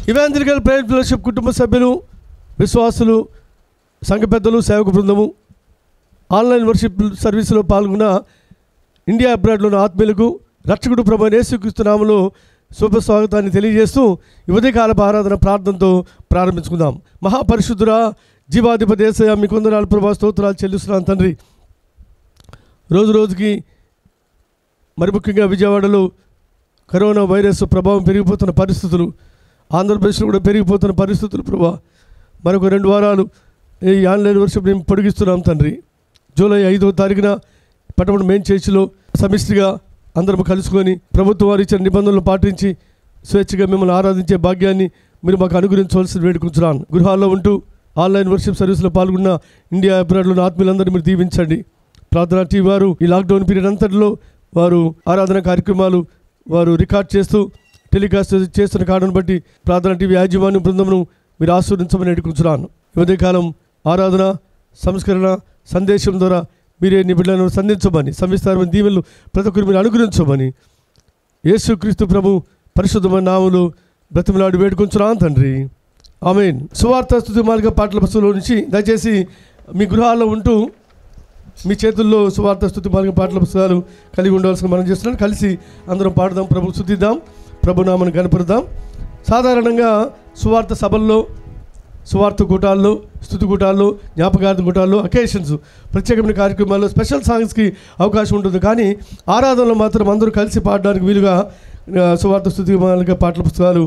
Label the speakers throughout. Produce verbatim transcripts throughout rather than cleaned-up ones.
Speaker 1: Evangelical prayer fellowship కుటుంబ సభ్యులు, విశ్వాసులు, సంఘ పెద్దలు, సేవక బృందము, ఆన్లైన్ వర్షిప్ సర్వీసులో పాల్గొన్న ఇండియా అబ్రాడ్లోని ఆత్మీయులకు రక్షకుడు ప్రభువైన యేసుక్రీస్తు నామములో శుభ స్వాగతాన్ని తెలియజేస్తూ ఉదయకాలపు ఆరాధన ప్రార్థనతో ప్రారంభించుకుందాం. మహాపరిశుద్ధుడా, జీవాధిపతి యేసయ్య, మీ కొందనాలు ప్రభా, స్తోత్రాలు చెల్లిస్తున్నాను తండ్రి. రోజు రోజుకి మరి ముఖ్యంగా విజయవాడలో కరోనా వైరస్ ప్రభావం పెరిగిపోతున్న పరిస్థితులు, ఆంధ్రప్రదేశ్లో కూడా పెరిగిపోతున్న పరిస్థితులు ప్రభా, మరొక రెండు వారాలు ఈ ఆన్లైన్ వర్షిప్ మేము పొడిగిస్తున్నాం తండ్రి. జూలై ఐదో తారీఖున పట్టణ మెయిన్ చర్చిలో సమిష్టిగా అందరం కలుసుకొని ప్రభుత్వం వారు ఇచ్చిన నిబంధనలు పాటించి స్వేచ్ఛగా మిమ్మల్ని ఆరాధించే భాగ్యాన్ని మీరు మాకు అనుగ్రహించవలసిన వేడుకుంటున్నాను. గృహాల్లో ఉంటూ ఆన్లైన్ వర్షిప్ సర్వీస్లో పాల్గొన్న ఇండియా అబ్రాడ్లోని ఆత్మీయులందరినీ మీరు దీవించండి. ప్రార్థనా టీవీ వారు ఈ లాక్డౌన్ పీరియడ్ అంతటిలో వారు ఆరాధన కార్యక్రమాలు వారు రికార్డ్ చేస్తూ టెలికాస్ట్ చేస్తున్న కారణం బట్టి ప్రార్థనా టీవీ యాజమాన్య బృందమును మీరు ఆశీర్వదించమని వేడుకుంటున్నాను. ఈ ఉదయకాలం ఆరాధన, సంస్కరణ, సందేశం ద్వారా మీరే నీ బిడ్డలను సంధించమని, సంవిస్తారమైన దీవెనలు ప్రతి ఒక్కరు మీరు అనుగ్రహించమని యేసుక్రీస్తు ప్రభు పరిశుద్ధమైన నామములో బ్రతిమలాడి వేడుకుంటున్నాను తండ్రి. ఆమేన్. సువార్త స్తుతి మార్గ పాటల పుస్తకంలో నుంచి దయచేసి మీ గృహాల్లో ఉంటూ మీ చేతుల్లో సువార్త స్తుతి మార్గ పాటల పుస్తకాలు కలిగి ఉండవలసిన మనం చేస్తున్నాను. కలిసి అందరం పాడదాం, ప్రభు స్తుతిద్దాం, ప్రభు నామను కనపడదాం. సాధారణంగా సువార్త సభల్లో, సువార్త కూటాల్లో, స్తుతి కూటాల్లో, జ్ఞాపకార్థ కూటాల్లో, అకేషన్స్, ప్రత్యేకమైన కార్యక్రమాల్లో స్పెషల్ సాంగ్స్కి అవకాశం ఉంటుంది. కానీ ఆరాధనలో మాత్రం అందరూ కలిసి పాడడానికి వీలుగా సువార్త స్తుతి మార్గ పాటల పుస్తకాలు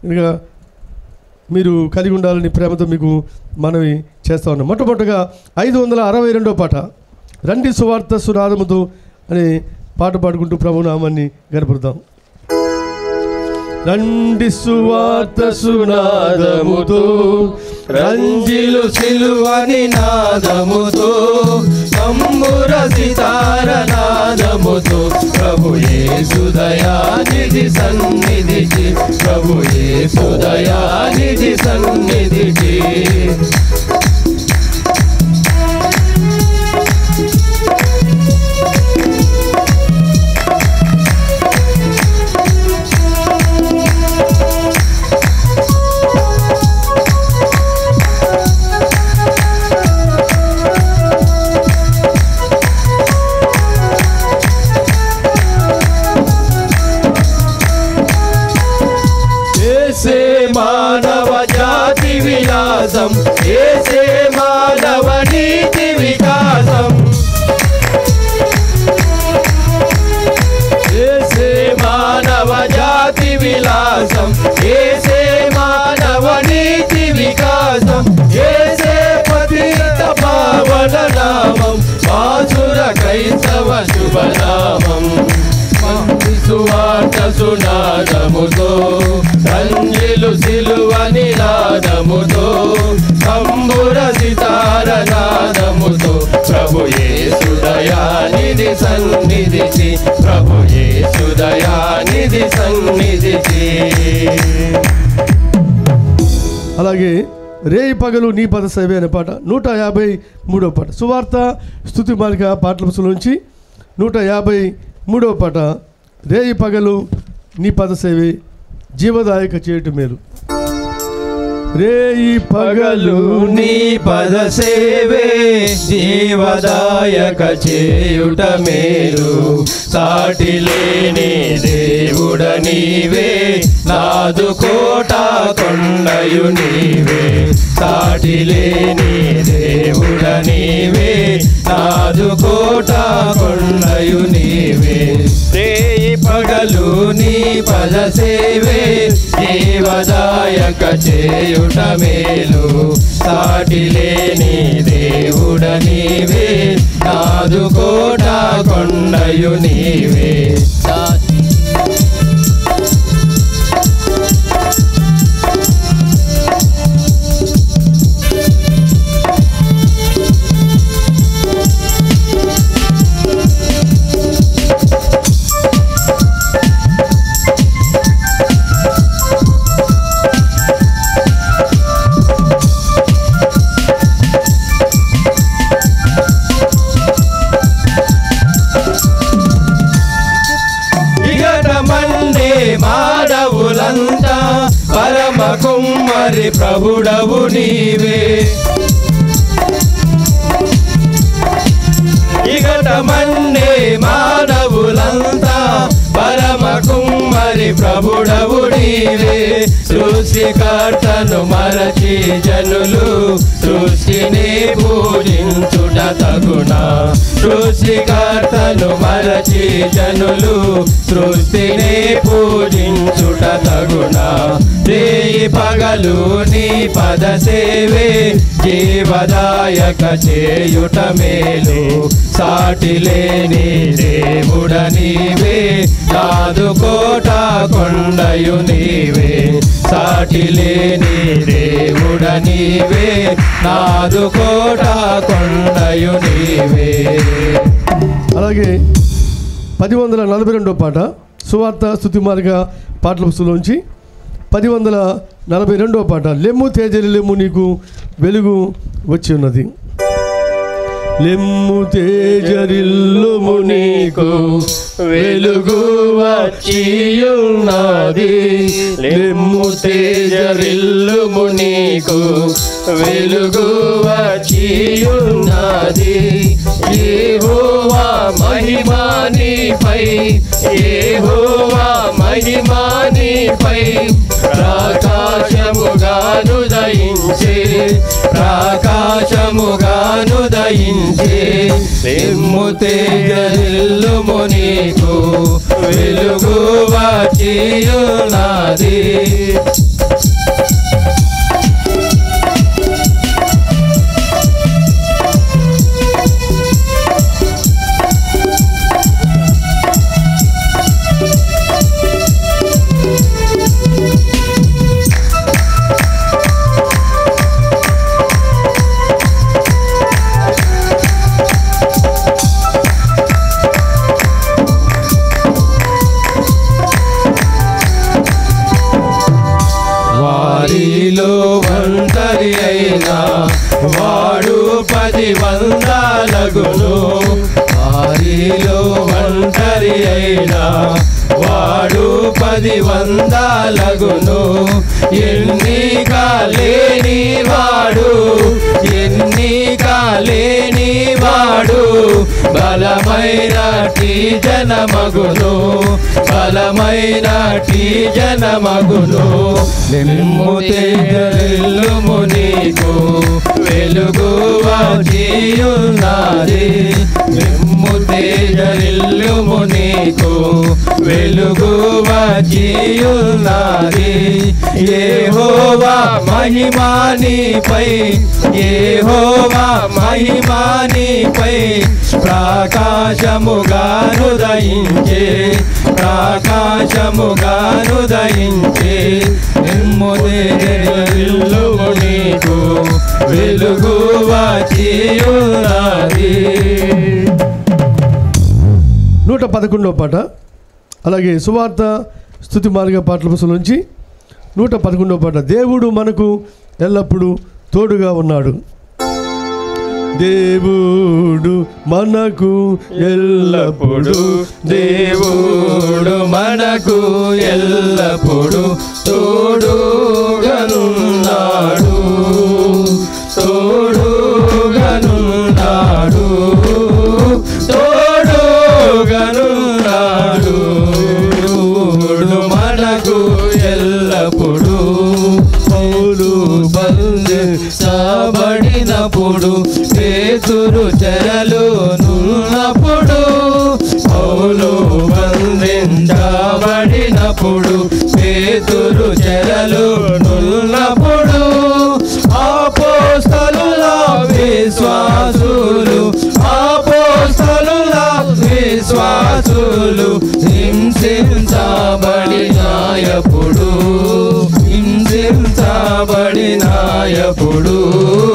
Speaker 1: మీరు కలిగి ఉండాలని ప్రేమతో మీకు మనవి చేస్తా ఉన్నాం. మొట్టమొదటిగా ఐదు వందల అరవై రెండో పాట, రండి సువార్త సునాదముతో అనే పాట పాడుకుంటూ ప్రభునామాన్ని గనపడదాం. రండి సువార్త సునాదముతో,
Speaker 2: రంజిలు సిలువని నాదముతో, తంబుర సితార నాదముతో, ప్రభు యేసు దయానిధి సన్నిధికి, ప్రభు యేసు దయానిధి సన్నిధికి. మానవ జాతి విలాసం, ఏసే మానవ నీతి వికాసం, ఏసే మానవ జాతి విలాసం, ఏసే మానవ నీతి వికాసం, ఏసే పతిత పావన నామం, ఆసుర క్రైస్తవ శుభనామం. సువార్త సునాదముతో, రంజిలు సిలువని నాదముతో, తంబుర సితార నాదముతో, ప్రభు యేసు దయానిధి సన్నిధికి, ప్రభు యేసు దయానిధి సన్నిధికి.
Speaker 1: అలాగే రేయి పగలు నీ పద సేవ అనే పాట నూట యాభై మూడవ పాట, సువార్త స్తుతి మార్గ పాటల పుస్తకంలోంచి నూట యాభై మూడవ పాట, రేయి పగలు నీ పద సేవే జీవదాయక చేయటం మేలు. రేయి పగలు
Speaker 2: నీ పద సేవే జీవదాయక చేయుట మేలు, సాటి లేని దేవుడ నీవే, నాదు కోట కొండయు నీవే, సాటి లేని దేవుడ నీవే, నాదు కోట కొండయు నీవే. రేయి పగలు నీ పద సేవే జీవదాయక చేయుట మేలు, సాటి లేని దేవుడ నీవే, నాదు కోట కొండయు నీవే. కుమ్మరి ప్రభుడవు నీవే ఇగట మన్నే మానవులంతా పరమ కుమ్మరి ప్రభుడవు నీవే సృష్టికర్తను మరచి జనులు సృష్టిని పూజించుట తగునా సృష్టికర్తను మరచి జనులు సృష్టిని పూజించుట తగునా రేయి పగలు నీ పద సేవే జీవదాయక చేయుట మేలు సాటి లేని దేవుడ నీవే నాదు కోట కొండయు నీవే సాటి లేని దేవుడ నీవే నాదు కోట కొండయు నీవే.
Speaker 1: అలాగే పది వందల నలభై రెండో పాట సువార్త స్తుతి మార్గ పాటల పుస్తకంలోంచి పది వందల నలభై రెండో పాట లెమ్ము తేజరి లెమ్ము నీకు వెలుగు వచ్చి ఉన్నది. లెమ్ము తేజరిల్లుము నీకు
Speaker 2: వెలుగు వచ్చియున్నది లెమ్ము తేజరిల్లుము నీకు వెలుగు వచ్చియున్నది యెహోవా మహిమా నీపై యెహోవా మహిమా నీపై ప్రకాశముగాను దయించే ప్రకాశముగాను దయించే లెమ్ము తేజరిల్లుము నీకు వెలుగు వచ్చియున్నది. వారిలో ఒంటరి అయినా వాడు పది వందలగును వారిలో ఒంటరి అయినా వాడు పది వందలగును ఎన్నిక లేని వాడు ఎన్నిక లేని వాడు బలమైన టీ జనమగును బలమైన టీ జనమగును. లెమ్ము తేజరిల్లుము నీకు వెలుగు వచ్చియున్నది లెమ్ము తేజరిల్లుము నీకు వెలుగు వచ్చియున్నది యెహోవా మహిమా నీపై యెహోవా మహిమా నీపై ప్రకాశముగాను దయించే ప్రకాశముగాను దయించే లెమ్ము తేజరిల్లుము నీకు వెలుగు వచ్చియున్నది.
Speaker 1: నూట పదకొండవ పాట అలాగే సువార్త స్తుతి మార్గ పాటల పుస్తకం నుంచి నూట పదకొండవ పాట దేవుడు మనకు ఎల్లప్పుడూ తోడుగా ఉన్నాడు. దేవుడు మనకు ఎల్లప్పుడు
Speaker 2: దేవుడు మనకు ఎల్లప్పుడు తోడుగనున్నాడు తోడుగనున్నాడు తోడుగనున్నాడు దేవుడు మనకు ఎల్లప్పుడు పౌలు బంధించబడినప్పుడు పేతురు చెరలో నున్నప్పుడు పౌలు బంధించబడినప్పుడు పేతురు చెరలో నున్నప్పుడు అపోస్తలుల విశ్వాసులు అపోస్తలుల విశ్వాసులు హింసించబడినాయప్పుడు హింసించబడినాయప్పుడు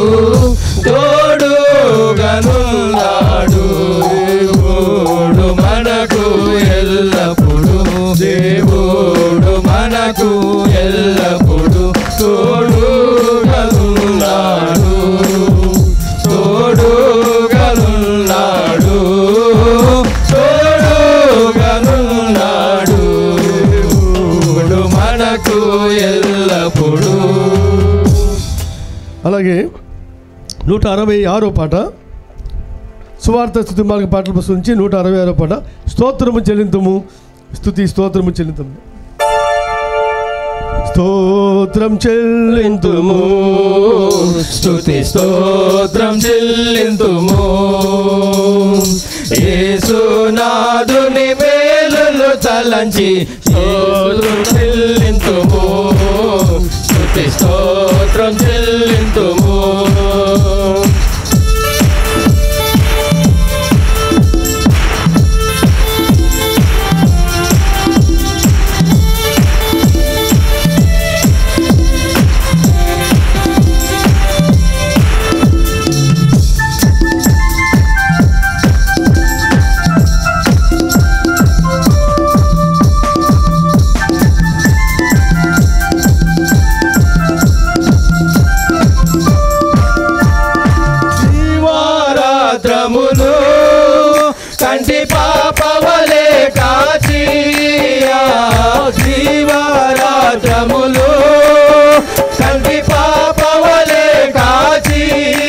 Speaker 2: తోడుగనున్నాడు దేవుడు మనకు ఎల్లప్పుడు దేవుడు మనకు ఎల్లప్పుడు తోడుగనున్నాడు తోడుగనున్నాడు తోడుగనున్నాడు దేవుడు మనకు ఎల్లప్పుడు
Speaker 1: అలాగే నూట అరవై ఆరో పాట సువార్త స్తుతి మార్గ పాటల పుస్తకం నుంచి నూట అరవై ఆరో పాట స్తోత్రము చెల్లింతుము స్తుతి స్తోత్రము చెల్లింతుము స్తోత్రం చెల్లింతుము
Speaker 2: స్తుతి స్తోత్రం చెల్లింతుము యేసునాథుని మేలులు తలంచి స్తోత్రం చెల్లింతుము స్తుతి స్తోత్రం చెల్లింతుము కంటి పాపవలే కాచి జీవరాత్రములు కంటి పాపవలే కాచి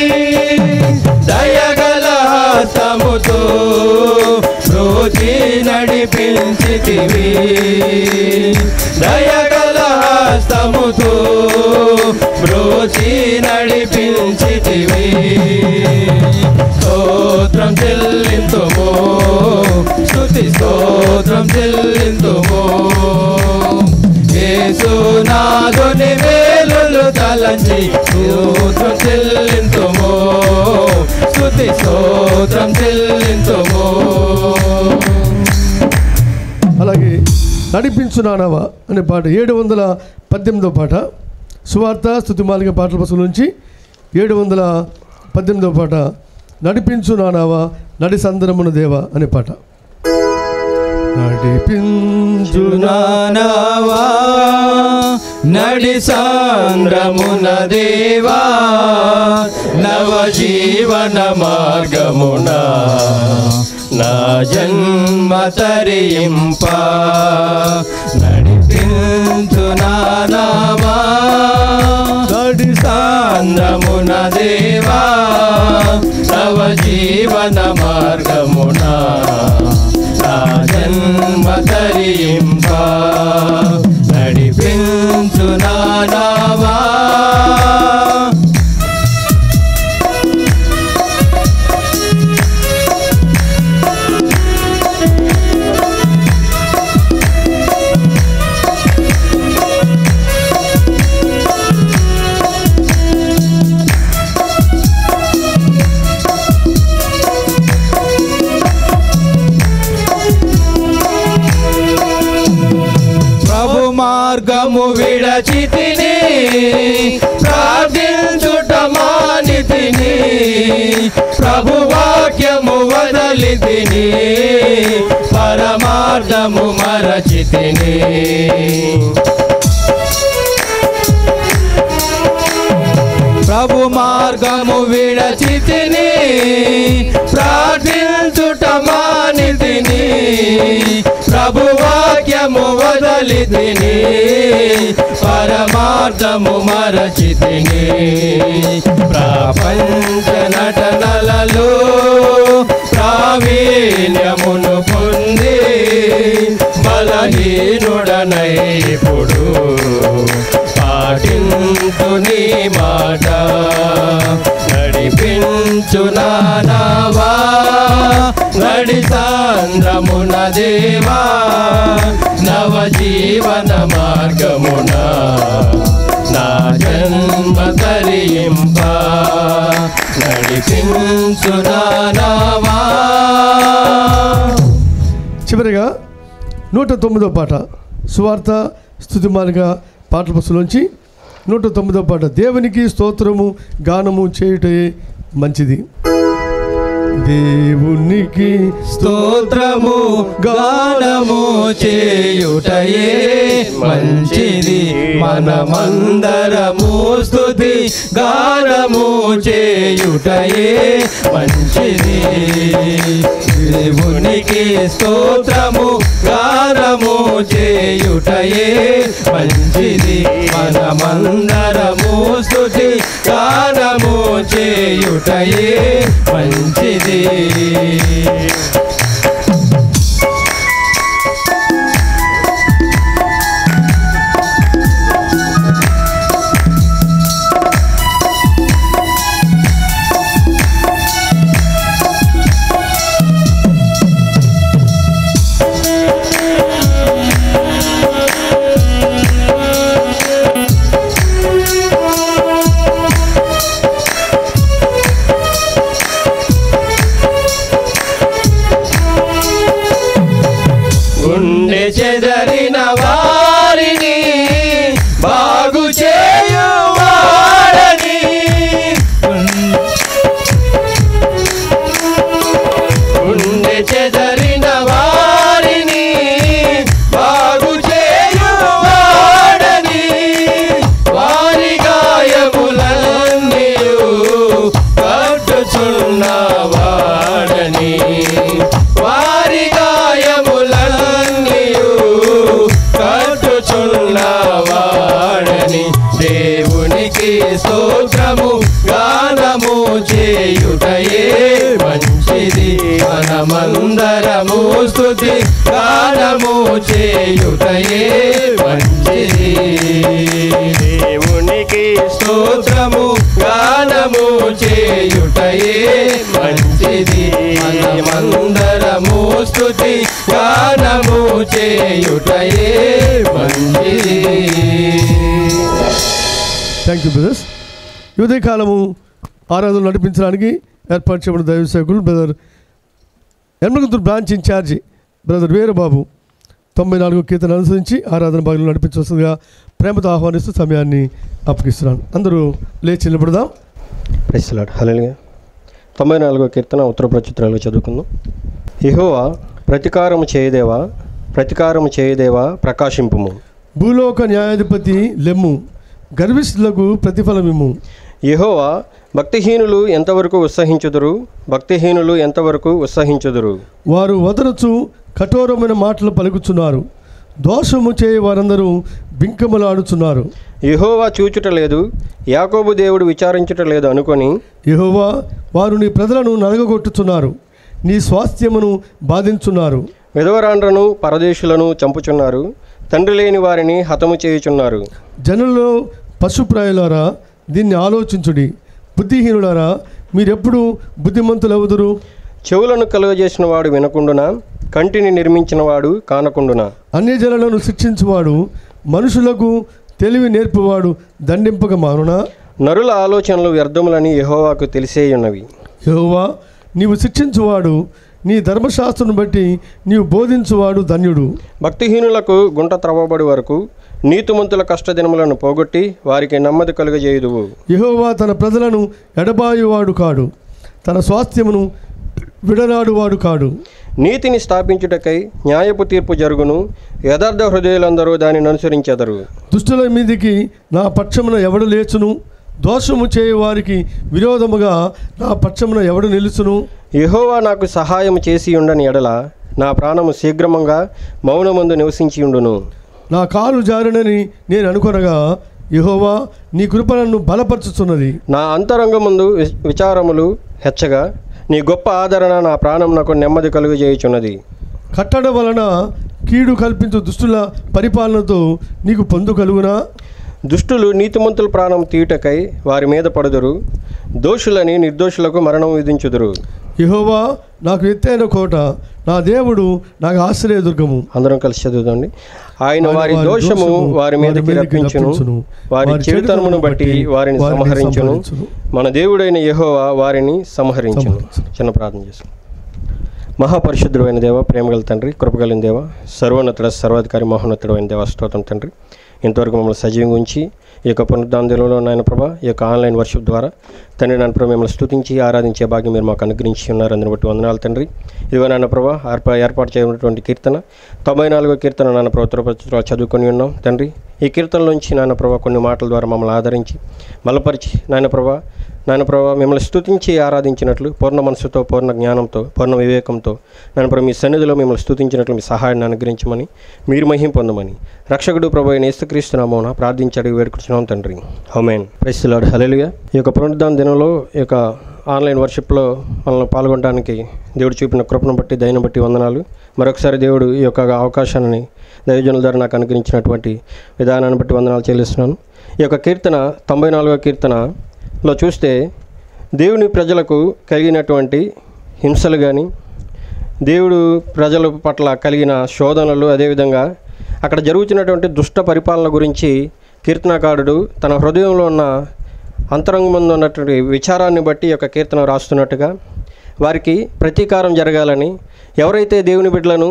Speaker 2: దయగల హస్తముతో రోజీ నడిపించితివి దయగల హస్తముతో రోజీ నడిపించితివి స్తోత్రం చెల్లింతుము స్తుతి స్తోత్రం చెల్లింతుము యేసునాథుని మేలులు తలంచి స్తోత్రం చెల్లింతుము స్తుతి స్తోత్రం చెల్లింతుము.
Speaker 1: అలాగే నడిపించునానవా అనే పాట ఏడు వందల పద్దెనిమిదో పాట సువార్త స్తుతి మార్గ పాటల పుస్తకం నుంచి ఏడు వందల పద్దెనిమిదో పాట నడిపించు నానావా నడి సందరమున దేవా అనే పాట
Speaker 2: నడిపించు నానావా నడి సంద్రమున దేవా నవ జీవన మార్గమున నా జన్మ తరింప నడిపించు నానావా నడి సంద్రమున దేవా నవ జీవన మార్గమున నా జన్మ తరింప నడిపించు నానావా మార్గము విడచితిని ప్రార్థించుట మానితిని ప్రభు వాక్యము వదలితిని పరమార్థము మరచితిని ప్రభు మార్గము విడచితిని ప్రార్థించుట మానితిని ప్రభు వాక్యము వదలితిని పరమార్థము మరచితిని ప్రపంచ నటనలలో ప్రావీణ్యమును పొంది బలహీనుడనై ఇప్పుడు పాటించు నీ మాట నడిపించు నానావా నడి సాంద్రమున దేవా నవ జీవన మార్గమున నా జన్మ తరింప నడిపించు నానావా.
Speaker 1: చివరిగా నూట తొమ్మిదో పాట సువార్త స్తుతి మార్గ పాటల పుస్తకంలోంచి నూట తొమ్మిదో పాట దేవునికి స్తోత్రము గానము చేయుటే మంచిది. దేవునికి
Speaker 2: స్తోత్రము గానము చేయుటయే మంచిది మనమందరము స్తుతి గానము చేయుటయే మంచిది దేవునికి స్తోత్రము గానము చేయుటయే మంచిది మనమందరము స్తుతి గానము చేయుటయే మంచిది. గుండె చెదరిన వారిని బాగు చేయువాడని, గుండె చెదరిన వారిని బాగు చేయువాడని, వారి గాయములన్నీయు కట్టుచున్నవాడని, వారి గాయములన్నీయు కట్టుచున్నవాడని, దేవునికి స్తోత్రము గానము చేయుటయే మంచిది. మనమందరము స్తుతి గానము చేయుటయే మంచిది. దేవునికి స్తోత్రము గానము చేయుటయే మంచిది. మనమందరము స్తుతి గానము చేయుటయే మంచిది.
Speaker 1: Thank you brothers. ఈ ఉదయకాలము ఆరాధనలు నడిపించడానికి ఏర్పాటు చేయబడిన దైవ సేవకులు brother Ermagunturu branch incharge brother Veerababu తొంభై నాలుగు కీర్తన అనుసరించి ఆరాధన భాగంలో నడిపించవలసిందిగా ప్రేమతో ఆహ్వానిస్తూ సమయాన్ని అప్పగిస్తున్నాను. అందరూ లేచి నిలబడదాం.
Speaker 3: Praise the lord. హల్లెలూయా. తొంభై నాలుగో కీర్తన ఉత్తర ప్రచుత్రాలుగా చదువుకుందాం. యెహోవా ప్రతికారము చేయదేవా, ప్రతికారము చేయదేవా ప్రకాశింపుము.
Speaker 1: భూలోక న్యాయాధిపతి లెమ్ము, గర్విష్ఠులకు ప్రతిఫలమిమ్ము.
Speaker 3: యెహోవా భక్తిహీనులు ఎంతవరకు ఉత్సహించుదురు, భక్తిహీనులు ఎంతవరకు ఉత్సహించుదురు.
Speaker 1: వారు వదరచు కఠోరమైన మాటలు పలుకుచున్నారు, దోషము చేయ వారందరూ బింకములాడుచున్నారు.
Speaker 3: యెహోవా చూచుట లేదు, యాకోబు దేవుడు విచారించుట లేదు అనుకొని,
Speaker 1: యెహోవా వారు నీ ప్రజలను నలగగొట్టుచున్నారు, నీ స్వాస్థ్యమును బాధించున్నారు.
Speaker 3: విధవరాండ్రను పరదేశులను చంపుచున్నారు, తండ్రి లేని వారిని హతము చేయుచున్నారు.
Speaker 1: జనుల్లో పశుప్రాయులారా దీన్ని ఆలోచించుడి, బుద్ధిహీనులారా మీరెప్పుడు బుద్ధిమంతులవుదురు.
Speaker 3: చెవులను కలుగజేసిన వాడు వినకుండునా, కంటిని నిర్మించిన వాడు కానకుండునా.
Speaker 1: అన్యజనులను శిక్షించువాడు, మనుషులకు తెలివి నేర్పువాడు దండింపక మానునా.
Speaker 3: నరుల ఆలోచనలు వ్యర్థములని యెహోవాకు తెలిసేయున్నవి.
Speaker 1: యెహోవా నీవు శిక్షించువాడు, నీ ధర్మశాస్త్రం బట్టి నీవు బోధించువాడు ధన్యుడు.
Speaker 3: భక్తిహీనులకు గుంట త్రవ్వబడి వరకు నీతిమంతుల కష్టదినములను పోగొట్టి వారికి నెమ్మది కలుగజేయుదువు.
Speaker 1: యెహోవా తన ప్రజలను ఎడబాయువాడు కాడు, తన స్వాస్థ్యమును విడనాడువాడు కాడు.
Speaker 3: నీతిని స్థాపించుటకై న్యాయపు తీర్పు జరుగును, యథార్థ హృదయులందరూ దానిని అనుసరించెదరు.
Speaker 1: దుష్టుల మీదికి నా పక్షమున ఎవడు లేచును, దోషము చేయువారికి విరోధముగా నా పక్షమున ఎవడు నిలుచును.
Speaker 3: యెహోవా నాకు సహాయం చేసి ఉండని ఎడల నా ప్రాణము శీఘ్రమంగా మౌనమందు నివసించి ఉండును.
Speaker 1: నా కాలు జారినని నేను అనుకొనగా యెహోవా నీ కృప నన్ను బలపరచుచున్నది.
Speaker 3: నా అంతరంగముందు వి- విచారములు హెచ్చగా నీ గొప్ప ఆదరణ నా ప్రాణమునకు నెమ్మది కలుగజేయుచున్నది.
Speaker 1: కట్టడ వలన కీడు కల్పించు దుష్టుల పరిపాలనతో నీకు పొందు కలుగునా.
Speaker 3: దుష్టులు నీతిమంతుల ప్రాణం తీయుటకై వారి మీద పడుదురు, దోషులని నిర్దోషులకు మరణం విధించుదురు.
Speaker 1: యెహోవా నాకు ఎత్తైన కోట, నా దేవుడు నాకు ఆశ్రయదుర్గము.
Speaker 3: అందరం కలిసి చదువుదండి. ఆయన వారి దోషము వారి మీదకి రప్పించును, వారి చెడుతనమును బట్టి వారిని సంహరించును. మన దేవుడైన యెహోవా వారిని సంహరించును. చిన్న ప్రార్థన చేసుకుందాం. మహాపరిశుద్ధుడు అయిన దేవ, ప్రేమగల తండ్రి, కృపగలిగిన దేవ, సర్వోన్నతుడ సర్వాధికారి మహోన్నతుడు అయిన దేవ, స్తోత్రం తండ్రి. ఇంతవరకు మమ్మల్ని సజీవంగా ఉంచి ఈ యొక్క పునరుద్ధాన దినంలో నాయన ప్రభా, ఈ యొక్క ఆన్లైన్ వర్షిప్ ద్వారా తండ్రి నాయన ప్రభా మిమ్మల్ని స్తుతించి ఆరాధించే భాగ్యం మీరు మాకు అనుగ్రహించి ఉన్నారు. అందుని బట్టి వందనాలు తండ్రి. ఇదిగో నాయన ప్రభా ఏర్పా ఏర్పాటు చేయబడినటువంటి కీర్తన తొంభై నాలుగో కీర్తన నాయన ప్రభా ఉత్తరప్రదేశ్లో చదువుకొని ఉన్నాం తండ్రి. ఈ కీర్తనలోంచి నాయన ప్రభా కొన్ని మాటల ద్వారా మమ్మల్ని ఆదరించి బలపరిచి నాయన ప్రభా నాయన ప్రభావ మిమ్మల్ని స్తుతించి ఆరాధించినట్లు పూర్ణ మనసుతో, పూర్ణ జ్ఞానంతో, పూర్ణ వివేకంతో నాయన ప్రభావ మీ సన్నిధిలో మిమ్మల్ని స్తుతించినట్లు మీ సహాయాన్ని అనుగ్రహించమని, మీరు మహిమ పొందమని రక్షకుడు ప్రభు అయిన యేసుక్రీస్తు నామమున ప్రార్థించి అడిగి వేడుకుంటున్నాం తండ్రి. Amen. Praise the lord. Hallelujah. ఈ యొక్క పునరుద్ధాన దినంలో ఈ యొక్క ఆన్లైన్ వర్షిప్లో మనల్ని పాల్గొనడానికి దేవుడు చూపిన కృపను బట్టి, దయను బట్టి వందనాలు. మరొకసారి దేవుడు ఈ యొక్క అవకాశాన్ని దైవజనుల ద్వారా నాకు అనుగ్రహించినటువంటి విధానాన్ని బట్టి వందనాలు చెల్లిస్తున్నాను. ఈ యొక్క కీర్తన తొంభై నాలుగవ కీర్తనలో చూస్తే దేవుని ప్రజలకు కలిగినటువంటి హింసలు కానీ, దేవుడు ప్రజల పట్ల కలిగిన శోధనలు, అదేవిధంగా అక్కడ జరుగుతున్నటువంటి దుష్ట పరిపాలన గురించి కీర్తనకారుడు తన హృదయంలో ఉన్న అంతరంగమందు ఉన్నటువంటి విచారాన్ని బట్టి ఈ యొక్క కీర్తన రాస్తున్నట్టుగా, వారికి ప్రతీకారం జరగాలని, ఎవరైతే దేవుని బిడ్డలను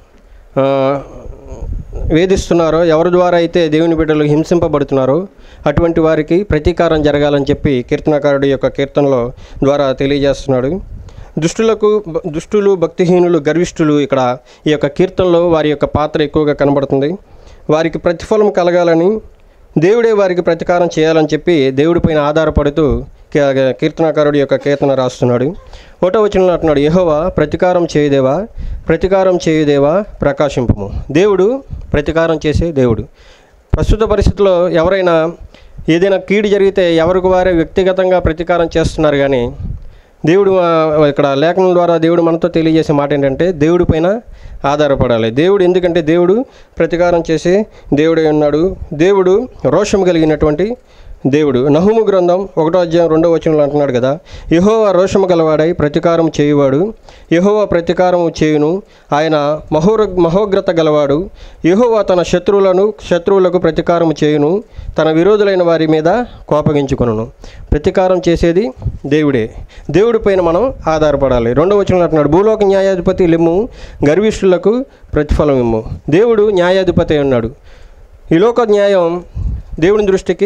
Speaker 3: వేధిస్తున్నారో, ఎవరి ద్వారా అయితే దేవుని బిడ్డలు హింసింపబడుతున్నారో అటువంటి వారికి ప్రతీకారం జరగాలని చెప్పి కీర్తనకారుడు యొక్క కీర్తనలో ద్వారా తెలియజేస్తున్నాడు. దుష్టులకు దుష్టులు, భక్తిహీనులు, గర్విష్ఠులు ఇక్కడ ఈ యొక్క కీర్తనలో వారి యొక్క పాత్ర ఎక్కువగా కనబడుతుంది. వారికి ప్రతిఫలం కలగాలని, దేవుడే వారికి ప్రతీకారం చేయాలని చెప్పి దేవుడి పైన ఆధారపడుతూ కీర్తనకారుడు యొక్క కీర్తన రాస్తున్నాడు. ఒకటో వచనంలో అంటున్నాడు, యెహోవా ప్రతీకారం చేయుదేవా, ప్రతీకారం చేయుదేవా ప్రకాశింపుము. దేవుడు ప్రతీకారం చేసే దేవుడు. ప్రస్తుత పరిస్థితుల్లో ఎవరైనా ఏదైనా కీడు జరిగితే ఎవరికి వారే వ్యక్తిగతంగా ప్రతీకారం చేస్తున్నారు. కానీ దేవుడు ఇక్కడ లేఖనం ద్వారా దేవుడు మనతో తెలియజేసే మాట ఏంటంటే, దేవుడి పైన ఆధారపడాలి. దేవుడు ఎందుకంటే దేవుడు ప్రతీకారం చేసే దేవుడై ఉన్నాడు. దేవుడు రోషం కలిగినటువంటి దేవుడు. నహూము గ్రంథం ఒకటో అధ్యాయం రెండో వచనంలో అంటున్నాడు కదా, యెహోవా రోషము గలవాడై ప్రతీకారం చేయువాడు, యెహోవా ప్రతీకారము చేయును, ఆయన మహోర మహోగ్రత గలవాడు, యెహోవా తన శత్రువులను శత్రువులకు ప్రతీకారం చేయును, తన విరోధులైన వారి మీద కోపగించుకొనును. ప్రతీకారం చేసేది దేవుడే. దేవుడి పైన మనం ఆధారపడాలి. రెండో వచనంలో అంటున్నాడు, భూలోక న్యాయాధిపతి లెమ్ము, గర్విష్ఠులకు ప్రతిఫలం ఇమ్ము. దేవుడు న్యాయాధిపతి ఉన్నాడు. ఈ లోక న్యాయం దేవుని దృష్టికి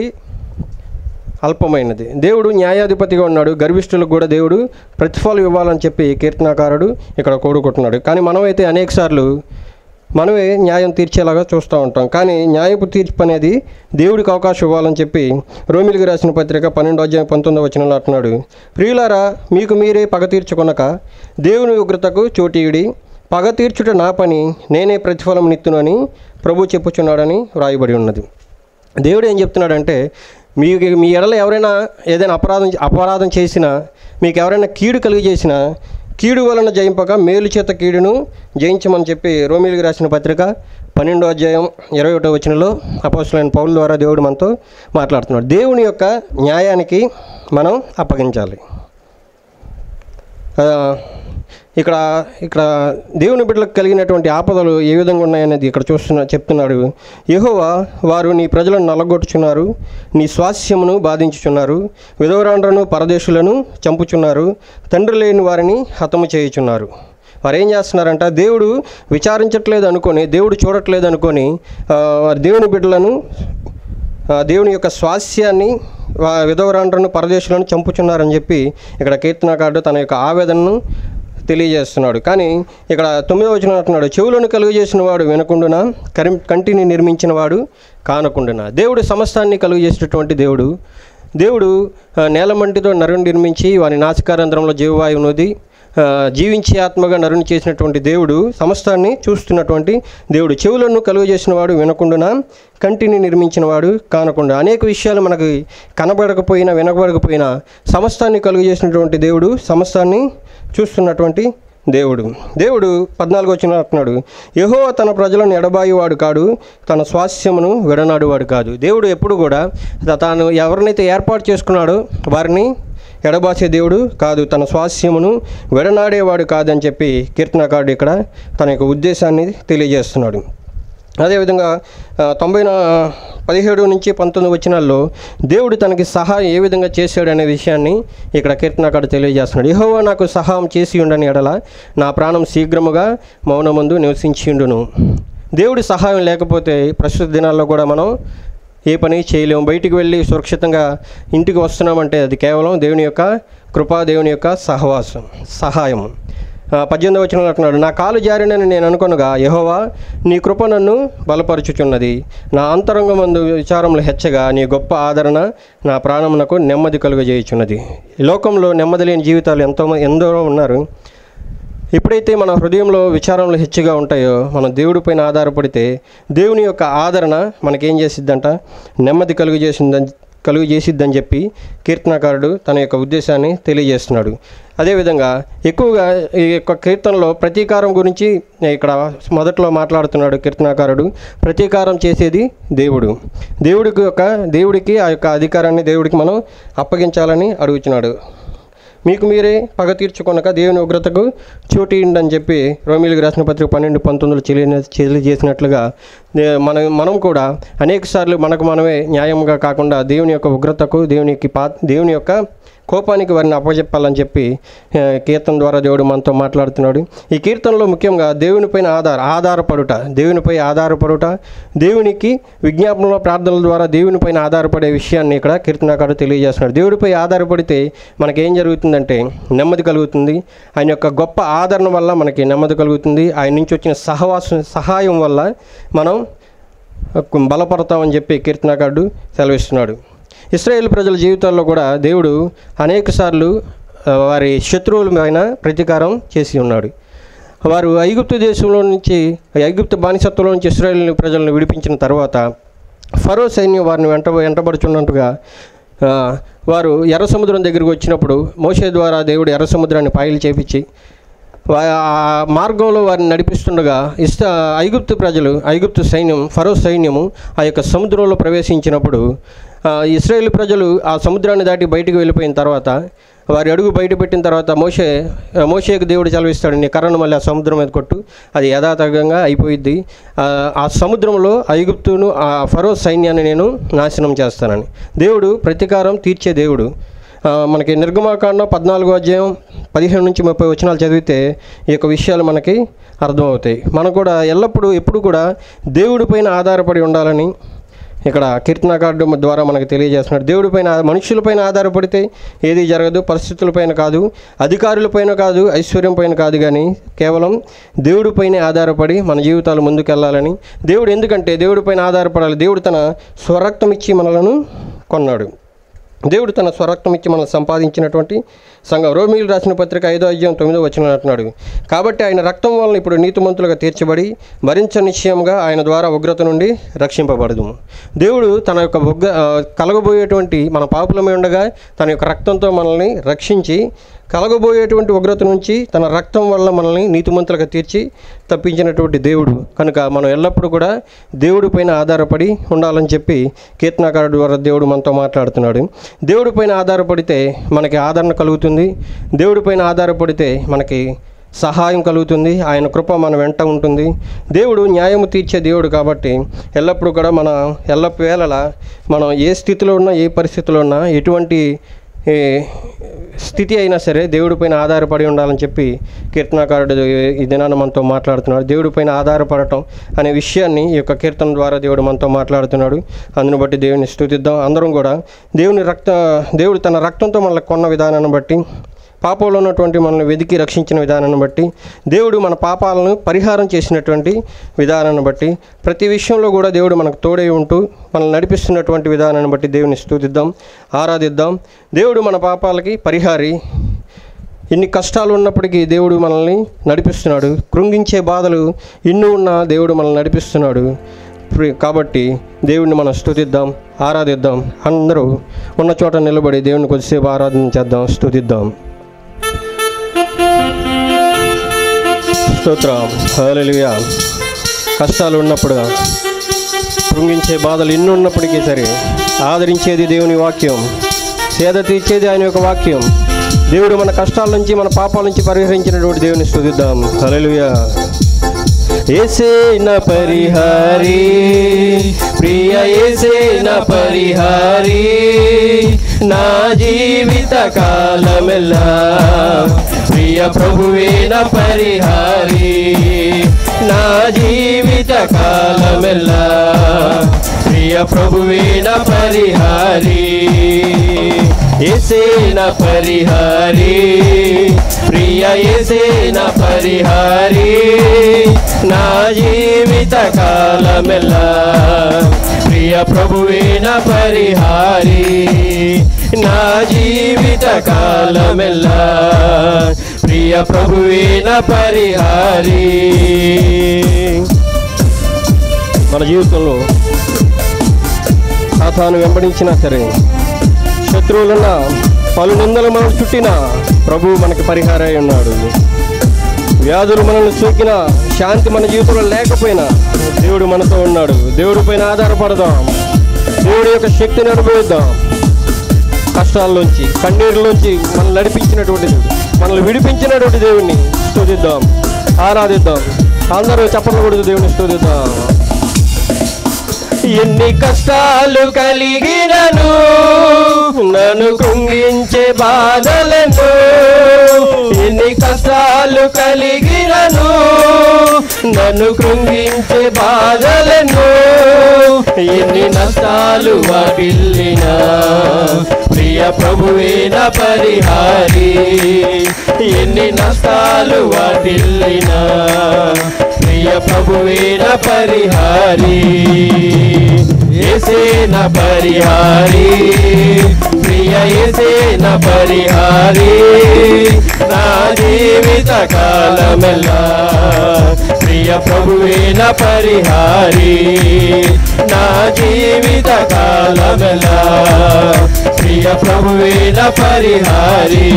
Speaker 3: అల్పమైనది. దేవుడు న్యాయాధిపతిగా ఉన్నాడు. గర్విష్ఠులకు కూడా దేవుడు ప్రతిఫలం ఇవ్వాలని చెప్పి కీర్తనాకారుడు ఇక్కడ కోరుకుంటున్నాడు. కానీ మనమైతే అనేక సార్లు మనమే న్యాయం తీర్చేలాగా చూస్తూ ఉంటాం. కానీ న్యాయపు తీర్పు అనేది దేవుడికి అవకాశం ఇవ్వాలని చెప్పి రోమిలికి రాసిన పత్రిక పన్నెండో అధ్యాయం పంతొమ్మిదో వచనంలో అంటున్నాడు, ప్రియులారా మీకు మీరే పగ తీర్చుకొనక దేవుని ఉగ్రతకు చోటీయుడి, పగ తీర్చుట నా పని, నేనే ప్రతిఫలం నిత్తును అని ప్రభు చెప్పుచున్నాడని వ్రాయబడి ఉన్నది. దేవుడు ఏం చెప్తున్నాడంటే, మీకు మీ ఎడల ఎవరైనా ఏదైనా అపరాధం అపరాధం చేసినా, మీకు ఎవరైనా కీడు కలిగి చేసినా, కీడు వలన జయింపక మేలు చేత కీడును జయించమని చెప్పి రోమిలికి రాసిన పత్రిక పన్నెండో అధ్యాయం ఇరవై ఒకటో వచనంలో అపోస్తలుడైన పౌలు ద్వారా దేవుడు మనతో మాట్లాడుతున్నాడు. దేవుని యొక్క న్యాయానికి మనం అప్పగించాలి. ఇక్కడ ఇక్కడ దేవుని బిడ్డలకు కలిగినటువంటి ఆపదలు ఏ విధంగా ఉన్నాయనేది ఇక్కడ చూస్తున్నా చెప్తున్నాడు. యెహోవా వారు నీ ప్రజలను నల్లగొట్టుచున్నారు, నీ స్వాస్యమును బాధించుచున్నారు, విధవరాండ్రను పరదేశులను చంపుచున్నారు, తండ్రి లేని వారిని హతము చేయుచున్నారు. వారు ఏం చేస్తున్నారంట, దేవుడు విచారించట్లేదు అనుకొని, దేవుడు చూడట్లేదు అనుకొని వారి దేవుని బిడ్డలను, దేవుని యొక్క స్వాస్యాన్ని, విధవరాండ్రను పరదేశులను చంపుచున్నారని చెప్పి ఇక్కడ కీర్తనకారుడు తన యొక్క ఆవేదనను తెలియజేస్తున్నాడు. కానీ ఇక్కడ తొమ్మిదవ వచనం అంటున్నాడు, చెవులను కలుగు చేసిన వాడు వినకుండునా, కరి కంటిని నిర్మించిన వాడు కానకుండునా. దేవుడు సమస్తాన్ని కలుగు చేసినటువంటి దేవుడు. దేవుడు నేలమంటితో నరుని నిర్మించి వాని నాసికారంధ్రంలో జీవవాయువునది జీవించే ఆత్మగా నరుని చేసినటువంటి దేవుడు సమస్తాన్ని చూస్తున్నటువంటి దేవుడు. చెవులను కలుగు చేసిన వాడు వినకుండునా, కంటిని నిర్మించిన వాడు కానకుండా. అనేక విషయాలు మనకు కనబడకపోయినా వినబడకపోయినా సమస్తాన్ని కలుగు చేసినటువంటి దేవుడు, సమస్తాన్ని చూస్తున్నటువంటి దేవుడు. దేవుడు పద్నాలుగు వచ్చిన అంటున్నాడు, యెహోవా తన ప్రజలను ఎడబాయువాడు కాడు, తన స్వాస్యమును విడనాడువాడు కాదు. దేవుడు ఎప్పుడు కూడా తాను ఎవరినైతే ఏర్పాటు చేసుకున్నాడో వారిని ఎడబాసే దేవుడు కాదు, తన స్వాస్యమును విడనాడేవాడు కాదని చెప్పి కీర్తనకారుడు ఇక్కడ తన యొక్క ఉద్దేశాన్ని తెలియజేస్తున్నాడు. అదేవిధంగా తొంభై పదిహేడు నుంచి పంతొమ్మిది వచనాల్లో దేవుడు తనకి సహాయం ఏ విధంగా చేశాడు అనే విషయాన్ని ఇక్కడ కీర్తనకారుడు తెలియజేస్తున్నాడు. యెహోవా నాకు సహాయం చేసి ఉండని ఎడల నా ప్రాణం శీఘ్రముగా మౌనమందు నివసించిండును. దేవుడి సహాయం లేకపోతే ప్రస్తుత దినాల్లో కూడా మనం ఏ పని చేయలేము. బయటికి వెళ్ళి సురక్షితంగా ఇంటికి వస్తున్నామంటే అది కేవలం దేవుని యొక్క కృపా, దేవుని యొక్క సహవాసం, సహాయం. పద్దెనిమిదవ వచనంలో అంటున్నాడు, నా కాలు జారినని నేను అనుకొనగా యెహోవా నీ కృప నన్ను బలపరుచుచున్నది. నా అంతరంగమందు విచారములు హెచ్చగా నీ గొప్ప ఆదరణ నా ప్రాణమునకు నెమ్మది కలుగజేయుచున్నది. ఈ లోకంలో నెమ్మది లేని జీవితాలు ఎంతో ఎందరో ఉన్నారు. ఎప్పుడైతే మన హృదయంలో విచారములు హెచ్చుగా ఉంటాయో మనం దేవుడి పైన ఆధారపడితే దేవుని యొక్క ఆదరణ మనకేం చేసిద్దంట, నెమ్మది కలుగు చేసిందని కలుగు చేసిద్దని చెప్పి కీర్తనకారుడు తన యొక్క ఉద్దేశాన్ని తెలియజేస్తున్నాడు. అదేవిధంగా ఎక్కువగా ఈ యొక్క కీర్తనలో ప్రతీకారం గురించి ఇక్కడ మొదట్లో మాట్లాడుతున్నాడు కీర్తనకారుడు. ప్రతీకారం చేసేది దేవుడు. దేవుడికి యొక్క దేవుడికి ఆ యొక్క అధికారాన్ని దేవుడికి మనం అప్పగించాలని అడుగుతున్నాడు. మీకు మీరే పగ తీర్చుకొనక దేవుని ఉగ్రతకు చోటిండని చెప్పి రోమీయులకు రాసిన పత్రిక పన్నెండు పంతొమ్మిదిలో చెల్లి తెలియజేసినట్లుగా మన మనం కూడా అనేక సార్లు మనకు మనమే న్యాయంగా కాకుండా దేవుని యొక్క ఉగ్రతకు దేవునికి పా దేవుని యొక్క కోపానికి వారిని అప్పచెప్పాలని చెప్పి కీర్తన ద్వారా దేవుడు మనతో మాట్లాడుతున్నాడు. ఈ కీర్తనలో ముఖ్యంగా దేవునిపైన ఆధార ఆధారపడుట దేవునిపై ఆధారపడుట దేవునికి విజ్ఞాపనలో ప్రార్థనల ద్వారా దేవునిపైన ఆధారపడే విషయాన్ని ఇక్కడ కీర్తనకారుడు తెలియజేస్తున్నాడు. దేవుడిపై ఆధారపడితే మనకేం జరుగుతుందంటే నెమ్మది కలుగుతుంది. ఆయన యొక్క గొప్ప ఆదరణ వల్ల మనకి నెమ్మది కలుగుతుంది. ఆయన నుంచి వచ్చిన సహవాసం సహాయం వల్ల మనం బలపడతామని చెప్పి కీర్తనకారుడు సెలవిస్తున్నాడు. ఇశ్రాయేలు ప్రజల జీవితాల్లో కూడా దేవుడు అనేక సార్లు వారి శత్రువుల పైన ప్రతీకారం చేసి ఉన్నాడు. వారు ఐగుప్తు దేశంలో నుంచి ఐగుప్తు బానిసత్వంలో నుంచి ఇశ్రాయేలు ప్రజలను విడిపించిన తర్వాత ఫరో సైన్యం వారిని వెంట వెంటబడుచున్నట్టుగా వారు ఎర్ర సముద్రం దగ్గరికి వచ్చినప్పుడు మోషే ద్వారా దేవుడు ఎర్ర సముద్రాన్ని పాయలు చేపించి ఆ మార్గంలో వారిని నడిపిస్తుండగా ఇష్ట ఐగుప్తు ప్రజలు ఐగుప్తు సైన్యం ఫరో సైన్యము ఆ యొక్క సముద్రంలో ప్రవేశించినప్పుడు ఇశ్రాయేలు ప్రజలు ఆ సముద్రాన్ని దాటి బయటికి వెళ్ళిపోయిన తర్వాత వారి అడుగు బయట పెట్టిన తర్వాత మోషే మోషేకు దేవుడు సెలవిస్తాడు, నీ కర్రను మళ్ళీ ఆ సముద్రం మీద కొట్టు, అది యథాతథంగా అయిపోయిద్ది. ఆ సముద్రంలో ఐగుప్తును ఆ ఫరో సైన్యాన్ని నేను నాశనం చేస్తానని దేవుడు ప్రతీకారం తీర్చే దేవుడు. మనకి నిర్గమాకాండం పద్నాలుగో అధ్యాయం పదిహేను నుంచి ముప్పై వచనాలు చదివితే ఈ యొక్క విషయాలు మనకి అర్థమవుతాయి. మనం కూడా ఎల్లప్పుడూ ఎప్పుడు కూడా దేవుడిపైన ఆధారపడి ఉండాలని ఇక్కడ కీర్తనకారుడు ద్వారా మనకు తెలియజేస్తున్నాడు. దేవుడిపైన మనుషులపైన ఆధారపడితే ఏది జరగదు. పరిస్థితులపైన కాదు, అధికారులపైన కాదు, ఐశ్వర్యం పైన కాదు, కానీ కేవలం దేవుడిపైనే ఆధారపడి మన జీవితాలు ముందుకెళ్ళాలని. దేవుడు ఎందుకంటే దేవుడిపైన ఆధారపడాలి. దేవుడు తన స్వరక్తం ఇచ్చి మనలను కొన్నాడు. దేవుడు తన స్వరక్తం ఇచ్చి మనం సంపాదించినటువంటి సంఘం. రోమీయులు రాసిన పత్రిక ఐదో అధ్యాయం తొమ్మిదో వచనం అంటున్నాడు, కాబట్టి ఆయన రక్తం వలన ఇప్పుడు నీతిమంతులుగా తీర్చబడి భరించ నిశ్చయంగా ఆయన ద్వారా ఉగ్రత నుండి రక్షింపబడదు. దేవుడు తన యొక్క ఉగ్ర కలగబోయేటువంటి మన పాపులమై ఉండగా తన యొక్క రక్తంతో మనల్ని రక్షించి కలగబోయేటువంటి ఉగ్రత నుంచి తన రక్తం వల్ల మనల్ని నీతిమంతులుగా తీర్చి తప్పించినటువంటి దేవుడు కనుక మనం ఎల్లప్పుడూ కూడా దేవుడి పైన ఆధారపడి ఉండాలని చెప్పి కీర్తనకారుడు ద్వారా దేవుడు మనతో మాట్లాడుతున్నాడు. దేవుడి పైన ఆధారపడితే మనకి ఆదరణ కలుగుతుంది. దేవుడి పైన ఆధారపడితే మనకి సహాయం కలుగుతుంది. ఆయన కృప మన వెంట ఉంటుంది. దేవుడు న్యాయము తీర్చే దేవుడు కాబట్టి ఎల్లప్పుడూ కూడా మన ఎల్లప్పు వేళలా మనం ఏ స్థితిలో ఉన్నా, ఏ పరిస్థితిలో ఉన్నా, ఎటువంటి స్థితి అయినా సరే దేవుడిపైన ఆధారపడి ఉండాలని చెప్పి కీర్తనకారుడు ఈ దినాన మనతో మాట్లాడుతున్నాడు. దేవుడిపైన ఆధారపడటం అనే విషయాన్ని ఈ యొక్క కీర్తన ద్వారా దేవుడు మనతో మాట్లాడుతున్నాడు. అందును బట్టి దేవుని స్తుతిద్దాం. అందరం కూడా దేవుని రక్త దేవుడు తన రక్తంతో మనల్ని కొన్న విధానాన్ని బట్టి, పాపంలో ఉన్నటువంటి మనల్ని వెతికి రక్షించిన విధానాన్ని బట్టి, దేవుడు మన పాపాలను పరిహారం చేసినటువంటి విధానాన్ని బట్టి, ప్రతి విషయంలో కూడా దేవుడు మనకు తోడై ఉంటూ మనల్ని నడిపిస్తున్నటువంటి విధానాన్ని బట్టి దేవుని స్తుతిద్దాం, ఆరాధిద్దాం. దేవుడు మన పాపాలకి పరిహారి. ఎన్ని కష్టాలు ఉన్నప్పటికీ దేవుడు మనల్ని నడిపిస్తున్నాడు. కృంగించే బాధలు ఎన్ని ఉన్నా దేవుడు మనల్ని నడిపిస్తున్నాడు. కాబట్టి దేవుడిని మనం స్తుతిద్దాం, ఆరాధిద్దాం. అందరూ ఉన్న చోట నిలబడి దేవుని కొద్దిసేపు ఆరాధన చేద్దాం, స్తుతిద్దాం. స్తోత్రం, హల్లెలూయా. కష్టాలు ఉన్నప్పుడు, కృంగించే బాధలు ఎన్ని ఉన్నప్పటికీ సరే ఆదరించేది దేవుని వాక్యం, సేద తీర్చేది ఆయన యొక్క వాక్యం. దేవుడు మన కష్టాల నుంచి, మన పాపాల నుంచి పరిహరించినటువంటి దేవుని స్తుతిద్దాం. హల్లెలూయా. యేసే నా పరిహారి, ప్రియ యేసే నా పరిహారి, నా జీవిత కాలమెల్లా ప్రియ ప్రభువే నా పరిహారి, నా జీవిత కాలమెల్లా ప్రియ ప్రభువే నా పరిహారి. యేసేన పరిహారి, ప్రియ యేసేన పరిహారి, నా జీవిత కాలమెల్లా ప్రియ ప్రభువేన పరిహారి, నా జీవిత కాలమెల్లా ప్రియ ప్రభువేన పరిహారి. మన జీవితంలో సాతాను వెంబడించినా సరే, శత్రువులున్న పలు నిందలు మనం చుట్టినా ప్రభువు మనకి పరిహారై ఉన్నాడు. వ్యాధులు మనల్ని సోకినా, శాంతి మన జీవితంలో లేకపోయినా దేవుడు మనతో ఉన్నాడు. దేవుడి పైన ఆధారపడదాం, దేవుడి యొక్క శక్తిని అనుభవిద్దాం. కష్టాల్లోంచి, కన్నీరులోంచి మనల్ని నడిపించినటువంటి దేవుడు, మనల్ని విడిపించినటువంటి దేవుడిని స్తుతిద్దాం, ఆరాధిద్దాం. అందరూ చప్పట్లు కొడుతూ దేవుని స్తుతిద్దాం. ఎన్ని కష్టాలు కలిగినను, నన్ను కృంగించే బాధలను, ఎన్ని కష్టాలు కలిగినను, నన్ను కృంగించే బాధలను, ఎన్ని నష్టాలు వాటిల్లినా ప్రియ ప్రభువేన పరిహారి, ఎన్ని నష్టాలు వాటిల్లినా ప్రియ ప్రభువేన పరిహారి, యేసేన పరిహారి, ప్రియ యేసేన పరిహారి, నా జీవిత కాలమెల్లా ప్రియ ప్రభువేన పరిహారి, నా జీవిత కాలమెల్లా ప్రియ ప్రభువేన పరిహారి.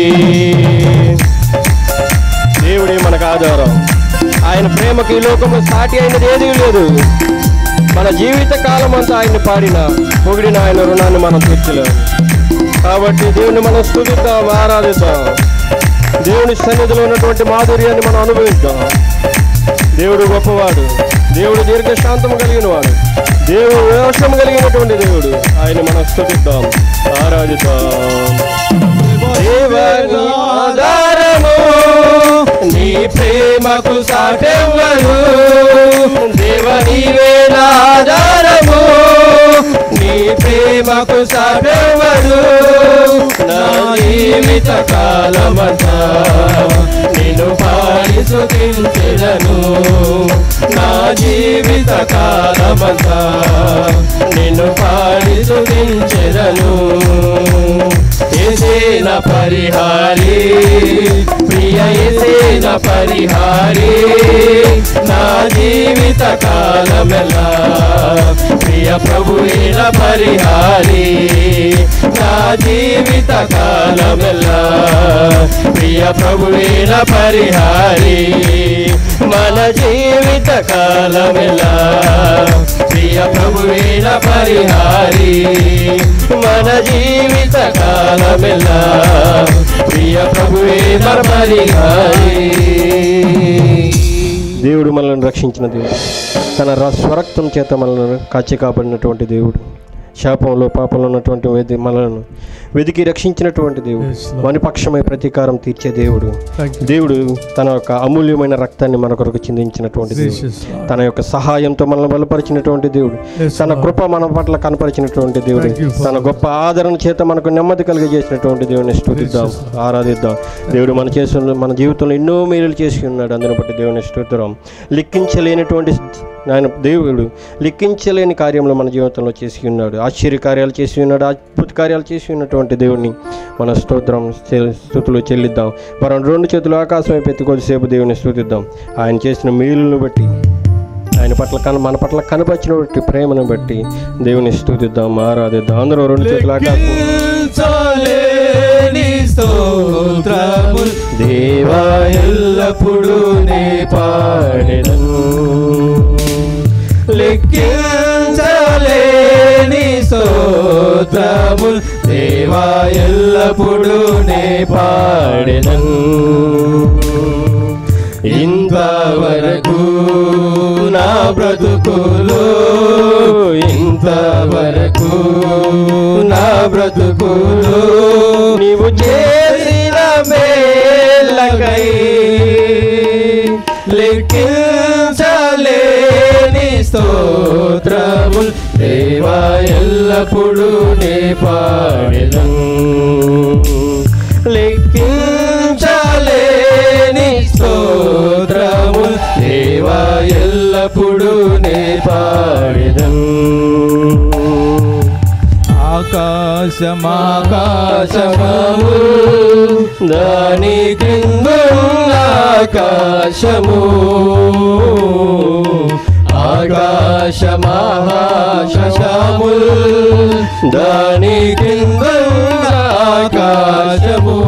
Speaker 3: దేవుడే మనకు ఆధారం. ఆయన ప్రేమకి ఈ లోకంలో సాటి అయినది ఏదీ లేదు. మన జీవిత కాలం అంతా ఆయన్ని పాడిన పొగిడిన ఆయన రుణాన్ని మనం తీర్చలేము. కాబట్టి దేవుని మనం స్తుతిద్దాం, ఆరాధిద్దాం. దేవుని సన్నిధిలో ఉన్నటువంటి మాధుర్యాన్ని మనం అనుభవిద్దాం. దేవుడు గొప్పవాడు, దేవుడు దీర్ఘశాంతము కలిగిన వాడు, దేవుడు వేషం కలిగినటువంటి దేవుడు. ఆయన మనం స్తుతిద్దాం, ఆరాధిద్దాం. దేవని ఆధారము, నీ ప్రేమకు సాటెవ్వరు, దేవనివే ఆధారము, నీ ప్రేమకు సాటెవ్వరు, నా జీవిత కాలమంతా నిన్ను పాడి స్తుతించెదను, నా జీవిత కాలమంతా నిన్ను పాడి స్తుతించెదను. యేసేన పరిహారి, ప్రియ యేసేన పరిహారి, నా జీవిత కాలమెల్లా ప్రియ ప్రభువేన పరిహారి, నా జీవిత కాలమెల్లా ప్రియ ప్రభువేన పరిహారి, మన జీవిత కాలమెల్లా ప్రియ ప్రభువేన పరిహారి, మన జీవిత కాలమెల్లా ప్రియ ప్రభువేన పరిహారి. దేవుడు మనల్ని రక్షించిన దేవుడు, తన స్వరక్తం చేత మనల్ని కాచి కాపాడినటువంటి దేవుడు, శాపంలో పాపంలో ఉన్నటువంటి వేది మనలను వెదికి రక్షించినటువంటి దేవుడు, మన పక్షమై ప్రతీకారం తీర్చే దేవుడు. దేవుడు తన యొక్క అమూల్యమైన రక్తాన్ని మన కొరకు చిందించినటువంటి దేవుడు, తన యొక్క సహాయంతో మనల్ని బలపరిచినటువంటి దేవుడు, తన కృప మన పట్ల కనపరిచినటువంటి దేవుడు, తన గొప్ప ఆదరణ చేత మనకు నెమ్మది కలిగజేసినటువంటి దేవుని స్తుతిద్దాం, ఆరాధిద్దాం. దేవుడు మన చేసిన మన జీవితంలో ఎన్నో మేలులు చేసి ఉన్నాడు. అందుని బట్టి దేవుని స్తుతిద్దాం. లిఖించలేనటువంటి ఆయన దేవుడు లెక్కించలేని కార్యంలో మన జీవితంలో చేసి ఉన్నాడు. ఆశ్చర్య కార్యాలు చేసి ఉన్నాడు, అద్భుత కార్యాలు చేసి ఉన్నటువంటి దేవుడిని మన స్తోత్రం స్తుతులు చెల్లిద్దాం. మనం రెండు చేతులు ఆకాశం వైపు ఎత్తి కొద్దిసేపు దేవుని స్తుతిద్దాం. ఆయన చేసిన మేలులను బట్టి, ఆయన పట్ల కన మన పట్ల కనపరిచినటువంటి ప్రేమను బట్టి దేవుని స్తుతిద్దాం, ఆరాధిద్దాం. అందరూ రెండు చేతులు ఆకాశం. దేవా ఎల్లప్పుడూ నే పాడెదను, లెక్కించలేని స్తోత్రములు దేవా ఎల్లప్పుడూ నే పాడెదను. ఇంతవరకు నా బ్రతుకులో, ఇంతవరకు నా బ్రతుకులో నీవు చేసిన మేలకై లెక్కించలేని స్తోత్రములు దేవా ఎల్లప్పుడూ నే పాడెదన్ లెక్కించలేని స్తోత్రములు దేవా ఎల్లప్పుడూ నే పాడెదన్ ఆకాశమాకాశము దాని క్రిందున్న ఆకాశము ఆకాశమాకాశము దాని క్రిందున్న ఆకాశము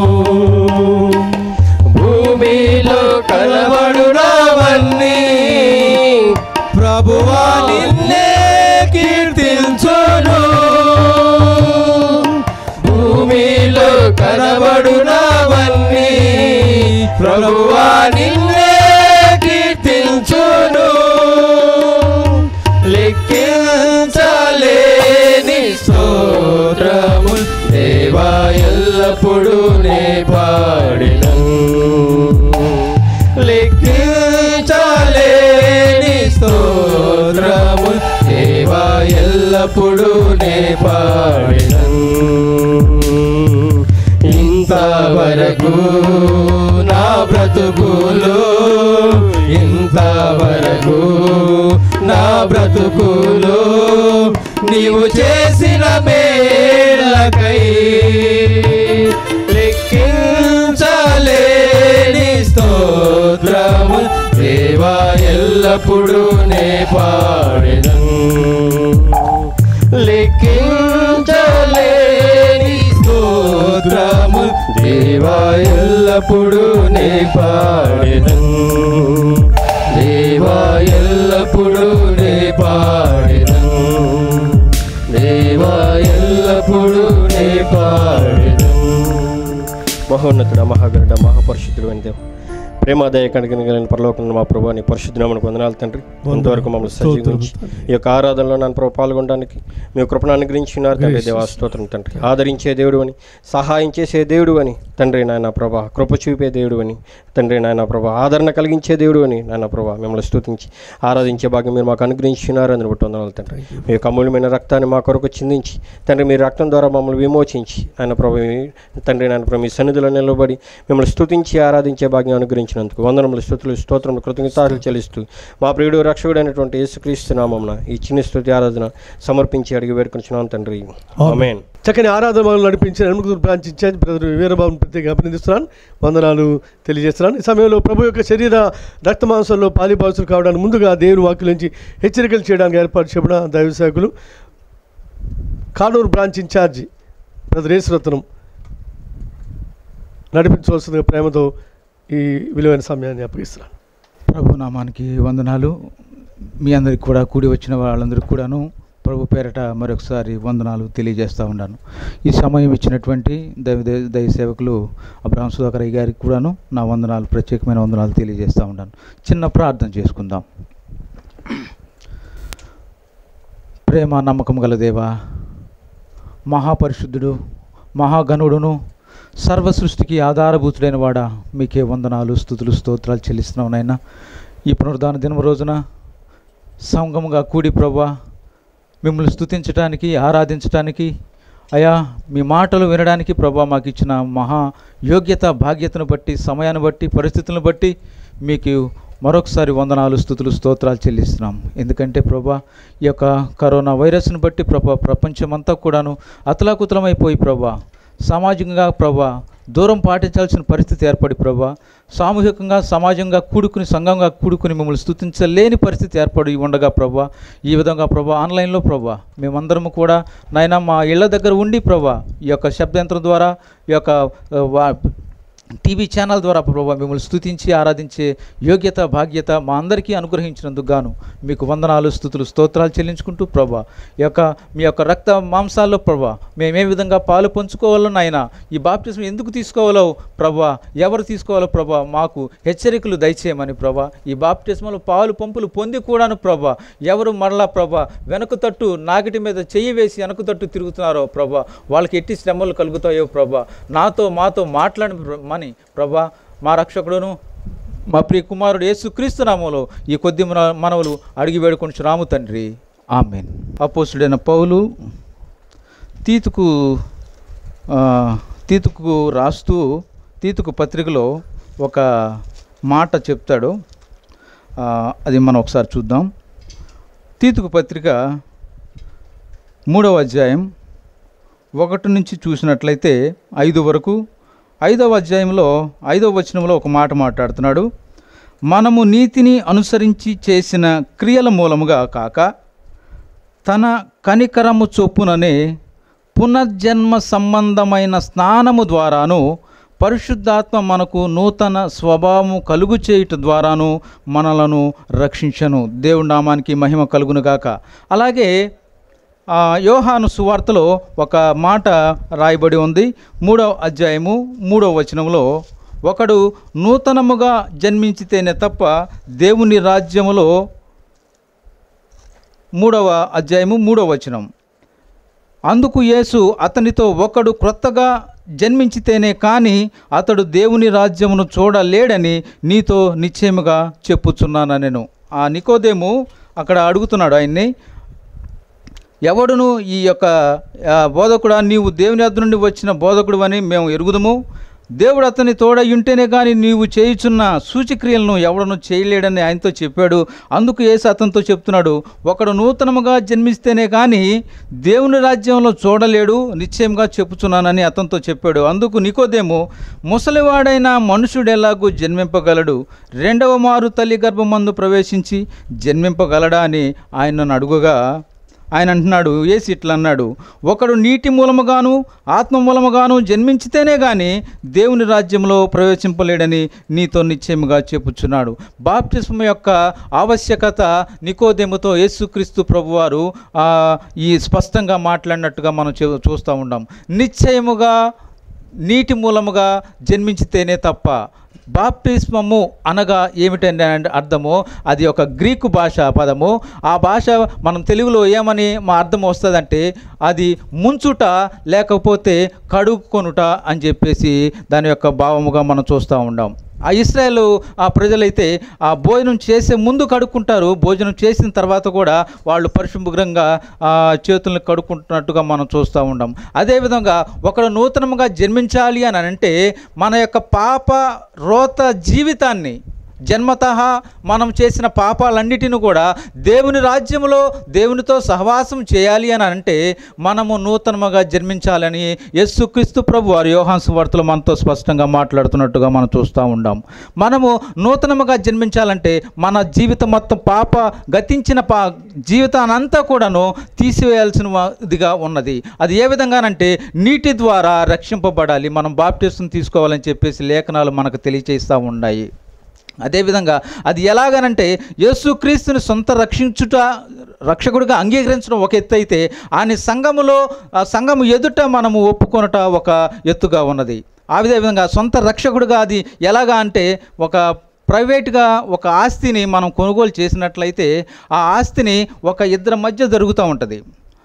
Speaker 3: భూమిలో కనబడునవన్నీ ప్రభువా నిన్నే కీర్తించును భూమిలో కనబడునవన్నీ ప్రభువా నిన్నే కీర్తించును లెక్కించలేని స్తోత్రములు దేవా ఎల్లప్పుడూ నే పాడెదన్ లెక్కించలేని స్తోత్రములు దేవా ఎల్లప్పుడూ నే పాడెదన్ ఇంతవరకు నా బ్రతుకులో ఇంతవరకు నా బ్రతుకులో నీవు చేసిన మేలకై లెక్కించలేని స్తోత్రము దేవా ఎల్లప్పుడూ నే పాడెదన్ లెక్కించలేని స్తోత్రము దేవా ఎల్లప్పుడూ నే పాడెదన్ దేవా ఎల్లప్పుడూ నే పాడెదన్ దేవా ఎల్లప్పుడూ నే పాడెదన్ మహోన్నతుడ మహాగరుడ మహాపరిశుద్ధుడు అని దేవ ప్రేమాదయ కనుగొనగలిగిన పరలోకంలో మా ప్రభు నీ పరిశుద్ధనామమునకు వందనాలు తండ్రి ఇంతవరకు మమ్మల్ని సజీవించి ఈ యొక్క ఆరాధనలో నన్ను ప్రభు పాల్గొనడానికి మీ కృపను అనుగ్రహించినారు తండ్రి దేవా స్తోత్రం తండ్రి ఆదరించే దేవుడు అని సహాయం చేసే దేవుడు అని తండ్రి నాయన ప్రభా కృప చూపే దేవుడు అని తండ్రి నాయన ప్రభా ఆదరణ కలిగించే దేవుడు అని నాయన ప్రభా మిమ్మల్ని స్తుతించి ఆరాధించే భాగ్యం మీరు మాకు అనుగ్రహించినారు అని బట్టి వందనాలు తండ్రి మీ యొక్క అమూల్యమైన రక్తాన్ని మా కొరకు చిందించి తండ్రి మీ రక్తం ద్వారా మమ్మల్ని విమోచించి ఆయన ప్రభు తండ్రి నాయన ప్రభు మీ సన్నిధిలో నిలబడి మిమ్మల్ని స్తుతించి ఆరాధించే భాగ్యం అనుగ్రహించి వందనములు స్తుతులు స్తోత్రములు కృతజ్ఞతలు చెల్లిస్తూ మా ప్రియుడు రక్షకుడు అయినటువంటి యేసుక్రీస్తు నామమున ఈ చిన్న స్తుతి ఆరాధన సమర్పించి అడిగి వేడుకొనిచున్నాం తండ్రి ఆమేన్.
Speaker 1: చక్కని ఆరాధన నడిపించిన ఎనుమకూరు బ్రాంచ్ ఇన్ఛార్జ్ బ్రదర్ వీరబాబుని ప్రత్యేక అభినందిస్తున్నాను, వందనాలు తెలియజేస్తున్నాను. ఈ సమయంలో ప్రభు యొక్క శరీర రక్త మాంసంలో పాలిపాసులు కావడానికి ముందుగా దేవుని వాక్యం నుంచి హెచ్చరికలు చేయడానికి ఏర్పాటు చేయబడిన దైవ సేవకులు Kanuru branch incharge brother Yesuratnam నడిపించవలసిందిగా ప్రేమతో ఈ విలువైన సమయాన్ని అప్పగిస్తున్నాను.
Speaker 4: ప్రభు నామానికి వందనాలు. మీ అందరికి కూడా కూడి వచ్చిన వాళ్ళందరికీ కూడాను ప్రభు పేరట మరొకసారి వందనాలు తెలియజేస్తూ ఉన్నాను. ఈ సమయం ఇచ్చినటువంటి దైవ దైవ సేవకులు అబ్రహాం సుధాకర్ గారికి కూడాను నా వందనాలు, ప్రత్యేకమైన వందనాలు తెలియజేస్తూ ఉన్నాను. చిన్న ప్రార్థన చేసుకుందాం. ప్రేమ నమ్మకం గల దేవా, మహాపరిశుద్ధుడు, మహాగణుడును, సర్వ సృష్టికి ఆధారభూతుడైన వాడా, మీకే వందనాలు స్తుతులు స్తోత్రాలు చెల్లిస్తున్నాం నాయనా. ఈ పునరుద్ధాన దినం రోజున సంఘముగా కూడి ప్రభువా మిమ్మల్ని స్తుతించడానికి, ఆరాధించడానికి, అయా మీ మాటలు వినడానికి ప్రభువా మాకు ఇచ్చిన మహా యోగ్యత భాగ్యతను బట్టి, సమయాన్ని బట్టి, పరిస్థితులను బట్టి మీకు మరొకసారి వందనాలు స్తుతులు స్తోత్రాలు చెల్లిస్తున్నాం. ఎందుకంటే ప్రభా ఈ యొక్క కరోనా వైరస్ను బట్టి ప్రభా ప్రపంచమంతా కూడాను అతలాకుతలమైపోయి ప్రభా సామాజికంగా ప్రభా దూరం పాటించాల్సిన పరిస్థితి ఏర్పడి ప్రభా సామూహికంగా సమాజంగా కూడుకుని సంఘంగా కూడుకుని మిమ్మల్ని స్తుతించలేని పరిస్థితి ఏర్పడి ఉండగా ప్రభా ఈ విధంగా ప్రభా ఆన్లైన్లో ప్రభా మేమందరము కూడా నాయన మా ఇళ్ల దగ్గర ఉండి ప్రభా ఈ యొక్క శబ్దయంత్రం ద్వారా ఈ యొక్క టీవీ ఛానల్ ద్వారా ప్రభా మిమ్మల్ని స్తుతించి ఆరాధించే యోగ్యత భాగ్యత మా అందరికీ అనుగ్రహించినందుకు గాను మీకు వందనాలు స్తుతులు స్తోత్రాలు చెల్లించుకుంటూ ప్రభా ఈ యొక్క మీ యొక్క రక్త మాంసాల్లో ప్రభా మేము ఏ విధంగా పాలు పంచుకోవాలో నాయన ఈ బాప్టిజం ఎందుకు తీసుకోవాలో ప్రభా ఎవరు తీసుకోవాలో ప్రభా మాకు హెచ్చరికలు దయచేయమని ప్రభా ఈ బాప్టిజంలో పాలు పంపులు పొంది కూడాను ప్రభా ఎవరు మరలా ప్రభా వెనక తట్టు నాగిటి మీద చెయ్యి వేసి వెనక తట్టు తిరుగుతున్నారో ప్రభా వాళ్ళకి ఎట్టి శ్రమలు కలుగుతాయో ప్రభా నాతో మాతో మాట్లాడి మని ప్రభా మా రక్షకుడును మా ప్రియ కుమారుడు యేసుక్రీస్తు నామములో ఈ కొద్ది మనవులు అడిగి వేడుకొంచున్నాము తండ్రి, ఆమేన్. అపోస్తుడైన పౌలు తీతుకు తీతుకు రాస్తూ తీతుకు పత్రికలో ఒక మాట చెప్తాడు. అది మనం ఒకసారి చూద్దాం. తీతుకు పత్రిక మూడవ అధ్యాయం ఒకటి నుంచి చూసినట్లయితే ఐదు వరకు, ఐదవ అధ్యాయంలో ఐదవ వచనంలో ఒక మాట మాట్లాడుతున్నాడు. మనము నీతిని అనుసరించి చేసిన క్రియల మూలముగా కాక తన కనికరము చొప్పుననే పునర్జన్మ సంబంధమైన స్నానము ద్వారాను పరిశుద్ధాత్మ మనకు నూతన స్వభావము కలుగు చేయుట ద్వారాను మనలను రక్షించను. దేవుడి నామానికి మహిమ కలుగును గాక. అలాగే యోహాను సువార్తలో ఒక మాట రాయబడి ఉంది. మూడవ అధ్యాయము మూడవ వచనంలో, ఒకడు నూతనముగా జన్మించితేనే తప్ప దేవుని రాజ్యములో, మూడవ అధ్యాయము మూడవ వచనం, అందుకు యేసు అతనితో, ఒకడు క్రొత్తగా జన్మించితేనే కానీ అతడు దేవుని రాజ్యమును చూడలేడని నీతో నిశ్చయముగా చెప్పుచున్నాను నేను. ఆ నికోదేము అక్కడ అడుగుతున్నాడు ఆయన్ని, ఎవడును ఈ యొక్క బోధకుడా, నీవు దేవుని వద్ద నుండి వచ్చిన బోధకుడు అని మేము ఎరుగుదము, దేవుడు అతని తోడయుంటేనే కానీ నీవు చేయుచున్న సూచక్రియలను ఎవడను చేయలేడని ఆయనతో చెప్పాడు. అందుకు యేసు అతనితో చెప్తున్నాడు, ఒకడు నూతనముగా జన్మిస్తేనే కానీ దేవుని రాజ్యంలో చూడలేడు, నిశ్చయంగా చెప్పుచున్నానని అతనితో చెప్పాడు. అందుకు నికోదేము, ముసలివాడైన మనుషుడు ఎలాగూ జన్మింపగలడు? రెండవ మారు తల్లి గర్భమందు ప్రవేశించి జన్మింపగలడా అని ఆయనను అడుగుగా ఆయన అంటున్నాడు, యేసు ఇట్లా అన్నాడు, ఒకడు నీటి మూలముగాను ఆత్మ మూలముగాను జన్మించితేనే కానీ దేవుని రాజ్యంలో ప్రవేశింపలేడని నీతో నిశ్చయముగా చెప్పుచున్నాడు. బాప్తిస్మ యొక్క ఆవశ్యకత నికోదేముతో యేసుక్రీస్తు ప్రభువారు ఈ స్పష్టంగా మాట్లాడినట్టుగా మనం చూస్తూ ఉన్నాం. నిశ్చయముగా నీటి మూలముగా జన్మించితేనే తప్ప. బాప్టిస్మము అనగా ఏమిటంటే అర్థము, అది ఒక గ్రీకు భాష పదము. ఆ భాష మనం తెలుగులో ఏమని మా అర్థం వస్తుందంటే, అది ముంచుట లేకపోతే కడుక్కొనుట అని చెప్పేసి దాని యొక్క భావముగా మనం చూస్తూ ఉన్నాం. ఆ ఇశ్రాయేలు ఆ ప్రజలైతే ఆ భోజనం చేసే ముందు కడుక్కుంటారు, భోజనం చేసిన తర్వాత కూడా వాళ్ళు పరిశుభ్రంగా చేతులను కడుక్కుంటున్నట్టుగా మనం చూస్తూ ఉంటాం. అదేవిధంగా ఒకడు నూతనంగా జన్మించాలి అని అంటే మన యొక్క పాప రోత జీవితాన్ని, జన్మతః మనం చేసిన పాపాలన్నిటిని కూడా దేవుని రాజ్యంలో దేవునితో సహవాసం చేయాలి అని అంటే మనము నూతనముగా జన్మించాలని యేసుక్రీస్తు ప్రభు వారి యోహాను సువార్తలో మనతో స్పష్టంగా మాట్లాడుతున్నట్టుగా మనం చూస్తూ ఉన్నాం. మనము నూతనముగా జన్మించాలంటే మన జీవితం మొత్తం పాప గతించిన పా జీవితానంతా కూడాను తీసివేయాల్సినదిగా ఉన్నది. అది ఏ విధంగానంటే నీటి ద్వారా రక్షింపబడాలి, మనం బాప్టిజం తీసుకోవాలని చెప్పేసి లేఖనాలు మనకు తెలియజేస్తూ ఉన్నాయి. అదేవిధంగా అది ఎలాగనంటే యేసుక్రీస్తుని సొంత రక్షించుట రక్షకుడిగా అంగీకరించడం ఒక ఎత్తు అయితే, ఆయన సంఘములో ఆ సంఘము ఎదుట మనము ఒప్పుకొనుట ఒక ఎత్తుగా ఉన్నది. ఆ విధంగా సొంత రక్షకుడిగా అది ఎలాగా అంటే, ఒక ప్రైవేట్గా ఒక ఆస్తిని మనం కొనుగోలు చేసినట్లయితే ఆ ఆస్తిని ఒక ఇద్దరి మధ్య జరుగుతూ ఉంటుంది.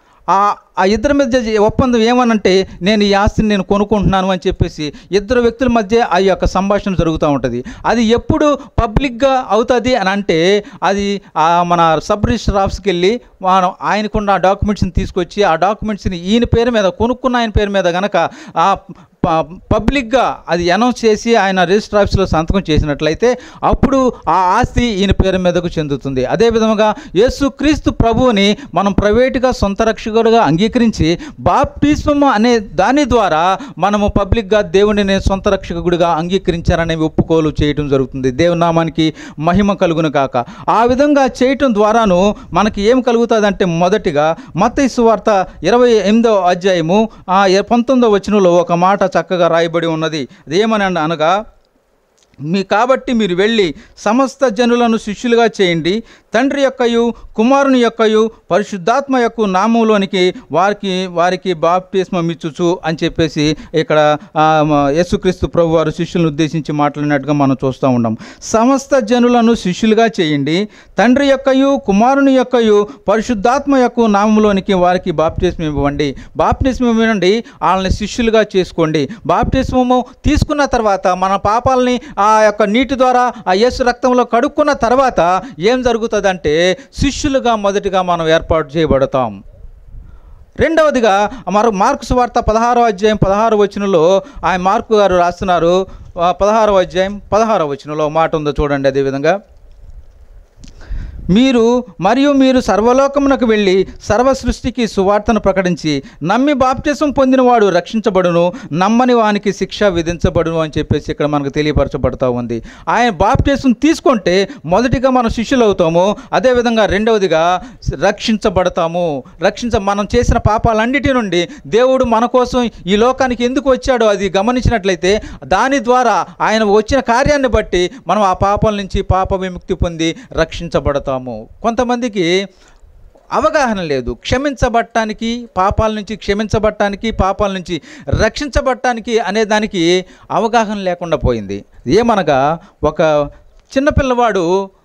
Speaker 4: ఆ ఇద్దరి మధ్య ఒప్పందం ఏమనంటే, నేను ఈ ఆస్తిని నేను కొనుక్కుంటున్నాను అని చెప్పేసి ఇద్దరు వ్యక్తుల మధ్య ఆ యొక్క సంభాషణ జరుగుతూ ఉంటుంది. అది ఎప్పుడు పబ్లిక్గా అవుతుంది అని అంటే, అది మన సబ్ రిజిస్టర్ ఆఫీస్కి వెళ్ళి మనం ఆయనకున్న ఆ డాక్యుమెంట్స్ని తీసుకొచ్చి ఆ డాక్యుమెంట్స్ని ఈయన పేరు మీద కొనుక్కున్న ఆయన పేరు మీద కనుక ఆ పబ్లిక్గా అది అనౌన్స్ చేసి ఆయన రిజిస్టర్ ఆఫీస్లో సంతకం చేసినట్లయితే అప్పుడు ఆ ఆస్తి ఈయన పేరు మీదకు చెందుతుంది. అదేవిధంగా యేసుక్రీస్తు ప్రభువుని మనం ప్రైవేటుగా సొంత రక్షకుడుగా అంగీకరించి బాప్టిస్మము అనే దాని ద్వారా మనము పబ్లిక్గా దేవుడిని సొంత రక్షకుడిగా అంగీకరించారనే ఒప్పుకోలు చేయటం జరుగుతుంది. దేవుని నామానికి మహిమ కలుగును కాక. ఆ విధంగా చేయటం ద్వారాను మనకి ఏం కలుగుతుందంటే, మొదటిగా మత్తయి సువార్త ఇరవై ఎనిమిదవ అధ్యాయము పంతొమ్మిదవ వచనంలో ఒక మాట చక్కగా రాయబడి ఉన్నది. అదేమని అనగా, మీ కాబట్టి మీరు వెళ్ళి సమస్త జనులను శిష్యులుగా చేయండి, తండ్రి యొక్కయు కుమారుని యొక్కయు పరిశుద్ధాత్మ యొక్క నామంలోనికి వారికి వారికి బాప్తిస్మం ఇచ్చుచు అని చెప్పేసి ఇక్కడ యేసుక్రీస్తు ప్రభు వారు శిష్యులను ఉద్దేశించి మాట్లాడినట్టుగా మనం చూస్తూ ఉన్నాం. సమస్త జనులను శిష్యులుగా చేయండి, తండ్రి యొక్కయు కుమారుని యొక్కయు పరిశుద్ధాత్మ యొక్క నామంలోనికి వారికి బాప్తిస్మం ఇవ్వండి. బాప్తిస్మం ఇవ్వండి, వాళ్ళని శిష్యులుగా చేసుకోండి. బాప్తిస్మము తీసుకున్న తర్వాత మన పాపాలని ఆ యొక్క నీటి ద్వారా ఆ యేసు రక్తంలో కడుక్కున్న తర్వాత ఏం జరుగుతుంది జరుగుతుందంటే శిష్యులుగా మొదటిగా మనం ఏర్పాటు చేయబడతాం. రెండవదిగా మరో మార్కు సువార్త పదహారో అధ్యాయం పదహారు వచనంలో ఆయన మార్కు గారు రాస్తున్నారు. పదహారో అధ్యాయం పదహారో వచనంలో మాట ఉందో చూడండి. అదేవిధంగా మీరు మరియు మీరు సర్వలోకమునకు వెళ్ళి సర్వ సృష్టికి సువార్తను ప్రకటించి నమ్మి బాప్తిసం పొందినవాడు రక్షించబడును, నమ్మని వానికి శిక్ష విధించబడును అని చెప్పేసి ఇక్కడ మనకు తెలియపరచబడుతూ ఉంది. ఆయన బాప్తిసం తీసుకుంటే మొదటిగా మనం శిష్యులు అవుతాము. అదేవిధంగా రెండవదిగా రక్షించబడతాము. రక్షించ మనం చేసిన పాపాలన్నిటి నుండి దేవుడు మన కోసం ఈ లోకానికి ఎందుకు వచ్చాడో అది గమనించినట్లయితే దాని ద్వారా ఆయన వచ్చిన కార్యాన్ని బట్టి మనం ఆ పాపాల నుంచి పాప విముక్తి పొంది రక్షించబడతాము. కొంతమందికి అవగాహన లేదు. క్షమించబడటానికి, పాపాల నుంచి క్షమించబడటానికి, పాపాల నుంచి రక్షించబడటానికి అనే దానికి అవగాహన లేకుండా పోయింది. ఏమనగా ఒక చిన్నపిల్లవాడు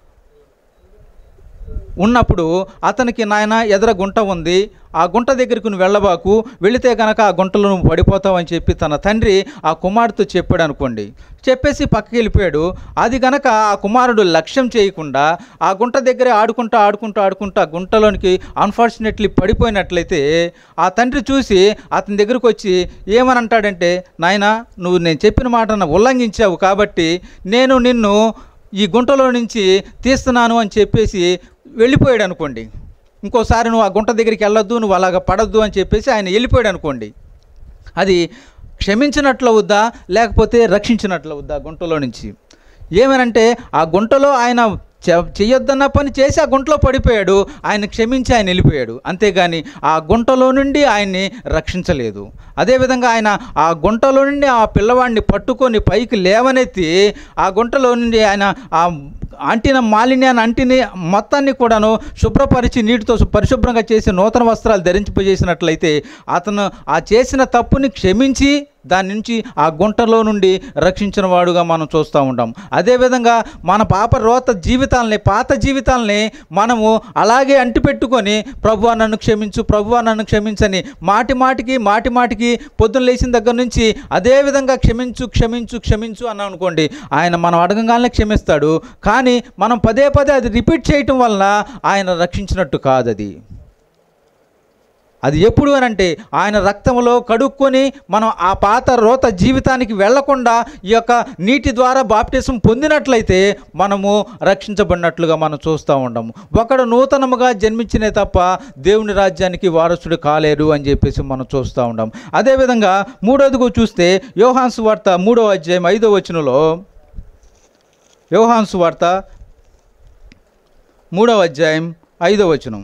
Speaker 4: ఉన్నప్పుడు అతనికి నాయన ఎదుర గుంట ఉంది, ఆ గుంట దగ్గరికి నువ్వు వెళ్ళబాకు, వెళితే కనుక ఆ గుంటలో నువ్వు పడిపోతావు అని చెప్పి తన తండ్రి ఆ కుమారుడితో చెప్పాడు అనుకోండి. చెప్పేసి పక్కకి వెళ్ళిపోయాడు. అది కనుక ఆ కుమారుడు లక్ష్యం చేయకుండా ఆ గుంట దగ్గరే ఆడుకుంటూ ఆడుకుంటూ ఆడుకుంటూ ఆ గుంటలోనికి అన్ఫార్చునేట్లీ పడిపోయినట్లయితే ఆ తండ్రి చూసి అతని దగ్గరికి వచ్చి ఏమని అంటాడంటే, నాయన నువ్వు నేను చెప్పిన మాటను ఉల్లంఘించావు కాబట్టి నేను నిన్ను ఈ గుంటలో నుంచి తీస్తున్నాను అని చెప్పేసి వెళ్ళిపోయాడు అనుకోండి. ఇంకోసారి నువ్వు ఆ గుంట దగ్గరికి వెళ్ళొద్దు, నువ్వు అలాగ పడద్దు అని చెప్పేసి ఆయన వెళ్ళిపోయాడు అనుకోండి. అది క్షమించినట్లు అవుద్దా లేకపోతే రక్షించినట్లు అవుద్దా గుంటలో నుంచి? ఏమనంటే ఆ గుంటలో ఆయన చెయ్యొద్దన్న పని చేసి ఆ గుంటలో పడిపోయాడు, ఆయన క్షమించి ఆయన వెళ్ళిపోయాడు. అంతేగాని ఆ గుంటలో నుండి ఆయన్ని రక్షించలేదు. అదేవిధంగా ఆయన ఆ గుంటలో నుండి ఆ పిల్లవాడిని పట్టుకొని పైకి లేవనెత్తి ఆ గుంటలో నుండి ఆయన ఆ అంటిన మాలిన్యాన్ని అంటిని మొత్తాన్ని కూడాను శుభ్రపరిచి నీటితో పరిశుభ్రంగా చేసి నూతన వస్త్రాలు ధరించిపోజేసినట్లయితే అతను ఆ చేసిన తప్పుని క్షమించి దాని నుంచి ఆ గుంటలో నుండి రక్షించిన వాడుగా మనం చూస్తూ ఉంటాం. అదేవిధంగా మన పాప రోత జీవితాలని, పాత జీవితాలని మనము అలాగే అంటిపెట్టుకొని ప్రభువా నన్ను క్షమించు, ప్రభువా నన్ను క్షమించని మాటి మాటికి మాటి మాటికి పొద్దున్న లేచిన దగ్గర నుంచి అదేవిధంగా క్షమించు క్షమించు క్షమించు అన్నాం అనుకోండి, ఆయన మనం అడగంగానే క్షమిస్తాడు. కానీ మనం పదే పదే అది రిపీట్ చేయటం వలన ఆయన రక్షించినట్టు కాదు. అది అది ఎప్పుడు అని అంటే ఆయన రక్తంలో కడుక్కొని మనం ఆ పాత రోత జీవితానికి వెళ్లకుండా ఈ యొక్క నీటి ద్వారా బాప్టిజం పొందినట్లయితే మనము రక్షించబడినట్లుగా మనం చూస్తూ ఉంటాము. ఒకడు నూతనముగా జన్మించినే తప్ప దేవుని రాజ్యానికి వారసుడు కాలేరు అని చెప్పేసి మనం చూస్తూ ఉంటాం. అదేవిధంగా మూడోదిగా చూస్తే యోహాను సువార్త మూడో అధ్యాయం ఐదో వచనంలో, యోహాను సువార్త మూడవ అధ్యాయం ఐదో వచనం,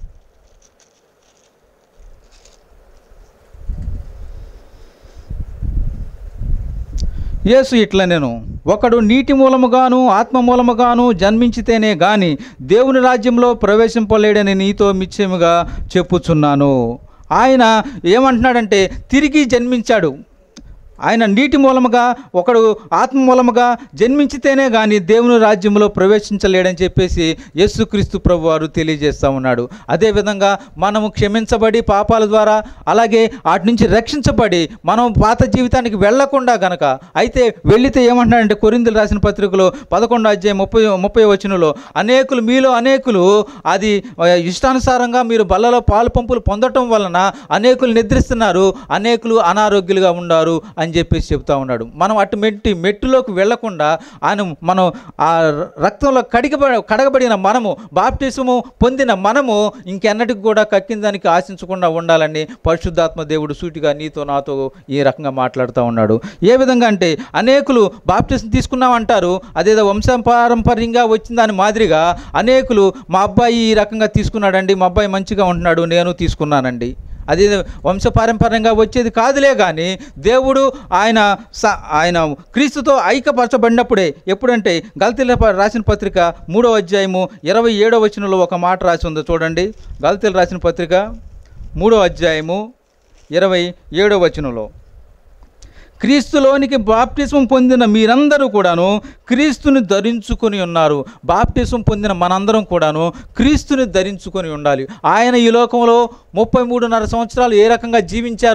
Speaker 4: యేసు ఇట్లా నేను ఒకడు నీటి మూలముగాను ఆత్మ మూలముగాను జన్మించితేనే గాని దేవుని రాజ్యంలో ప్రవేశింపలేడని నీతో నిశ్చయముగా చెప్పుచున్నాను. ఆయన ఏమంటున్నాడంటే తిరిగి జన్మించాడు. ఆయన నీటి మూలముగా, ఒకడు ఆత్మ మూలముగా జన్మించితేనే కానీ దేవుని రాజ్యంలో ప్రవేశించలేడని చెప్పేసి యేసుక్రీస్తు ప్రభు వారు తెలియజేస్తూ ఉన్నాడు. అదేవిధంగా మనము క్షమించబడి పాపాల ద్వారా అలాగే వాటి నుంచి రక్షించబడి మనం పాత జీవితానికి వెళ్లకుండా గనక అయితే వెళితే ఏమంటున్నాడంటే కొరింథీయులకు రాసిన పత్రికలో పదకొండో అధ్యాయం ముప్పై ముప్పై వచనంలో అనేకులు మీలో అనేకులు అది ఇష్టానుసారంగా మీరు బల్లలో పాలు పంపులు పొందటం వలన అనేకులు నిద్రిస్తున్నారు, అనేకులు అనారోగ్యులుగా ఉన్నారు అని చెప్పేసి చెప్తా ఉన్నాడు. మనం అటు మెట్టి మెట్టులోకి వెళ్లకుండా ఆయన మనం ఆ రక్తంలో కడిగబ కడగబడిన మనము బాప్టిజము పొందిన మనము ఇంకెన్నటికి కూడా కక్కిన దానికి ఆశించకుండా ఉండాలని పరిశుద్ధాత్మ దేవుడు సూటిగా నీతో నాతో ఈ రకంగా మాట్లాడుతూ ఉన్నాడు. ఏ విధంగా అంటే అనేకులు బాప్టిజం తీసుకున్నామంటారు, అదేదో వంశపారంపర్యంగా వచ్చిన దాని మాదిరిగా అనేకులు మా అబ్బాయి ఈ రకంగా తీసుకున్నాడండి, మా అబ్బాయి మంచిగా ఉంటున్నాడు, నేను తీసుకున్నానండి, అది వంశపారంపర్యంగా వచ్చేది కాదులే. కానీ దేవుడు ఆయన స ఆయన క్రీస్తుతో ఐక్యపరచబడినప్పుడే, ఎప్పుడంటే గల్తీయులకు రాసిన పత్రిక మూడో అధ్యాయము ఇరవై ఏడో వచనంలో ఒక మాట రాసి ఉందో చూడండి. గల్తీయులకు రాసిన పత్రిక మూడో అధ్యాయము ఇరవై ఏడో వచనంలో, క్రీస్తులోనికి బాప్టిజం పొందిన మీరందరూ కూడాను క్రీస్తుని ధరించుకొని ఉన్నారు. బాప్టిజం పొందిన మనందరం కూడాను క్రీస్తుని ధరించుకొని ఉండాలి. ఆయన ఈ లోకంలో ముప్పై మూడున్నర సంవత్సరాలు ఏ రకంగా జీవించారో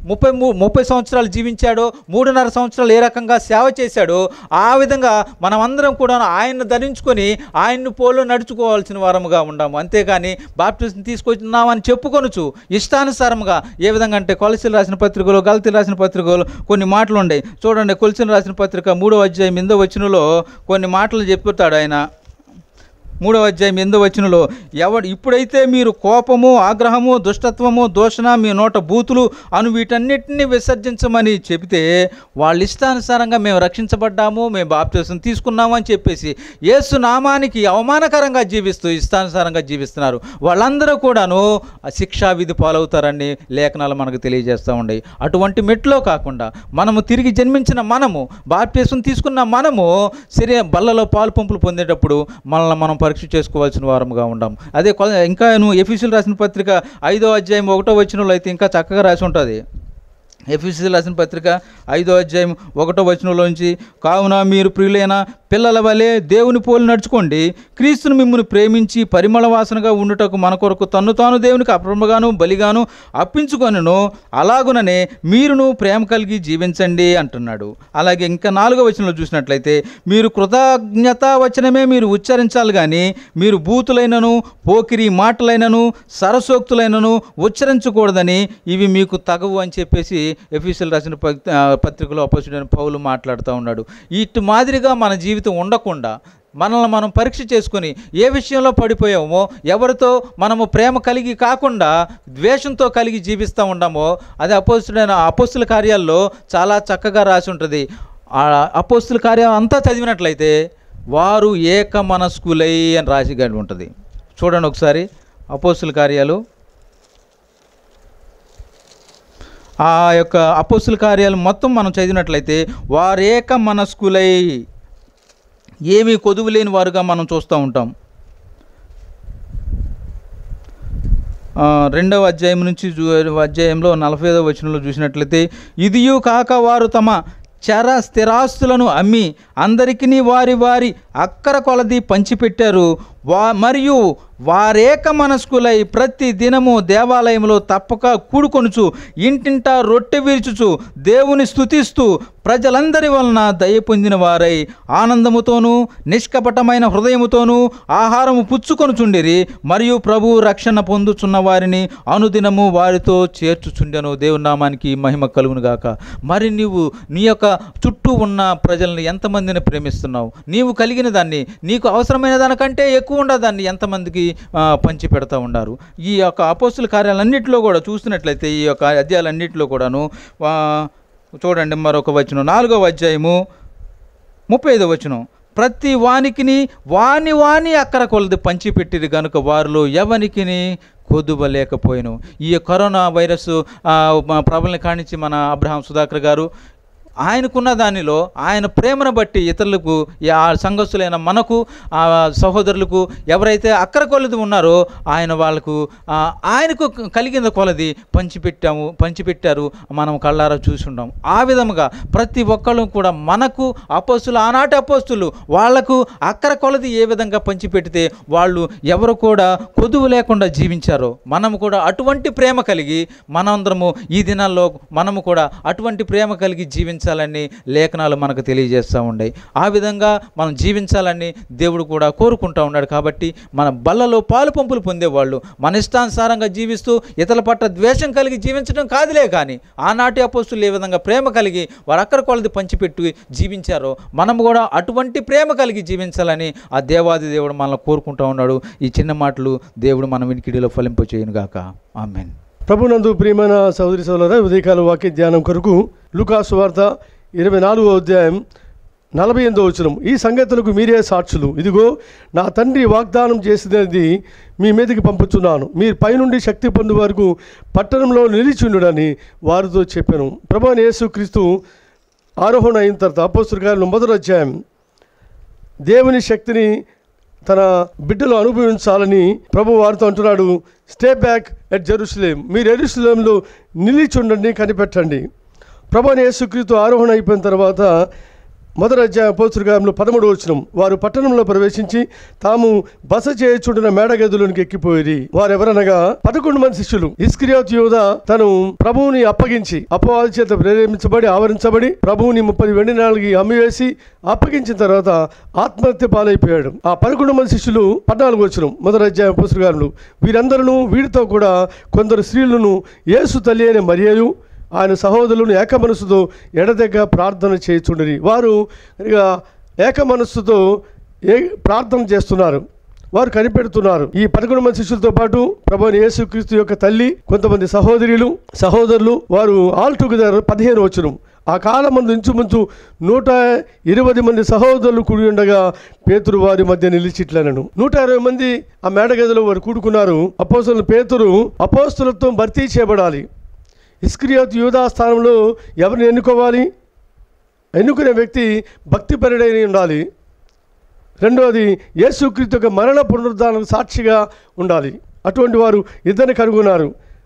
Speaker 4: ముప్పై మూ ముప్పై సంవత్సరాలు జీవించాడో, మూడున్నర సంవత్సరాలు ఏ రకంగా సేవ చేశాడో ఆ విధంగా మనం అందరం కూడా ఆయన్ని ధరించుకొని ఆయన్ని పోలో నడుచుకోవాల్సిన వారముగా ఉండాము. అంతేకాని బాప్టిజం తీసుకొచ్చున్నామని చెప్పుకొనుచు ఇష్టానుసారముగా ఏ విధంగా అంటే కొలసీలు రాసిన పత్రికలో, గలతీలు రాసిన పత్రికలో కొన్ని మాటలు ఉన్నాయి. చూడండి, కొలసీలు రాసిన పత్రిక మూడో అధ్యాయం ఎనిమిదో వచనంలో కొన్ని మాటలు చెప్తాడు ఆయన. మూడవ అధ్యాయం ఎనిమిదో వచనంలో, ఎవడు ఇప్పుడైతే మీరు కోపము, ఆగ్రహము, దుష్టత్వము, దూషణ, మీ నోట బూతులు అను వీటన్నిటిని విసర్జించమని చెబితే వాళ్ళ ఇష్టానుసారంగా మేము రక్షించబడ్డాము, మేము బాప్తిసం తీసుకున్నాము అని చెప్పేసి యేసు నామానికి అవమానకరంగా జీవిస్తూ ఇష్టానుసారంగా జీవిస్తున్నారు. వాళ్ళందరూ కూడాను శిక్షా విధి పాలవుతారని లేఖనాలు మనకు తెలియజేస్తూ ఉన్నాయి. అటువంటి మెట్లో కాకుండా మనము తిరిగి జన్మించిన మనము, బాప్తిసం తీసుకున్న మనము శరీర బల్లలో పాలు పంపులు పొందేటప్పుడు మనల్ని మనం పరీక్ష చేసుకోవాల్సిన వారముగా ఉండాం. అదే ఇంకా నువ్వు ఎఫెసీయులకు రాసిన పత్రిక ఐదో అధ్యాయం ఒకటో వచనంలో అయితే ఇంకా చక్కగా రాసి ఉంటుంది. ఎఫెసీయులకు రాసిన పత్రిక ఐదో అధ్యాయం ఒకటో వచనంలోంచి, కావున మీరు ప్రియులైన పిల్లల వలె దేవుని పోలి నడుచుకోండి, క్రీస్తును మిమ్మల్ని ప్రేమించి పరిమళ వాసనగా ఉండుటకు మన కొరకు తన్ను తాను దేవునికి అప్రమగాను బలిగాను అప్పించుకొనెను, అలాగుననే మీరును ప్రేమ కలిగి జీవించండి అంటున్నాడు. అలాగే ఇంకా నాలుగో వచనంలో చూసినట్లయితే, మీరు కృతజ్ఞతా వచనమే మీరు ఉచ్చరించాలి కానీ మీరు బూతులైనను పోకిరి మాటలైనను సరసోక్తులైనను ఉచ్చరించకూడదని ఇవి మీకు తగవు అని చెప్పేసి ఎఫెసీయులకు రాసిన పత్రికలో అపోస్తలుడైన పౌలు మాట్లాడుతూ ఉన్నాడు. ఇటు మాదిరిగా మన జీవితం ఉండకుండా మనల్ని మనం పరీక్ష చేసుకొని ఏ విషయంలో పడిపోయామో, ఎవరితో మనము ప్రేమ కలిగి కాకుండా ద్వేషంతో కలిగి జీవిస్తూ ఉన్నామో అది అపోస్తలుడైన అపోస్తల కార్యాల్లో చాలా చక్కగా రాసి ఉంటుంది. ఆ అపోస్తల కార్యాలు అంతా చదివినట్లయితే వారు ఏక మనస్కులై అని రాసి గడి ఉంటుంది. చూడండి ఒకసారి అపోస్తల కార్యాలు, ఆ యొక్క అపోస్తల కార్యాలు మొత్తం మనం చదివినట్లయితే వారు ఏక మనస్కులై, ఏమీ కొదువు లేని వారుగా మనం చూస్తూ ఉంటాం. రెండవ అధ్యాయం నుంచి అధ్యాయంలో నలభై ఐదవ వచనంలో చూసినట్లయితే, ఇదియు కాక వారు తమ చర స్థిరాస్తులను అమ్మి అందరికీ వారి వారి అక్కర కొలది పంచిపెట్టారు. వా మరియు వారేక మనస్కులై ప్రతి దినము దేవాలయంలో తప్పక కూడుకొనుచు ఇంటింటా రొట్టె విరుచుచు దేవుని స్తుతిస్తూ ప్రజలందరి వలన దయ పొందిన వారై ఆనందముతోనూ నిష్కపటమైన హృదయముతోనూ ఆహారము పుచ్చుకొనుచుండిరి. మరియు ప్రభు రక్షణ పొందుచున్న వారిని అనుదినము వారితో చేర్చుచుండెను. దేవుని నామానికి మహిమ కలుగును గాక. మరి నీవు నీ యొక్క చుట్టూ ఉన్న ప్రజల్ని ఎంతమందిని ప్రేమిస్తున్నావు? నీవు కలిగిన దాన్ని, నీకు అవసరమైన దానికంటే ఎక్కువ ఉండదాన్ని ఎంతమందికి పంచి పెడతా ఉన్నారు? ఈ యొక్క అపోస్తల కార్యాలన్నింటిలో కూడా చూస్తున్నట్లయితే ఈ యొక్క అధ్యాయాలన్నింటిలో కూడాను చూడండి, మరొక వచనం నాలుగవ అధ్యాయము ముప్పై ఐదవ వచనం, ప్రతి వానికిని వాని వాని అక్కర కొలది పంచిపెట్టిరు గనుక వారిలో ఎవనికిని కొదువలేకపోయాను. ఈ కరోనా వైరస్ ప్రబలని కానించి మన అబ్రహాం సుధాకర్ గారు ఆయనకున్న దానిలో ఆయన ప్రేమను బట్టి ఇతరులకు, ఆ సంఘస్థులైన మనకు, ఆ సహోదరులకు ఎవరైతే అక్కర కొలది ఉన్నారో ఆయన వాళ్ళకు ఆయనకు కలిగిన కొలది పంచిపెట్టాము పంచిపెట్టారు మనం కళ్ళారా చూసుంటాం. ఆ విధముగా ప్రతి ఒక్కళ్ళు కూడా మనకు అపోస్తులు, ఆనాటి అపోస్తులు వాళ్లకు అక్కర కొలది ఏ విధంగా పంచిపెడితే వాళ్ళు ఎవరు కూడా కొదువు లేకుండా జీవించారో మనము కూడా అటువంటి ప్రేమ కలిగి మనందరము ఈ దినాల్లో మనము కూడా అటువంటి ప్రేమ కలిగి జీవించాలి లని లేఖనాలు మనకు తెలియజేస్తూ ఉన్నాయి. ఆ విధంగా మనం జీవించాలని దేవుడు కూడా కోరుకుంటూ ఉన్నాడు. కాబట్టి మన బల్లలో పాలు పంపులు పొందేవాళ్ళు మన ఇష్టానుసారంగా జీవిస్తూ ఇతరుల పట్ల ద్వేషం కలిగి జీవించడం కాదులే, కానీ ఆనాటి అపోస్తులు ఏ విధంగా ప్రేమ కలిగి వారు అక్కడి కొలది పంచిపెట్టి జీవించారో మనము కూడా అటువంటి ప్రేమ కలిగి జీవించాలని ఆ దేవాది దేవుడు మనల్ని కోరుకుంటూ ఉన్నాడు. ఈ చిన్న మాటలు దేవుడు మన వినికిడిలో ఫలింప చేయను గాక. ఆమేన్.
Speaker 1: ప్రభునందు ప్రియమైన సహోదరి సోదరులారా, ఉదయకాల వాక్య ధ్యానం కొరకు లూకాసు వార్త ఇరవై నాలుగో అధ్యాయం నలభై ఎనిమిదో వచనం, ఈ సంగతులకు మీరే సాక్షులు. ఇదిగో నా తండ్రి వాగ్దానం చేసినది మీ మీదకి పంపుతున్నాను. మీరు పైనుండి శక్తి పొందు వరకు పట్టణంలో నిలిచిండుడని వారితో చెప్పాను. ప్రభువైన యేసుక్రీస్తు ఆరోహణ అయిన తర్వాత అపోస్తలుల కార్యాలు మొదటి అధ్యాయం దేవుని శక్తిని తన బిడ్డలు అనుభవించాలని ప్రభు వారితో అంటున్నాడు. స్టే బ్యాక్ ఎట్ జెరూసలేం, మీరు యెరూషలేములో నిలిచి ఉండండి, కనిపెట్టండి. ప్రభువైన యేసుక్రీస్తు ఆరోహణ అయిపోయిన తర్వాత మొదటి అధ్యాయం అపోస్తలుల కార్యములు పదమూడవ వచనం. వారు పట్టణంలో ప్రవేశించి తాము బస చేయుచుండిన మేడగదులోనికి ఎక్కిపోయి వారు ఎవరనగా పదకొండు మంది శిష్యులు. ఇస్కరియోతు యూదా తను ప్రభువుని అప్పగించి అపవాది చేత ప్రేరేపించబడి ఆవరించబడి ప్రభువుని ముప్పది వెండి నాలుగు అమ్మివేసి అప్పగించిన తర్వాత ఆత్మహత్య పాలైపోయాడు. ఆ పదకొండు మంది శిష్యులు పద్నాలుగు వచనం మొదటి అధ్యాయం అపోస్తలుల కార్యములు. వీరందరూ వీరితో కూడా కొందరు స్త్రీలను యేసు తల్లి అయిన మరియయు ఆయన సహోదరులను ఏక మనస్సుతో ఎడదెగ్గ ప్రార్థన చేయుచుండిరి. వారు ఏక మనస్సుతో ఏ ప్రార్థన చేస్తున్నారు, వారు కనిపెడుతున్నారు. ఈ పదకొండు మంది శిష్యులతో పాటు ప్రభువైన యేసుక్రీస్తు యొక్క తల్లి, కొంతమంది సహోదరులు సహోదరులు వారు ఆల్ టుగెదర్ పదిహేను వచనం. ఆ కాలం మందు ఇంచుమించు నూట ఇరవై మంది సహోదరులు కూడి ఉండగా పేతురు వారి మధ్య నిలిచిట్లనను. నూట ఇరవై మంది ఆ మేడగదిలో వారు కూడుకున్నారు. అపోస్తలులు పేతురు అపోస్తలులతో భర్తీ చేయబడాలి. ఇస్కరియోతు యూదా స్థానంలో ఎవరిని ఎన్నుకోవాలి? ఎన్నుకునే వ్యక్తి భక్తిపరుడై ఉండాలి. రెండవది యేసుక్రీస్తు యొక్క మరణ పునరుద్ధానం సాక్షిగా ఉండాలి. అటువంటి వారు ఇద్దరిని కనుగొన్నారు.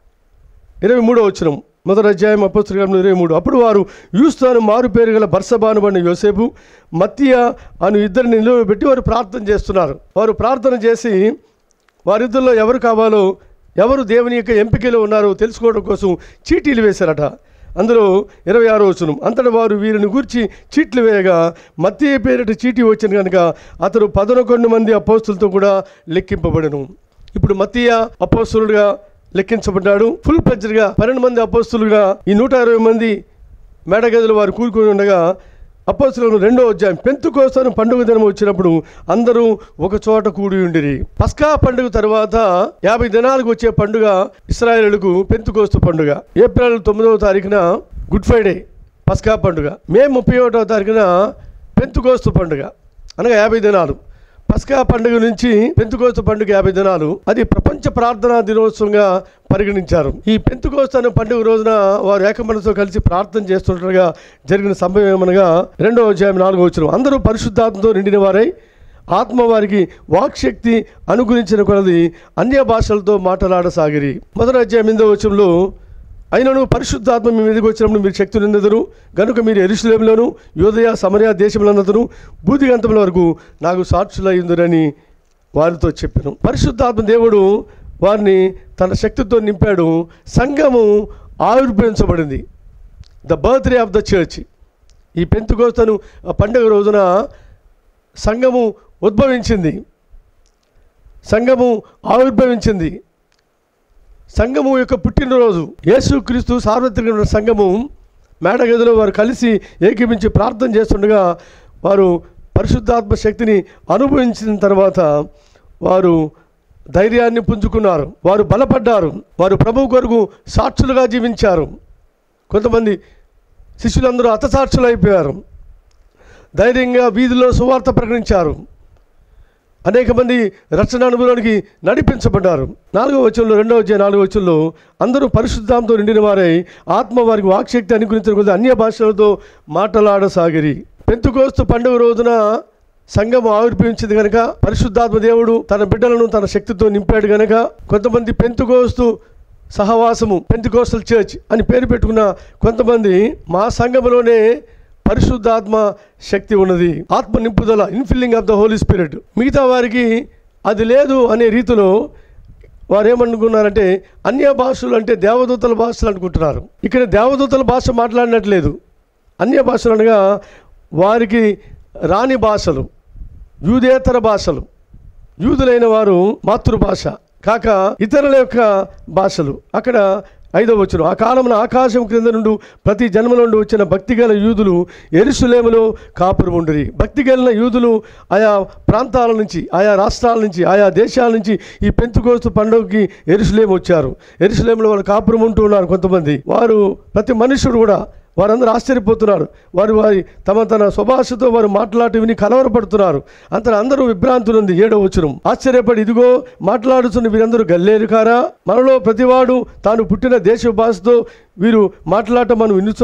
Speaker 1: ఇరవై మూడో వచనం మొదటి అధ్యాయం అపోస్తలుల కార్యములు ఇరవై మూడు. అప్పుడు వారు యూస్తాను మారు పేరు గల బర్సబాను బడిన యోసేపు మత్తియా అను ఇద్దరిని నిలువబెట్టి వారు ప్రార్థన చేస్తున్నారు. వారు ప్రార్థన చేసి వారిద్దరిలో ఎవరు కావాలో, ఎవరు దేవుని యొక్క ఎంపికలో ఉన్నారో తెలుసుకోవడం కోసం చీటీలు వేశారట. అందులో ఇరవై ఆరో వచనం. అంతటా వారు వీరిని గూర్చి చీట్లు వేయగా మత్తయి పేరిట చీటీ వచ్చిన కనుక అతడు పదకొండు మంది అపోస్తులతో కూడా లెక్కింపబడను. ఇప్పుడు మత్తయి అపోస్తులుగా లెక్కించబడ్డాడు. ఫుల్ ప్లెడ్జ్డ్గా పన్నెండు మంది అపోస్తులుగా ఈ నూట ఇరవై మంది మేడగదులు వారు కూడుకొని ఉండగా అపోస్తలుల రెండో అధ్యాయం. పెంతెకోస్తు పండుగ దినం వచ్చినప్పుడు అందరూ ఒక చోట కూడి ఉండిరి. పస్కా పండుగ తర్వాత యాభై దినాలకు వచ్చే పండుగ ఇశ్రాయేలులకు పెంతెకోస్తు పండుగ. ఏప్రిల్ తొమ్మిదవ తారీఖున గుడ్ ఫ్రైడే పస్కా పండుగ. మే ముప్పై ఒకటవ తారీఖున పెంతెకోస్తు పండుగ, అనగా యాభై దినాలు. పస్కా పండుగ నుంచి పెంతెకోస్తు పండుగ యాభై దినాలు. అది ప్రపంచ ప్రార్థనా దినోత్సవంగా పరిగణించారు. ఈ పెంతెకోస్తు అనే పండుగ రోజున వారు ఏకమనసుతో కలిసి ప్రార్థన చేస్తుండగా జరిగిన సంభవం ఏమనగా రెండవ అధ్యాయం నాలుగో వచనం. అందరూ పరిశుద్ధాత్మతో నిండిన వారై ఆత్మ వారికి వాక్శక్తి అనుగ్రహించిన కొలది అన్య భాషలతో మాట్లాడసాగిరి. మొదటి అధ్యాయం ఎనిమిదవ వచనంలో అయినను పరిశుద్ధాత్మ మీ మీదకి వచ్చినప్పుడు మీరు శక్తి నిందెదరు గనుక మీరు యెరూషలేములోను యూదయ సమరయ దేశములందరూ బూదిగంతముల వరకు నాకు సాక్షులయ్యుందురని వారితో చెప్పాను. పరిశుద్ధాత్మ దేవుడు వారిని తన శక్తితో నింపాడు. సంఘము ఆవిర్భవించబడింది. The birthday of the church. ఈ పెంతెకోస్తు పండుగ రోజున సంఘము ఉద్భవించింది, సంఘము ఆవిర్భవించింది. సంఘము యొక్క పుట్టినరోజు యేసుక్రీస్తు సార్వత్రిక సంఘము మేడగదిలో వారు కలిసి ఏకీపించి ప్రార్థన చేస్తుండగా వారు పరిశుద్ధాత్మ శక్తిని అనుభవించిన తర్వాత వారు ధైర్యాన్ని పుంజుకున్నారు. వారు బలపడ్డారు. వారు ప్రభువు కొరకు సాక్షులుగా జీవించారు. కొంతమంది శిష్యులందరూ హతసాక్షులు అయిపోయారు. ధైర్యంగా వీధిలో సువార్త ప్రకటించారు. అనేక మంది రక్షణ అనుభవానికి నడిపించబడ్డారు. నాలుగో వచనంలో రెండవ అధ్యాయం నాలుగో వచనంలో అందరూ పరిశుద్ధాంతో నిండిన వారై ఆత్మ వారికి వాక్శక్తి అనుగ్రహించిన కొద్ది అన్య భాషలతో మాట్లాడసాగిరి. పెంతెకోస్తు పండుగ రోజున సంఘము ఆవిర్భవించింది కనుక పరిశుద్ధాత్మ దేవుడు తన బిడ్డలను తన శక్తితో నింపాడు కనుక కొంతమంది పెంతెకోస్తు సహవాసము పెంతెకోస్టల్ చర్చ్ అని పేరు పెట్టుకున్న కొంతమంది మా సంఘములోనే పరిశుద్ధాత్మ శక్తి ఉన్నది, ఆత్మ నింపుదల, infilling of the Holi spirit. మిగతా వారికి అది లేదు అనే రీతిలో వారు ఏమనుకున్నారంటే అన్య భాషలు అంటే దేవదూతల భాషలు అనుకుంటున్నారు. ఇక్కడ దేవదూతల భాష మాట్లాడినట్లేదు. అన్య భాషలు అనగా వారికి రాని భాషలు, యూదేతర భాషలు. యూదులైన వారు మాతృభాష కాక ఇతరుల యొక్క భాషలు. అక్కడ ఐదవ వచనం. ఆ కాలమున ఆకాశం క్రింద నుండి ప్రతి జన్మ నుండి వచ్చిన భక్తిగల యూదులు యెరూషలేములో కాపురం ఉండిరి. భక్తిగల యూదులు ఆయా ప్రాంతాల నుంచి, ఆయా రాష్ట్రాల నుంచి, ఆయా దేశాల నుంచి ఈ పెంతెకోస్తు పండుగకి యెరూషలేము వచ్చారు. యెరూషలేములో వాళ్ళు కాపురం ఉంటూ ఉన్నారు. కొంతమంది వారు ప్రతి మనుషుడు కూడా వారందరూ ఆశ్చర్యపోతున్నారు. వారు వారి తమ తన స్వభాషతో వారు మాట్లాడి విని కలవరపడుతున్నారు. అంత అందరూ విభ్రాంతులుంది. ఏడవ వచనం. ఆశ్చర్యపడి ఇదిగో మాట్లాడుతున్న వీరందరూ గల్లేరు కారా? మనలో ప్రతివాడు తాను పుట్టిన దేశ భాషతో వీరు మాట్లాడటం మనం వినుచుదా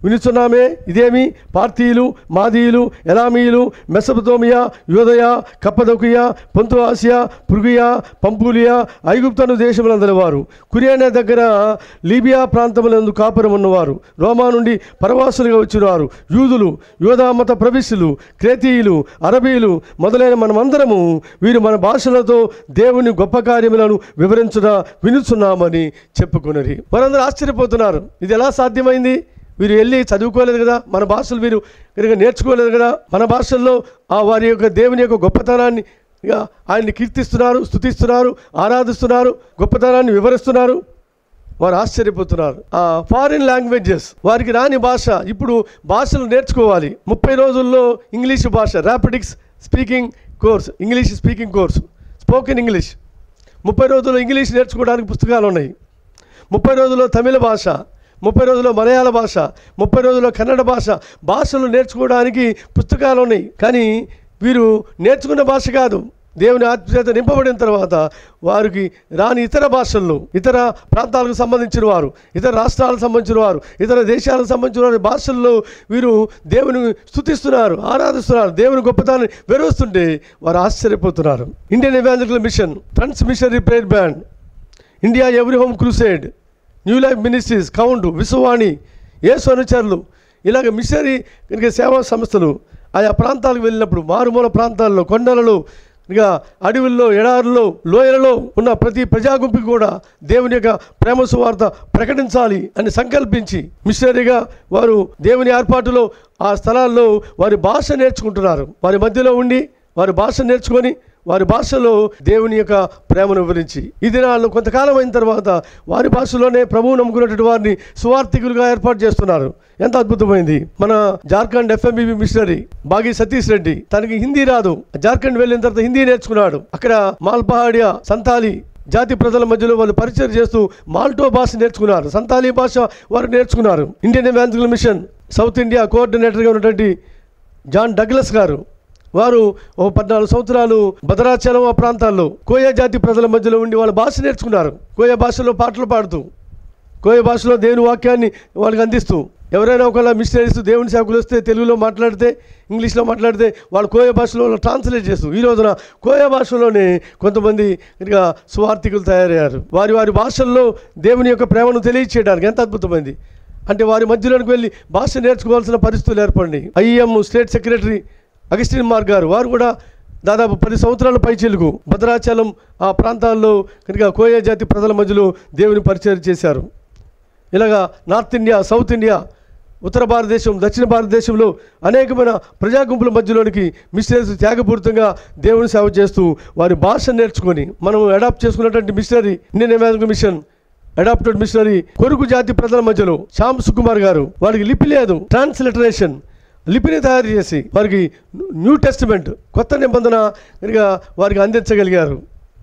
Speaker 1: వినుచున్నామే. ఇదేమి? పార్థీయులు, మాదీయులు, ఎలామీయులు, మెసపతోమియా, యూదయ, కప్పదొకియా, పొంతు ఆసియా, పుర్గియా, పంపూలియా, ఐగుప్తను దేశములందరి వారు, కురేనా దగ్గర లీబియా ప్రాంతములందు కాపురం ఉన్నవారు, రోమా నుండి పరవాసులుగా వచ్చినవారు, యూదులు, యూదామత ప్రవిశులు, క్రేతీయులు, అరబీలు మొదలైన మనమందరము వీరు మన భాషలతో దేవుని గొప్ప కార్యములను వివరించుట వినుచున్నామని చెప్పుకున్నది. వారందరూ ఆశ్చర్యపోతున్నారు, ఇది ఎలా సాధ్యమైంది? వీరు వెళ్ళి చదువుకోలేదు కదా, మన భాషలు వీరు కనుక నేర్చుకోలేదు కదా, మన భాషల్లో ఆ వారి యొక్క దేవుని యొక్క గొప్పతనాన్ని ఇక ఆయన్ని కీర్తిస్తున్నారు, స్తుతిస్తున్నారు, ఆరాధిస్తున్నారు, గొప్పతనాన్ని వివరిస్తున్నారు. వారు ఆశ్చర్యపోతున్నారు. ఆ ఫారిన్ లాంగ్వేజెస్, వారికి రాని భాష, ఇప్పుడు భాషలు నేర్చుకోవాలి. ముప్పై రోజుల్లో ఇంగ్లీష్ భాష, Rapidex speaking course, English speaking course, spoken English. ముప్పై రోజుల్లో ఇంగ్లీష్ నేర్చుకోవడానికి పుస్తకాలు ఉన్నాయి. ముప్పై రోజుల్లో తమిళ భాష, ముప్పై రోజుల్లో మలయాళ భాష, ముప్పై రోజుల్లో కన్నడ భాష, భాషలు నేర్చుకోవడానికి పుస్తకాలు ఉన్నాయి. కానీ వీరు నేర్చుకున్న భాష కాదు, దేవుని ఆత్మచేత నింపబడిన తర్వాత వారికి రాని ఇతర భాషల్లో, ఇతర ప్రాంతాలకు సంబంధించిన వారు, ఇతర రాష్ట్రాలకు సంబంధించిన వారు, ఇతర దేశాలకు సంబంధించిన వారి భాషల్లో వీరు దేవుని స్తుతిస్తున్నారు, ఆరాధిస్తున్నారు, దేవుని గొప్పతనాన్ని వివరిస్తుంటే వారు ఆశ్చర్యపోతున్నారు. Indian evangelical mission, trans missionary prayer band, India every home crusade, new life ministries, count, Vishwavani, Yesu అనుచరులు, ఇలాగ మిషనరీ కనుక సేవా సంస్థలు ఆయా ప్రాంతాలకు వెళ్ళినప్పుడు, మారుమూల ప్రాంతాల్లో, కొండలలో, ఇక అడవుల్లో, ఎడారుల్లో, లోయలలో ఉన్న ప్రతి ప్రజాగుంపుకి కూడా దేవుని యొక్క ప్రేమ సువార్త ప్రకటించాలి అని సంకల్పించి మిషనరీగా వారు దేవుని ఏర్పాటులో ఆ స్థలాల్లో వారి భాష నేర్చుకుంటున్నారు. వారి మధ్యలో ఉండి వారి భాష నేర్చుకొని వారి భాషలో దేవుని యొక్క ప్రేమను వివరించి ఈ దినాల్లో కొంతకాలం అయిన తర్వాత వారి భాషలోనే ప్రభువు నమ్ముకున్నటువంటి వారిని సువార్థికులుగా ఏర్పాటు చేస్తున్నారు. ఎంత అద్భుతమైంది. మన జార్ఖండ్ ఎఫ్ఎంబిబి మిషనరీ బాగి సతీష్ రెడ్డి, తనకి హిందీ రాదు, జార్ఖండ్ వెళ్ళిన తర్వాత హిందీ నేర్చుకున్నాడు. అక్కడ మాల్పహాడియా సంతాలి జాతి ప్రజల మధ్యలో వాళ్ళు పరిచయం చేస్తూ మాల్టో భాష నేర్చుకున్నారు, సంతాలీ భాష వారు నేర్చుకున్నారు. Indian evangelical mission south India కోఆర్డినేటర్గా ఉన్నటువంటి జాన్ డగ్లస్ గారు, వారు ఓ పద్నాలుగు సంవత్సరాలు భద్రాచలం ఆ ప్రాంతాల్లో కోయ జాతి ప్రజల మధ్యలో ఉండి వాళ్ళ భాష నేర్చుకున్నారు. కోయ భాషలో పాటలు పాడుతూ, కోయ భాషలో దేవుని వాక్యాన్ని వాళ్ళకి అందిస్తూ, ఎవరైనా ఒకవేళ మిషనరీస్ దేవుని సేవకులు వస్తే తెలుగులో మాట్లాడితే, ఇంగ్లీష్లో మాట్లాడితే వాళ్ళు కోయ భాషలో ట్రాన్స్లేట్ చేస్తూ, ఈ రోజున కోయ భాషలోనే కొంతమంది ఇక స్వార్థికులు తయారయ్యారు. వారి వారి భాషల్లో దేవుని యొక్క ప్రేమను తెలియచేయడానికి. ఎంత అద్భుతమైంది అంటే వారి మధ్యలోకి వెళ్ళి భాష నేర్చుకోవాల్సిన పరిస్థితులు ఏర్పడినాయి. IM state secretary Augustine Mar గారు, వారు కూడా దాదాపు పది సంవత్సరాల పైచీలకు భద్రాచలం ఆ ప్రాంతాల్లో కనుక కోయ జాతి ప్రజల మధ్యలో దేవుని పరిచయం చేశారు. ఇలాగా నార్త్ ఇండియా, సౌత్ ఇండియా, ఉత్తర భారతదేశం, దక్షిణ భారతదేశంలో అనేకమైన ప్రజా గుంపుల మధ్యలోనికి మిషనరీస్ త్యాగపూరితంగా దేవుని సేవ చేస్తూ వారి భాష నేర్చుకొని మనం అడాప్ట్ చేసుకున్నటువంటి missionary Indian evangelical mission adapted missionary కొరుకు జాతి ప్రజల మధ్యలో శ్యామ్ సుకుమార్ గారు, వారికి లిపి లేదు, ట్రాన్స్లిటరేషన్ లిపిని తయారు చేసి వారికి న్యూ టెస్టిమెంట్ కొత్త నిబంధన కనుక వారికి అందించగలిగారు.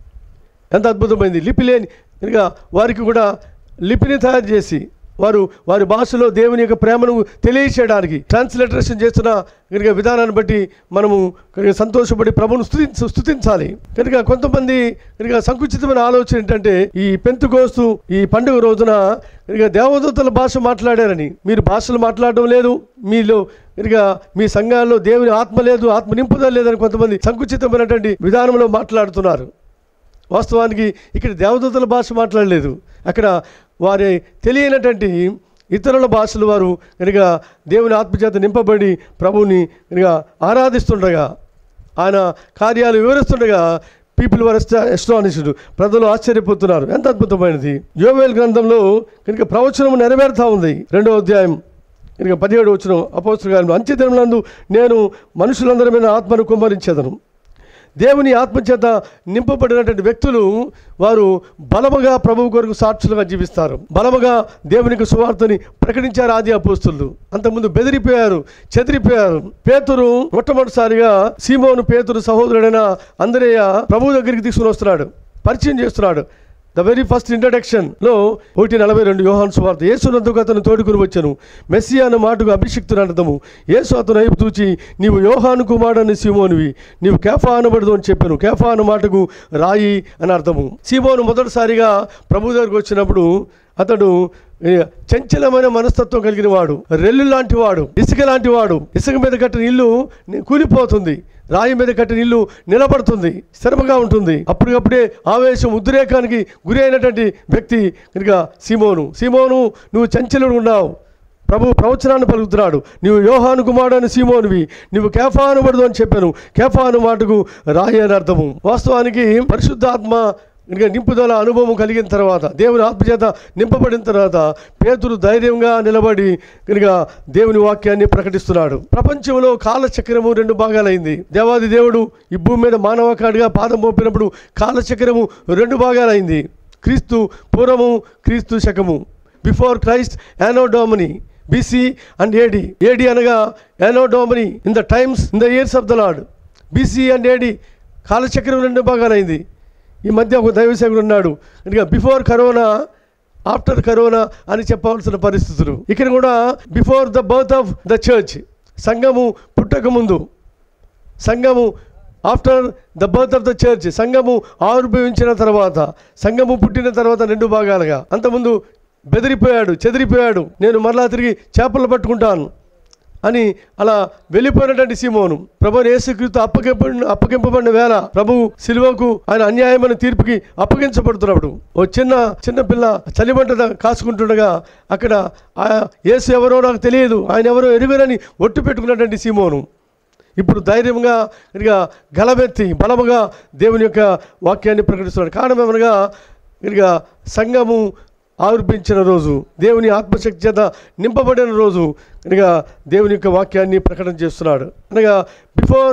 Speaker 1: ఎంత అద్భుతమైంది. లిపి లేని కనుక వారికి కూడా లిపిని తయారు చేసి వారు వారి భాషలో దేవుని యొక్క ప్రేమను తెలియచేయడానికి ట్రాన్స్లిటరేషన్ చేస్తున్న కనుక విధానాన్ని బట్టి మనము కనుక సంతోషపడి ప్రభువును స్తుతించ స్తుతించాలి. కనుక కొంతమంది కనుక సంకుచితమైన ఆలోచన ఏంటంటే ఈ పెంతెకోస్తు ఈ పండుగ రోజున కనుక దేవదూతల భాష మాట్లాడారని, మీరు భాషలు మాట్లాడడం లేదు, మీలో కనుక మీ సంఘాల్లో దేవుని ఆత్మ లేదు, ఆత్మ నింపుదల లేదని కొంతమంది సంకుచితమైనటువంటి విధానంలో మాట్లాడుతున్నారు. వాస్తవానికి ఇక్కడ దేవదూతల భాష మాట్లాడలేదు, అక్కడ వారి తెలియనటువంటి ఇతరుల భాషలు వారు కనుక దేవుని ఆత్మచేత నింపబడి ప్రభువుని కనుక ఆరాధిస్తుండగా, ఆయన కార్యాలు వివరిస్తుండగా పీపుల్ వర్ ఎస్టానిష్డ్, ప్రజలు ఆశ్చర్యపోతున్నారు. ఎంత అద్భుతమైనది. యోవేల్ గ్రంథంలో కనుక ప్రవచనం నెరవేరుతా ఉంది. రెండో అధ్యాయం కనుక పదిహేడు వచ్చిన అపోస్తలుల కార్యములు, అంత్యదినములందు నేను మనుషులందరి మీద ఆత్మను కుమ్మరించేదను. దేవుని ఆత్మచేత నింపబడినటువంటి వ్యక్తులు వారు బలముగా ప్రభువు కొరకు సాక్షులుగా జీవిస్తారు. బలముగా దేవునికి సువార్తని ప్రకటించారు ఆది అపోస్తలులు. అంతకుముందు బెదిరిపోయారు, చెదిరిపోయారు. పేతురు మొట్టమొదటిసారిగా సీమోను పేతురు సహోదరుడైన అంద్రేయ ప్రభువు దగ్గరికి తీసుకుని వస్తున్నాడు, పరిచయం చేస్తున్నాడు. ద వెరీ ఫస్ట్ ఇంట్రడక్షన్లో ఒకటి నలభై రెండు యోహాను సువార్త. యేసునందుకు అతను తోడుకుని వచ్చాను, మెస్సియా అన్న మాటకు అభిషిక్తుని అర్థము. యేసు అతను వైపు చూచి, నీవు యోహాను కుమారుడని సీమోనువి, నీవు కేఫా అనబడదు అని చెప్పాను. కేఫా అన్న మాటకు రాయి అని అర్థము. సీమోను మొదటిసారిగా ప్రభు దగ్గరకు వచ్చినప్పుడు అతడు చంచలమైన మనస్తత్వం కలిగిన వాడు, రెల్లు లాంటి వాడు, ఇసుక లాంటి వాడు. ఇసుక మీద కట్టిన ఇల్లు కూలిపోతుంది, రాయి మీద కట్టిన ఇల్లు నిలబడుతుంది, స్థిరముగా ఉంటుంది. అప్పటికప్పుడే ఆవేశం, ఉద్రేకానికి గురి అయినటువంటి వ్యక్తి కనుక సీమోను. సీమోను, నువ్వు చంచలుడు ఉన్నావు. ప్రభు ప్రవచనాన్ని పలుకుతున్నాడు. నీవు యోహాను కుమారుడని సీమోనువి, నువ్వు కేఫా అనబడదు అని చెప్పాను. కేఫా అను మాటకు రాయి అని అర్థము. వాస్తవానికి పరిశుద్ధాత్మ కనుక నింపుదల అనుభవం కలిగిన తర్వాత, దేవుని ఆత్మచేత నింపబడిన తర్వాత పేతురు ధైర్యంగా నిలబడి కనుక దేవుని వాక్యాన్ని ప్రకటిస్తున్నాడు. ప్రపంచంలో కాలచక్రము రెండు భాగాలైంది. దేవాది దేవుడు ఈ భూమి మీద మానవకాడిగా పాదం మోపినప్పుడు కాలచక్రము రెండు భాగాలైంది. క్రీస్తు పూర్వము, క్రీస్తు శకము. Before Christ anno domini, BC and AD. AD అనగా anno domini, in the times in the years of the lord. BC and AD కాలచక్రం రెండు భాగాలైంది. ఈ మధ్య ఒక దైవసేవకుడు ఉన్నాడు కనుక బిఫోర్ కరోనా, ఆఫ్టర్ కరోనా అని చెప్పవలసిన పరిస్థితులు. ఇక్కడ కూడా before the birth of the church, సంఘము పుట్టక ముందు, సంఘము after the birth of the church, సంఘము ఆవిర్భవించిన తర్వాత, సంఘము పుట్టిన తర్వాత రెండు భాగాలుగా. అంతకుముందు బెదిరిపోయాడు, చెదిరిపోయాడు, నేను మరలా తిరిగి చేపలు పట్టుకుంటాను అని అలా వెళ్ళిపోయినటువంటి సీమోను ప్రభువుని యేసుక్రీస్తు అప్పగింపబడిన అప్పగింపబడిన వేళ, ప్రభు సిలువకు ఆయన అన్యాయమైన తీర్పుకి అప్పగించబడుతున్నప్పుడు ఓ చిన్న చిన్న పిల్ల చలిమంట కాసుకుంటుండగా అక్కడ ఆ యేసు ఎవరో నాకు తెలియదు, ఆయన ఎవరో ఎరుగనని ఒట్టు పెట్టుకున్నటువంటి సీమోను ఇప్పుడు ధైర్యంగా ఇక గలమెత్తి బలముగా దేవుని యొక్క వాక్యాన్ని ప్రకటిస్తున్నాడు. కారణం ఏమనగా ఇక సంఘము ఆవిర్భించిన రోజు, దేవుని ఆత్మశక్తి చేత నింపబడిన రోజు కనుక దేవుని యొక్క వాక్యాన్ని ప్రకటన చేస్తున్నాడు. అనగా before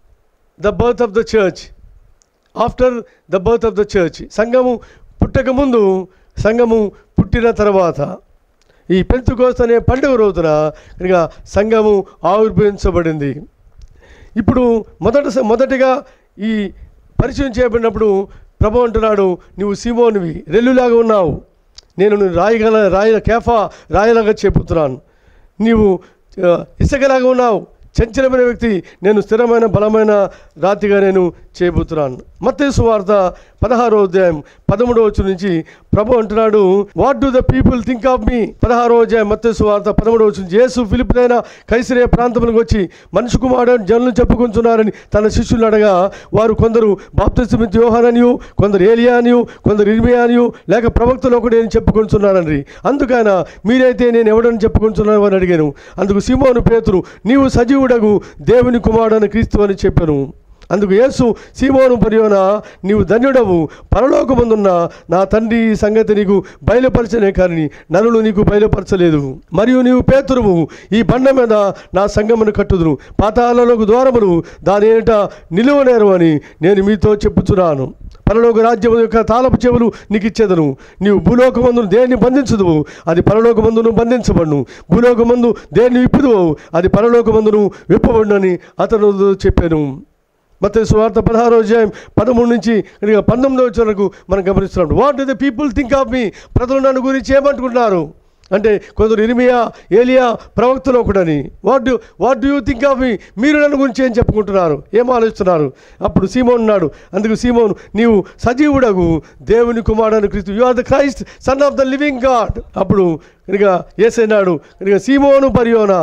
Speaker 1: the birth of the church, after the birth of the church. సంఘము పుట్టక ముందు, సంఘము పుట్టిన తర్వాత. ఈ పెంతెకోస్తు అనే పండుగ రోజున కనుక సంఘము ఆవిర్భవించబడింది. ఇప్పుడు మొదట మొదటిగా ఈ పరిచయం చేయబడినప్పుడు ప్రభు అంటున్నాడు, నువ్వు సీమోనువి, రెల్లులాగా ఉన్నావు, నేను రాయగల రాయ కేఫా రాయలాగా చెబుతున్నాను. నీవు ఇసుకలాగా ఉన్నావు, చంచలమైన వ్యక్తి, నేను స్థిరమైన బలమైన రాతిగా నేను చేయబోతున్నాను. మత్తయి సువార్త పదహారో అధ్యాయం పదమూడవ వచనం నుంచి ప్రభు అంటున్నాడు, what do the people think of me. పదహారో అధ్యాయం మత్తయి సువార్త పదమూడవ వచనం. యేసు ఫిలిప్పీదైన కైసరియా ప్రాంతములకు వచ్చి మనిషి కుమారుడని జనులు చెప్పుకుంటున్నారని తన శిష్యులు అడగా, వారు కొందరు బాప్తిసమిచ్చే యోహాననియు, కొందరు ఏలియా అనియు, కొందరు ఇర్మియా అనియు, లేక ప్రవక్తలు ఒకటి నేను చెప్పుకుంటున్నానని. అందుకైన మీరైతే నేను ఎవడని చెప్పుకుంటున్నాను అని అడిగాను. అందుకు సీమోను పేతురు, నీవు సజీవుడగు దేవుని కుమారుడని క్రీస్తు అని చెప్పాను. అందుకు యేసు, సీమోను బర్యోనా, నీవు ధన్యుడవు, పరలోకమందున్న నా తండ్రి ఈ సంగతి నీకు బయలుపరచనే కానీ నరులు నీకు బయలుపరచలేదు. మరియు నీవు పేతురువు, ఈ బండ మీద నా సంఘమును కట్టుదును, పాతాళములకు ద్వారములు దాని ఏట నిలువనేరు అని నేను మీతో చెప్పుచున్నాను. పరలోక రాజ్యము యొక్క తాళపు చెవులు నీకు ఇచ్చేదను. నీవు భూలోకమందును దేన్ని బంధించదువు, అది పరలోకమందును బంధించబడును. భూలోకమందు దేన్ని విప్పుదువు, అది పరలోకమందును విప్పబడునని అతను చెప్పాను. మత్తయి సువార్త పదహారో అధ్యాయం పదమూడు నుంచి పంతొమ్మిదో వచ్చిన వరకు మనం గమనిస్తున్నాం. What do the people think of me. ప్రజలు నన్ను గురించి ఏమనుకుంటున్నారు అంటే, కొందరు ఇర్మియా, ఏలియా, ప్రవక్తలు ఒకడని. What do what do you think of me, మీరు నన్ను గురించి ఏం చెప్పుకుంటున్నారు, ఏం ఆలోచిస్తున్నారు. అప్పుడు సీమోను ఉన్నాడు. అందుకు సీమోను, నీవు సజీవుడగు దేవుని కుమారుడని క్రీస్తు, you are the Christ son of the living God. అప్పుడు కనుక యేసయ్యన్నాడు, కనుక సీమోను బర్యోనా,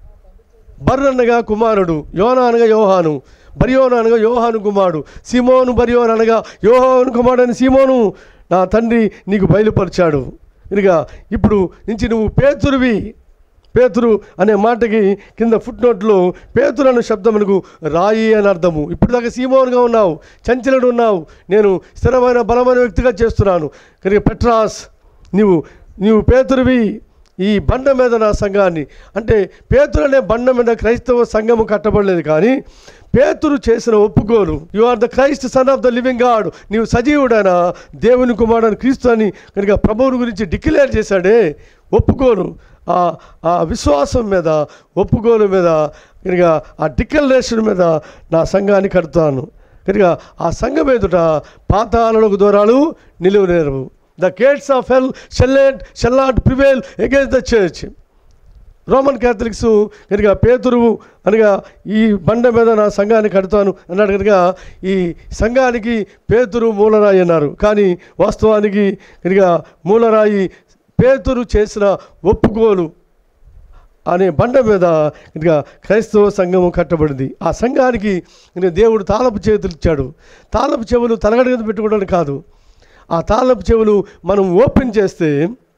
Speaker 1: బర్ అనగా కుమారుడు, యోనా అనగా యోహాను, బర్యోను అనగా యోహాను కుమారుడు. సీమోను బర్యోను అనగా యోహాను కుమారుడు అని సీమోను నా తండ్రి నీకు బయలుపరిచాడు. కనుక ఇప్పుడు నుంచి నువ్వు పేతురువి. పేతురు అనే మాటకి కింద ఫుట్ నోట్లో పేతురు అనే శబ్దమునకు రాయి అని అర్థము. ఇప్పుడు దాకా సీమోనుగా ఉన్నావు, చంచలుడు ఉన్నావు, నేను స్థిరమైన బలమైన వ్యక్తిగా చేస్తున్నాను. కనుక పెట్రాస్, నీవు నీవు పేతురువి, ఈ బండ మీద నా సంఘాన్ని. అంటే పేతురు అనే బండ మీద క్రైస్తవ సంఘము కట్టబడలేదు, కానీ పేతురు చేసిన ఒప్పుకోలు, you are the Christ son of the living God, నీవు సజీవుడైన దేవుని కుమారుడు క్రీస్తు అని కనుక ప్రభువుని గురించి డిక్లేర్ చేశాడే, ఒప్పుకోలు, ఆ విశ్వాసం మీద, ఒప్పుకోలు మీద కనుక ఆ డిక్లరేషన్ మీద నా సంఘాన్ని కడతాను. కనుక ఆ సంఘం ఎదుట పాతాళలోక ద్వారాలు నిలువనేరవు. The gates of hell shall not shall not prevail against the church. Roman Catholics కనుక పేతురు అనగా ఈ బండ మీద నా సంఘాన్ని కడతాను అన్నాడు కనుక ఈ సంఘానికి పేతురు మూలరాయి అన్నారు. కానీ వాస్తవానికి కనుక మూలరాయి పేతురు చేసిన ఒప్పుకోలు అనే బండ మీద కనుక క్రైస్తవ సంఘము కట్టబడింది. ఆ సంఘానికి దేవుడు తాళపు చేతులు ఇచ్చాడు. తాళపు చెవులు తలగడ మీద పెట్టుకోవడానికి కాదు, ఆ తాళపు చెవులు మనం ఓపెన్ చేస్తే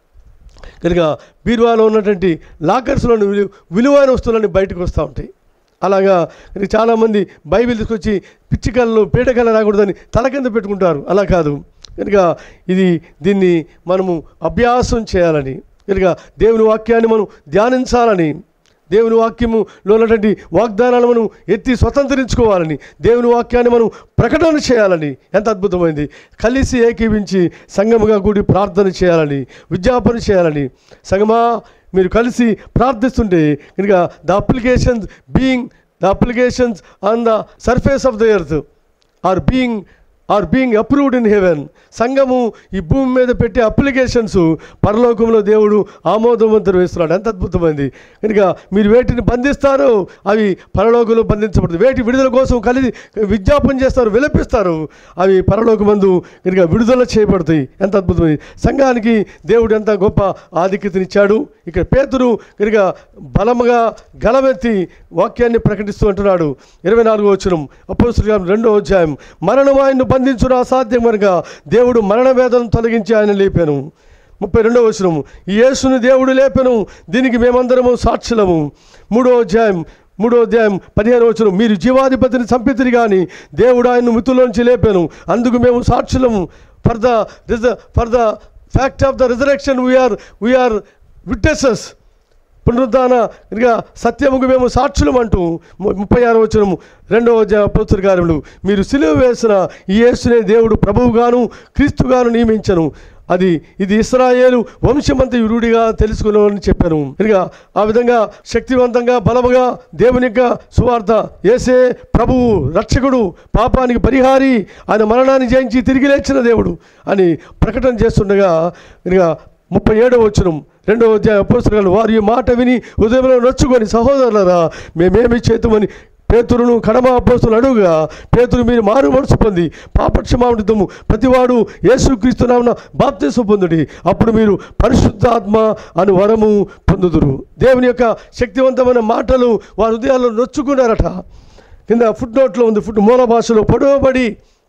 Speaker 1: కనుక బీరువాలో ఉన్నటువంటి లాకర్స్లోని విలు విలువైన వస్తువులన్నీ బయటకు వస్తూ ఉంటాయి. అలాగా చాలామంది బైబిల్ తీసుకొచ్చి పిచ్చికళ్ళు పీటకళ్ళు రాకూడదని తల కింద పెట్టుకుంటారు. అలా కాదు, కనుక ఇది దీన్ని మనము అభ్యాసం చేయాలని, కనుక దేవుని వాక్యాన్ని మనం ధ్యానించాలని, దేవుని వాక్యములో ఉన్నటువంటి వాగ్దానాలు మనం ఎత్తి స్వతంత్రించుకోవాలని, దేవుని వాక్యాన్ని మనం ప్రకటన చేయాలని. ఎంత అద్భుతమైంది! కలిసి ఏకీవించి సంఘముగా కూడి ప్రార్థన చేయాలని, విజ్ఞాపన చేయాలని. సంఘమా మీరు కలిసి ప్రార్థిస్తుంటే కనుక the applications being the applications on the surface of the earth are being are being approved in heaven. సంఘము ఈ భూమి మీద పెట్టే అప్లికేషన్స్ పరలోకంలో దేవుడు ఆమోదవంతులు వేస్తున్నాడు. ఎంత అద్భుతమైంది! కనుక మీరు వేటిని బంధిస్తారో అవి పరలోకంలో బంధించబడుతుంది. వేటి విడుదల కోసం కలిసి విజ్ఞాపన చేస్తారు, విలపిస్తారు, అవి పరలోకమందు కనుక విడుదల చేయబడతాయి. ఎంత అద్భుతమైంది! సంఘానికి దేవుడు ఎంత గొప్ప ఆధిక్యతనిచ్చాడు. ఇక్కడ పేతురు కనుక బలముగా గలమెత్తి వాక్యాన్ని ప్రకటిస్తూ అంటున్నాడు. ఇరవై నాలుగో వచనం అపోస్తలుల కార్యములు రెండో అధ్యాయం. మరణం ఆయన్ను బంధించుట అసాధ్యం కనుక దేవుడు మరణ వేదన తొలగించి ఆయన లేపాను. ముప్పై రెండవ వచనం. ఈ యేసుని దేవుడు లేపెను, దీనికి మేమందరము సాక్షులము. మూడో అధ్యాయం మూడో అధ్యాయం పదిహేను వచనం. మీరు జీవాధిపతిని చంపితిరి కానీ దేవుడు ఆయన్ను మృతుల్లోంచి లేపాను, అందుకు మేము సాక్షులము. For the res for the fact of the resurrection we are we are witnesses. పునరుద్ధాన కనుక సత్యముకు మేము సాక్షులం అంటూ ముప్పై ఆరో వచనము రెండవ అధ్యాయం అపోస్తలుల కార్యములు. మీరు సిలువ వేసిన ఈ యేసునే దేవుడు ప్రభువుగాను క్రీస్తుగాను నియమించను, అది ఇది ఇశ్రాయేలు వంశమంత విరుడిగా తెలుసుకున్నామని చెప్పాను. కనుక ఆ విధంగా శక్తివంతంగా బలముగా దేవుని యొక్క సువార్త, యేసే ప్రభువు రక్షకుడు, పాపానికి పరిహారి, ఆయన మరణాన్ని జయించి తిరిగి లేచిన దేవుడు అని ప్రకటన చేస్తుండగా కనుక ముప్పై ఏడవ వచనం రెండవ అధ్యాయం అపోస్తలులు. వారి మాట విని హృదయంలో నొచ్చుకొని సహోదరులరా మేమేమి చేతుమని పేతురును కడమ అపోస్తలులు అడుగుగా, పేతురు మీరు మారు మనసు పొంది పాపక్షమావృతము ప్రతివాడు యేసుక్రీస్తు నామమున బాప్తిస్మము పొందుడి, అప్పుడు మీరు పరిశుద్ధాత్మ అను వరము పొందుదురు. దేవుని యొక్క శక్తివంతమైన మాటలు వారి హృదయాల్లో నొచ్చుకున్నారట. కింద ఫుట్ నోట్లో ఉంది, ఫుట్ మూల భాషలో పొడవబడి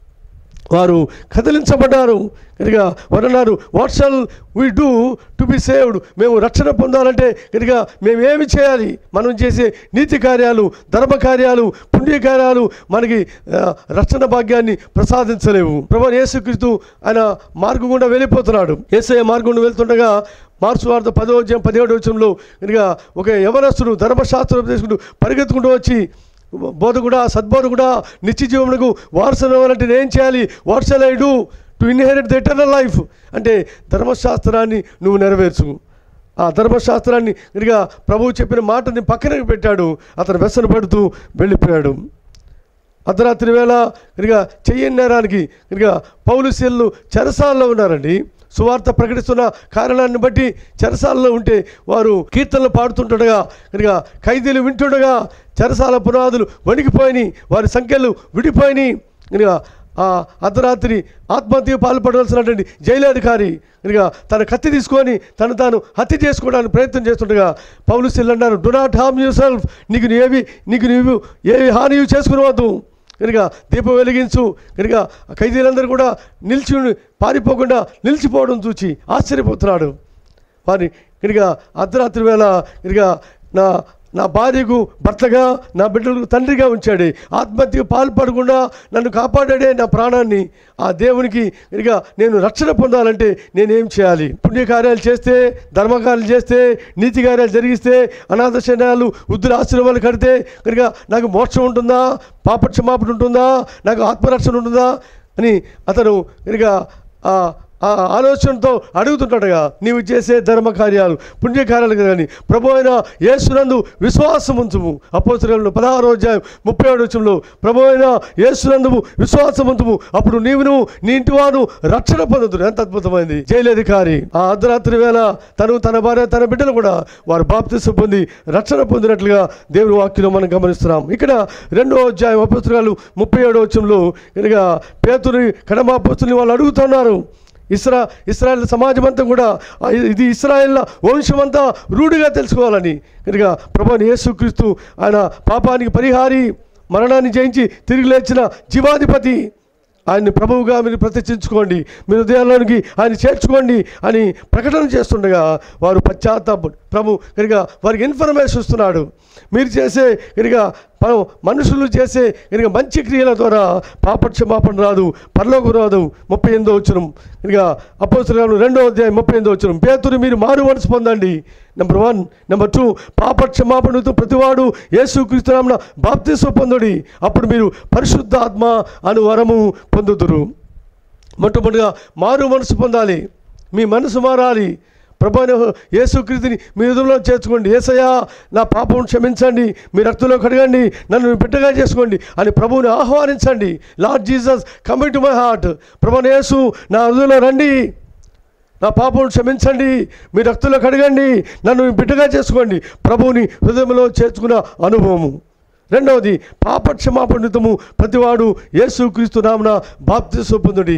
Speaker 1: వారు కదిలించబడ్డారు. కనుక వారు అన్నారు, what shall we do to be saved. మేము రక్షణ పొందాలంటే కనుక మేమేమి చేయాలి? మనం చేసే నీతి కార్యాలు, ధర్మ కార్యాలు, పుణ్య కార్యాలు మనకి రక్షణ భాగ్యాన్ని ప్రసాదించలేవు. ప్రభువు యేసుక్రీస్తు ఆయన మార్గం గుండా వెళ్ళిపోతున్నాడు. యేసయ్య మార్గం గుండా వెళ్తుండగా మార్క్సు వార్త పదో అధ్యాయం పదిహేడు వచనంలో కనుక ఒక యవనస్తుడు ధర్మశాస్త్రం చేసుకుంటూ పరిగెత్తుకుంటూ వచ్చి, బోధకుడా, సద్బోధకుడా, నిత్య జీవమునకు వారసులు అవ్వాలంటే నేను చేయాలి? What shall I do to inherit the eternal life. అంటే ధర్మశాస్త్రాన్ని నువ్వు నెరవేర్చు. ఆ ధర్మశాస్త్రాన్ని కనుక ప్రభువు చెప్పిన మాటని పక్కనకి పెట్టాడు. అతను వ్యసన పడుతూ వెళ్ళిపోయాడు. అర్ధరాత్రి వేళ కనుక చెయ్యని నేరానికి కనుక పౌలు శీలలు చెరసాలలో ఉన్నారండి. సువార్త ప్రకటిస్తున్న కారణాన్ని బట్టి చెరసాలలో ఉంటే వారు కీర్తనలు పాడుతుండగా కనుక ఖైదీలు వింటుండగా చెరసాల పునాదులు వణికిపోయినాయి, వారి సంఖ్యలు విడిపోయినాయి. కనుక ఆ అర్ధరాత్రి ఆత్మహత్య పాల్పడవలసినటువంటి జైలాధికారి కనుక తన కత్తి తీసుకొని తను తాను హత్య చేసుకోవడానికి ప్రయత్నం చేస్తుండగా పౌలు శీలలు అన్నారు, do not harm yourself. నీకు ఏవి నీకు నీవు ఏ హాని చేసుకునేవద్దు. కనుక దీపం వెలిగించు. కనుక ఖైదీలందరూ కూడా నిలిచి పారిపోకుండా నిలిచిపోవడం చూచి ఆశ్చర్యపోతున్నాడు. వారి కనుక అర్ధరాత్రి వేళ కనుక నా నా భార్యకు భర్తగా, నా బిడ్డలకు తండ్రిగా ఉంచాడే, ఆత్మహత్యకు పాల్పడకుండా నన్ను కాపాడాడే నా ప్రాణాన్ని. ఆ దేవునికి కనుక నేను రక్షణ పొందాలంటే నేనేం చేయాలి? పుణ్యకార్యాలు చేస్తే, ధర్మకార్యాలు చేస్తే, నీతి కార్యాలు జరిగిస్తే, అనాథ శరణాలు, వృద్ధుల ఆశ్రమాలు కడితే కనుక నాకు మోక్షం ఉంటుందా? పాపక్షమాపణ ఉంటుందా? నాకు ఆత్మరక్షణ ఉంటుందా అని అతను కనుక ఆ ఆలోచనతో అడుగుతుంటాడుగా, నీవు చేసే ధర్మ కార్యాలు పుణ్యకార్యాలు కానీ ప్రభు అయిన యేసునందు విశ్వాసం ఉంచుము. అపోస్తలుల పదహారో అధ్యాయం ముప్పై ఏడు వచనంలో ప్రభు అయిన యేసునందు విశ్వాసం ఉంచుము, అప్పుడు నీవును నీ ఇంటి వారు రక్షణ పొందుతురు. ఎంత అద్భుతమైంది. జైలు అధికారి ఆ అర్ధరాత్రి వేళ తను తన భార్య తన బిడ్డలు కూడా వారు బాప్తిసం పొంది రక్షణ పొందినట్లుగా దేవుని వాక్యంలో మనం గమనిస్తున్నాం. ఇక్కడ రెండో అధ్యాయం అపోస్తలులు ముప్పై ఏడో వచనంలో కనుక పేతురు కడమ అపోస్తలుని వాళ్ళు అడుగుతున్నారు. ఇస్రా ఇస్రాయేల్ సమాజం అంతా కూడా ఇది ఇస్రాయేల్ వంశం అంతా రూఢిగా తెలుసుకోవాలని కనుక ప్రభువైన యేసుక్రీస్తు ఆయన పాపానికి పరిహారి, మరణాన్ని జయించి తిరిగి లేచిన జీవాధిపతి, ఆయన్ని ప్రభువుగా మీరు ప్రతిష్ఠించుకోండి, మీ హృదయాల్లోనికి ఆయన చేర్చుకోండి అని ప్రకటన చేస్తుండగా వారు పశ్చాత్తాప ప్రభు కనుక వారికి ఇన్ఫర్మేషన్ ఇస్తున్నాడు. మీరు చేసే కనుక మనుషులు చేసే కనుక మంచి క్రియల ద్వారా పాపక్షమాపణ రాదు, పరలోకం రాదు. ముప్పై ఎనిమిదో వచనం కనుక అపోస్తలులు రెండో అధ్యాయం ముప్పై ఎనిమిదో వచనం, పేతురు మీరు మారు మనసు పొందండి. Number one. నెంబర్ టూ, పాపక్షమాపణతో ప్రతివాడు యేసుక్రీస్తు నామమున బాప్తిస్మం పొందుడి, అప్పుడు మీరు పరిశుద్ధాత్మ అను వరము పొందుదురు. మొట్టమొదటిగా మారు మనసు పొందాలి, మీ మనసు మారాలి. ప్రభువైన యేసుక్రీస్తుని మీ హృదయంలో చేర్చుకోండి. యేసయ్యా నా పాపం క్షమించండి, మీ రక్తంలో కడగండి, నన్ను బిడ్డగా చేసుకోండి అని ప్రభువుని ఆహ్వానించండి. Lord Jesus come to my heart, ప్రభువైన యేసు నా హృదయంలో రండి, నా పాపం క్షమించండి, మీ రక్తంలో కడగండి, నన్ను బిడ్డగా చేసుకోండి. ప్రభువుని హృదయంలో చేర్చుకున్న అనుభవము. రెండవది, పాపక్షమాపణితము ప్రతివాడు యేసుక్రీస్తు నామమున బాప్తిస్మం పొందుడి.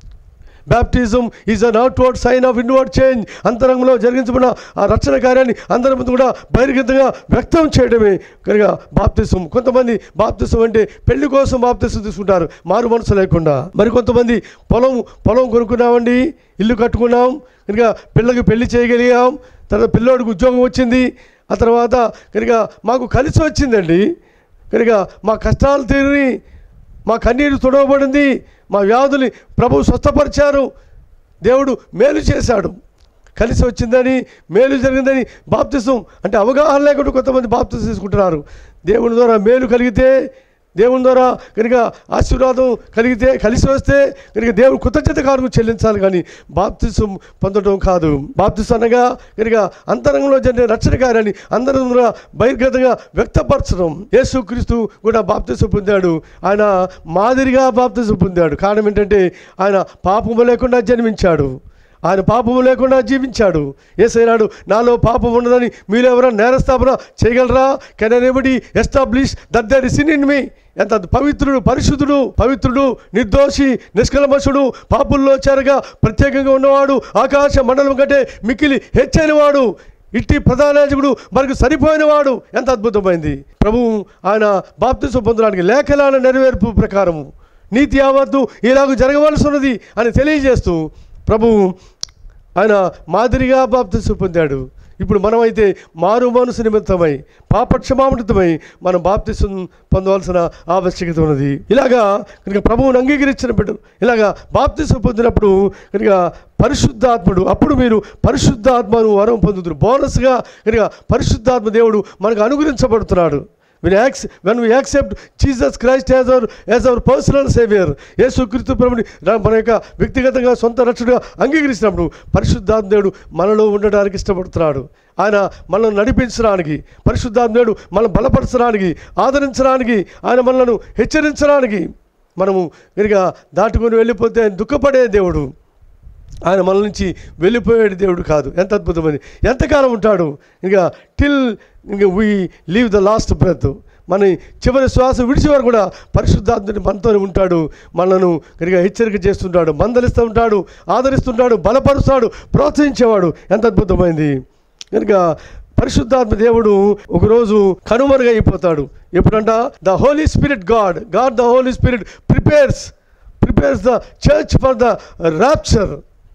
Speaker 1: Baptism is an outward sign of inward change. అంతరంగంలో జరిగించబడిన ఆ రక్షణ కార్యాన్ని అందరి ముందు కూడా బహిర్గతంగా వ్యక్తం చేయడమే కనుక బాప్తిజం. కొంతమంది బాప్తిజం అంటే పెళ్లి కోసం బాప్తిజం తీసుకుంటారు మారు మనసు లేకుండా. మరి కొంతమంది పొలం పొలం కొనుక్కున్నామండి, ఇల్లు కట్టుకున్నాం, కనుక పిల్లకి పెళ్లి చేయగలిగాం, తర్వాత పిల్లోడికి ఉద్యోగం వచ్చింది, ఆ తర్వాత కనుక మాకు కలిసి వచ్చిందండి, కనుక మా కష్టాలు తీరి మా కన్నీరు తుడవబడింది, మా వ్యాధులు ప్రభువు స్వస్థపరిచారు, దేవుడు మేలు చేశాడు, కలిసి వచ్చిందని మేలు జరిగిందని బాప్తిసం అంటే అవగాహన లేకుండా కొంతమంది బాప్తిసం తీసుకుంటున్నారు. దేవుని ద్వారా మేలు కలిగితే, దేవుని ద్వారా కనుక ఆశీర్వాదం కలిగితే, కలిసి వస్తే కనుక దేవుడు కృతజ్ఞత కానుక చెల్లించాలి, కానీ బాప్తిసం పొందడం కాదు. బాప్తిసం అనగా కనుక అంతరంగంలో జరిగే రక్షణ కార్యాన్ని అందరం కూడా బహిర్గతంగా వ్యక్తపరచడం. యేసుక్రీస్తు కూడా బాప్తిసం పొందాడు, ఆయన మాదిరిగా బాప్తిసం పొందాడు. కారణం ఏంటంటే ఆయన పాపము లేకుండా జన్మించాడు, ఆయన పాపము లేకుండా జీవించాడు. యేసయ్యనాడు నాలో పాపం ఉండదని మీరు ఎవరైనా నేరస్థాపన చేయగలరా? Can anybody establish that there is sin in me? ఎంత పవిత్రుడు, పరిశుద్ధుడు, పవిత్రుడు, నిర్దోషి, నిష్కల్మషుడు, పాపుల్లో చేరగా ప్రత్యేకంగా ఉన్నవాడు, ఆకాశ మండలం కంటే మిక్కిలి హెచ్చైన వాడు, ఇట్టి ప్రధాన యాజకుడు మనకు సరిపోయినవాడు. ఎంత అద్భుతమైంది. ప్రభువు ఆయన బాప్తిసం పొందడానికి లేఖనాల నెరవేర్పు ప్రకారము నీతి యావత్తు ఇలాగ జరగవలసి ఉన్నది అని తెలియజేస్తూ ప్రభువు ఆయన మాదిరిగా బాప్తిసం పొందాడు. ఇప్పుడు మనమైతే మారు మనసు నిమిత్తమై పాపక్షమాపణితమై మనం బాప్తిసం పొందవలసిన ఆవశ్యకత ఉన్నది. ఇలాగా కనుక ప్రభువుని అంగీకరించిన బిడ్డలు ఇలాగా బాప్తిసం పొందినప్పుడు కనుక పరిశుద్ధాత్ముడు, అప్పుడు మీరు పరిశుద్ధాత్మను వరం పొందుతారు. బోనస్గా కనుక పరిశుద్ధాత్మ దేవుడు మనకు అనుగ్రహించబడుతున్నాడు. When, when we accept Jesus Christ as our, as our personal savior, యేసుక్రీస్తు ప్రభుని మన యొక్క వ్యక్తిగతంగా సొంత రక్షకుడిగా అంగీకరించినప్పుడు పరిశుద్ధాత్మ దేవుడు మనలో ఉండడానికి ఇష్టపడుతున్నాడు. ఆయన మనల్ని నడిపించడానికి, పరిశుద్ధాత్మ దేవుడు మనల్ని బలపరచడానికి, ఆదరించడానికి, ఆయన మనలను హెచ్చరించడానికి, మనము కనుక దాటుకొని వెళ్ళిపోతే ఆయన దుఃఖపడే దేవుడు, ఆయన మన నుంచి వెళ్ళిపోయే దేవుడు కాదు. ఎంత అద్భుతమైంది. ఎంతకాలం ఉంటాడు? ఇంకా టిల్ ఇంకా we leave the last breath, మన చివరి శ్వాస విడిచి వరకు కూడా పరిశుద్ధాత్ముడు మనతోనే ఉంటాడు. మనను కనుక హెచ్చరిక చేస్తుంటాడు, మందలిస్తూ ఉంటాడు, ఆదరిస్తుంటాడు, బలపరుస్తాడు, ప్రోత్సహించేవాడు. ఎంత అద్భుతమైంది. కనుక పరిశుద్ధాత్మ దేవుడు ఒకరోజు కనుమరుగైపోతాడు. ఎప్పుడంట? The Holi Spirit God God the Holi Spirit prepares prepares the church for the rapture.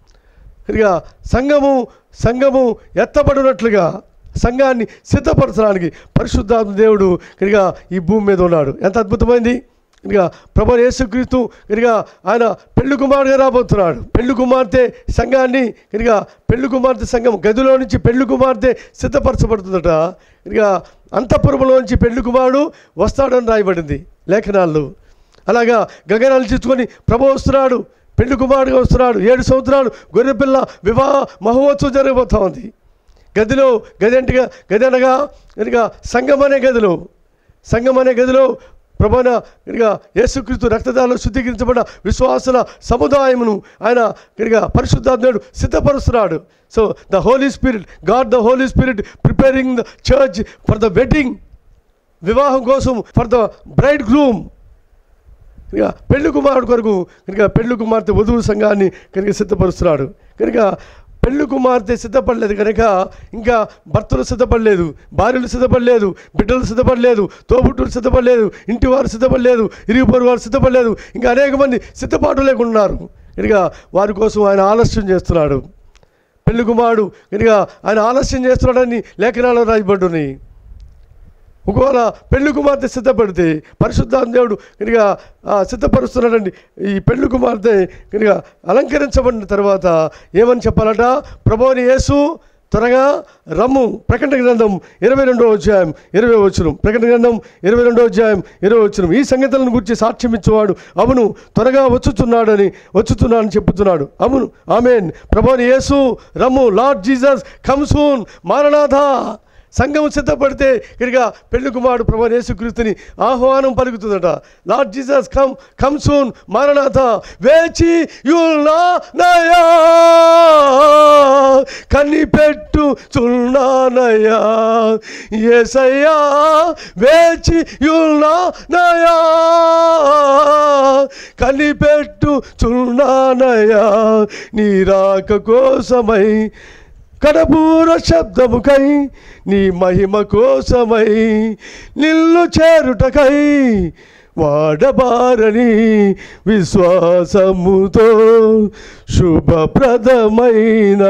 Speaker 1: కనుక సంఘము సంఘము ఎత్తబడినట్లుగా సంఘాన్ని సిద్ధపరచడానికి పరిశుద్ధాత్మ దేవుడు కనుక ఈ భూమి మీద ఉన్నాడు. ఎంత అద్భుతమైంది. కనుక ప్రభువు యేసుక్రీస్తు కనుక ఆయన పెళ్లి కుమారుడుగా రాబోతున్నాడు. పెళ్లి కుమార్తె సంఘాన్ని కనుక పెళ్లి కుమార్తె సంఘం గదిలో నుంచి పెళ్లి కుమార్తె సిద్ధపరచబడుతుందట. కనుక అంతఃపురంలో నుంచి పెళ్లి కుమారుడు వస్తాడని రాయబడింది లేఖనాల్లో. అలాగా గగనాలు చిచ్చుకొని ప్రభు వస్తున్నాడు, పెళ్లి కుమారుడుగా వస్తున్నాడు. ఏడు సంవత్సరాలు గొర్రెపిల్ల వివాహ మహోత్సవం జరగబోతా ఉంది. గదిలో గది అంటగా గది అనగా కనుక సంఘం అనే గదిలో సంఘం అనే గదిలో ప్రభువైన కనుక యేసుక్రీస్తు రక్తదానంలో శుద్ధీకరించబడిన విశ్వాసుల సముదాయమును ఆయన కనుక పరిశుద్ధాత్ముడు సిద్ధపరుస్తున్నాడు. So the Holi Spirit, God the Holi Spirit preparing the church for the wedding, వివాహం కోసం, ఫర్ ద బ్రైడ్ గ్రూమ్, ఇక పెళ్లి కుమారుడు కొరకు కనుక పెళ్లి కుమార్తె వధువు సంఘాన్ని కనుక సిద్ధపరుస్తున్నాడు. కనుక పెళ్లి కుమార్తె సిద్ధపడలేదు కనుక ఇంకా భర్తలు సిద్ధపడలేదు, భార్యలు సిద్ధపడలేదు, బిడ్డలు సిద్ధపడలేదు, తోబుట్టులు సిద్ధపడలేదు, ఇంటి వారు సిద్ధపడలేదు, ఇరుగు పొరుగు వారు సిద్ధపడలేదు, ఇంకా అనేక మంది సిద్ధపాటు లేకుండా ఉన్నారు. కనుక వారి కోసం ఆయన ఆలస్యం చేస్తున్నాడు. పెళ్లి కుమారుడు కనుక ఆయన ఆలస్యం చేస్తున్నాడని లేఖనాల్లో రాయబడున్నాయి. ఒకవేళ పెళ్లి కుమార్తె సిద్ధపడితే పరిశుద్ధాత్మ దేవుడు కనుక సిద్ధపరుస్తున్నాడండి. ఈ పెళ్లి కుమార్తె కనుక అలంకరించబడిన తర్వాత ఏమని చెప్పాలట? ప్రభువుని యేసు త్వరగా రమ్ము. ప్రకటన గ్రంథం ఇరవై రెండో అధ్యాయం ఇరవై వచనం. ప్రకటన గ్రంథం ఇరవై రెండో అధ్యాయం ఇరవై వచనం. ఈ సంగతులను గురించి సాక్ష్యం ఇచ్చేవాడు అవును త్వరగా వచ్చుతున్నాడని వచ్చుతున్నాడని చెప్పుతున్నాడు. అవును, ఆమేన్. ప్రభువుని యేసు రమ్ము, లార్డ్ జీసస్ కమ్ సూన్, మారనాథా. సంఘం సిద్ధపడితే కనుక పెళ్లి కుమారుడు ప్రభువైన యేసుక్రీస్తుని ఆహ్వానం పలుకుతుందట. Lord Jesus come come soon, మారనాథ. వేచి యున్నానయా, కనిపెట్టు చున్నానయా, యేసయ్యా వేచి యున్నానయా, కనిపెట్టు చున్నానయా, నీ రాక కోసమై కడపూర శబ్దముకై, నీ మహిమ కోసమై నిల్లు చేరుటకై, వాడబారని విశ్వాసముతో శుభప్రదమైన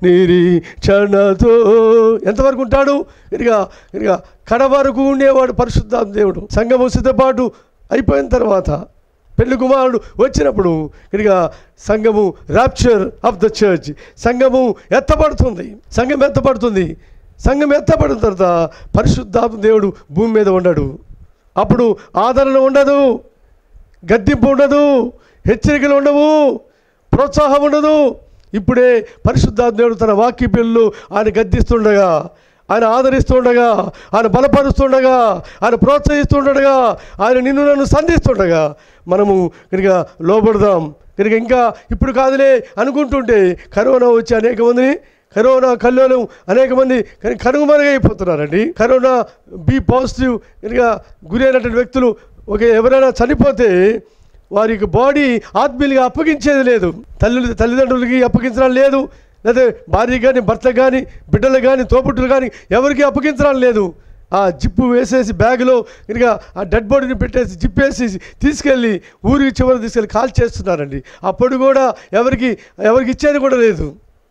Speaker 1: నిరీక్షణతో. ఎంతవరకు ఉంటాడు? ఇక ఇక కడ వరకు ఉండేవాడు పరిశుద్ధాత్మ దేవుడు. సంఘము సిద్ధపాటు అయిపోయిన తర్వాత పెళ్లి కుమారుడు వచ్చినప్పుడు కనుక సంఘము రాప్చర్ ఆఫ్ ద చర్చ్, సంఘము ఎత్తపడుతుంది. సంఘం ఎత్తపడుతుంది. సంఘం ఎత్తపడిన తర్వాత పరిశుద్ధాత్మ దేవుడు భూమి మీద ఉండడు. అప్పుడు ఆదరణ ఉండదు, గద్దింపు ఉండదు, హెచ్చరికలు ఉండవు, ప్రోత్సాహం ఉండదు. ఇప్పుడే పరిశుద్ధాత్మ దేవుడు తన వాక్య పిల్లలు ఆయన గద్దిస్తుండగా, ఆయన ఆదరిస్తుండగా, ఆయన బలపరుస్తుండగా, ఆయన ప్రోత్సహిస్తుండగా, ఆయన నిన్ను నన్ను సంధిస్తుండగా మనము కనుక లోబడదాం. కనుక ఇంకా ఇప్పుడు కాదులే అనుకుంటుంటే కరోనా వచ్చి అనేక మందిని, కరోనా కల్లోలం అనేక మంది కనుమరుగైపోతున్నారండి. కరోనా బి పాజిటివ్ కనుక గురైనటువంటి వ్యక్తులు ఒక ఎవరైనా చనిపోతే వారి బాడీ ఆత్మీయులుగా అప్పగించేది లేదు, తల్లి తల్లిదండ్రులకి అప్పగించడం లేదు, లేదా భార్య కానీ భర్త కానీ బిడ్డలు కానీ తోబుట్టులు కానీ ఎవరికి అప్పగించడం లేదు. ఆ జిప్పు వేసేసి బ్యాగులో కనుక ఆ డెడ్ బాడీని పెట్టేసి జిప్పేసి తీసుకెళ్ళి ఊరికి చివరి తీసుకెళ్ళి కాల్ చేస్తున్నారండి. అప్పుడు కూడా ఎవరికి ఎవరికి ఇచ్చేది కూడా లేదు.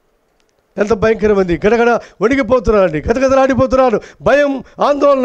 Speaker 1: ఎంత భయంకరమంది. గడగడ వణిగిపోతున్నారండి, గదగదలాడిపోతున్నారు. భయం, ఆందోళన.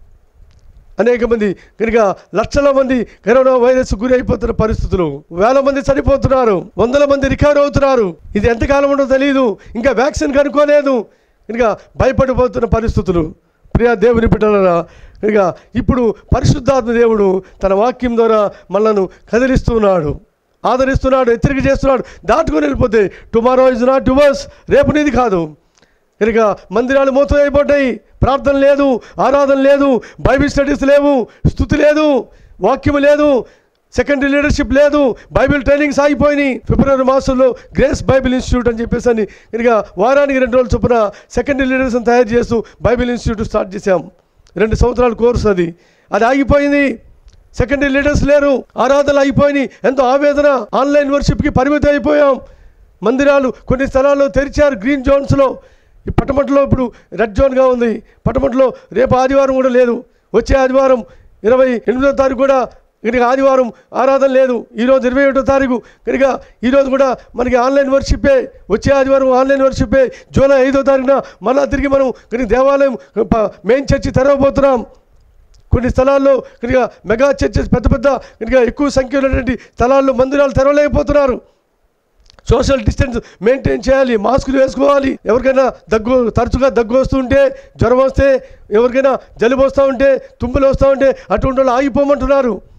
Speaker 1: అనేక మంది కనుక లక్షల మంది కరోనా వైరస్ గురి అయిపోతున్న పరిస్థితులు, వేల మంది చనిపోతున్నారు, వందల మంది రికవర్ అవుతున్నారు. ఇది ఎంతకాలం ఉండదో తెలియదు. ఇంకా వ్యాక్సిన్ కనుక్కోలేదు. కనుక భయపడిపోతున్న పరిస్థితులు. ప్రియా దేవుని బిడ్డలారా, కనుక ఇప్పుడు పరిశుద్ధాత్మ దేవుడు తన వాక్యం ద్వారా మనలను కదిలిస్తున్నాడు, ఆదరిస్తున్నాడు, హెచ్చరిక చేస్తున్నాడు. దాటుకొని వెళ్ళిపోతే టుమారో ఇస్ నాట్ యువర్స్, రేపు నీది కాదు. కనుక మందిరాలు మూత అయిపోతాయి, ప్రార్థన లేదు, ఆరాధన లేదు, బైబిల్ స్టడీస్ లేవు, స్తుతి లేదు, వాక్యము లేదు, సెకండరీ లీడర్షిప్ లేదు, బైబిల్ ట్రైనింగ్స్ ఆగిపోయినాయి. ఫిబ్రవరి మాసంలో గ్రేస్ బైబిల్ ఇన్స్టిట్యూట్ అని చెప్పేసి అని కనుక వారానికి రెండు రోజులు చొప్పున సెకండరీ లీడర్స్ని తయారు చేస్తూ బైబిల్ ఇన్స్టిట్యూట్ స్టార్ట్ చేశాం. రెండు సంవత్సరాల కోర్సు అది అది ఆగిపోయింది. సెకండరీ లీడర్స్ లేరు, ఆరాధనలు అయిపోయినాయి. ఎంతో ఆవేదన. ఆన్లైన్ వర్షిప్కి పరిమితం అయిపోయాం. మందిరాలు కొన్ని స్థలాల్లో తెరిచారు, గ్రీన్ జోన్స్లో. ఈ పట్టమట్లో ఇప్పుడు రెడ్ జోన్గా ఉంది. పట్టమట్లో రేపు ఆదివారం కూడా లేదు. వచ్చే ఆదివారం ఇరవై ఎనిమిదో తారీఖు కూడా కనుక ఆదివారం ఆరాధన లేదు. ఈరోజు ఇరవై ఒకటో తారీఖు కనుక ఈరోజు కూడా మనకి ఆన్లైన్ వర్షిప్పే. వచ్చే ఆదివారం ఆన్లైన్ వర్షిప్పే. జూలై ఐదో తారీఖున మళ్ళా తిరిగి మనం కనుక దేవాలయం మెయిన్ చర్చి తెరవబోతున్నాం. కొన్ని స్థలాల్లో కనుక మెగా చర్చెస్ పెద్ద పెద్ద కనుక ఎక్కువ సంఖ్యలో ఉన్నటువంటి స్థలాల్లో మందిరాలు తెరవలేకపోతున్నారు. సోషల్ డిస్టెన్స్ మెయింటైన్ చేయాలి, మాస్కులు వేసుకోవాలి. ఎవరికైనా దగ్గు తరచుగా దగ్గు వస్తుంటే, జ్వరం వస్తే, ఎవరికైనా జలుబు వస్తూ ఉంటే, తుమ్ములు వస్తూ ఉంటే అటువంటి వాళ్ళు ఆగిపోమంటున్నారు.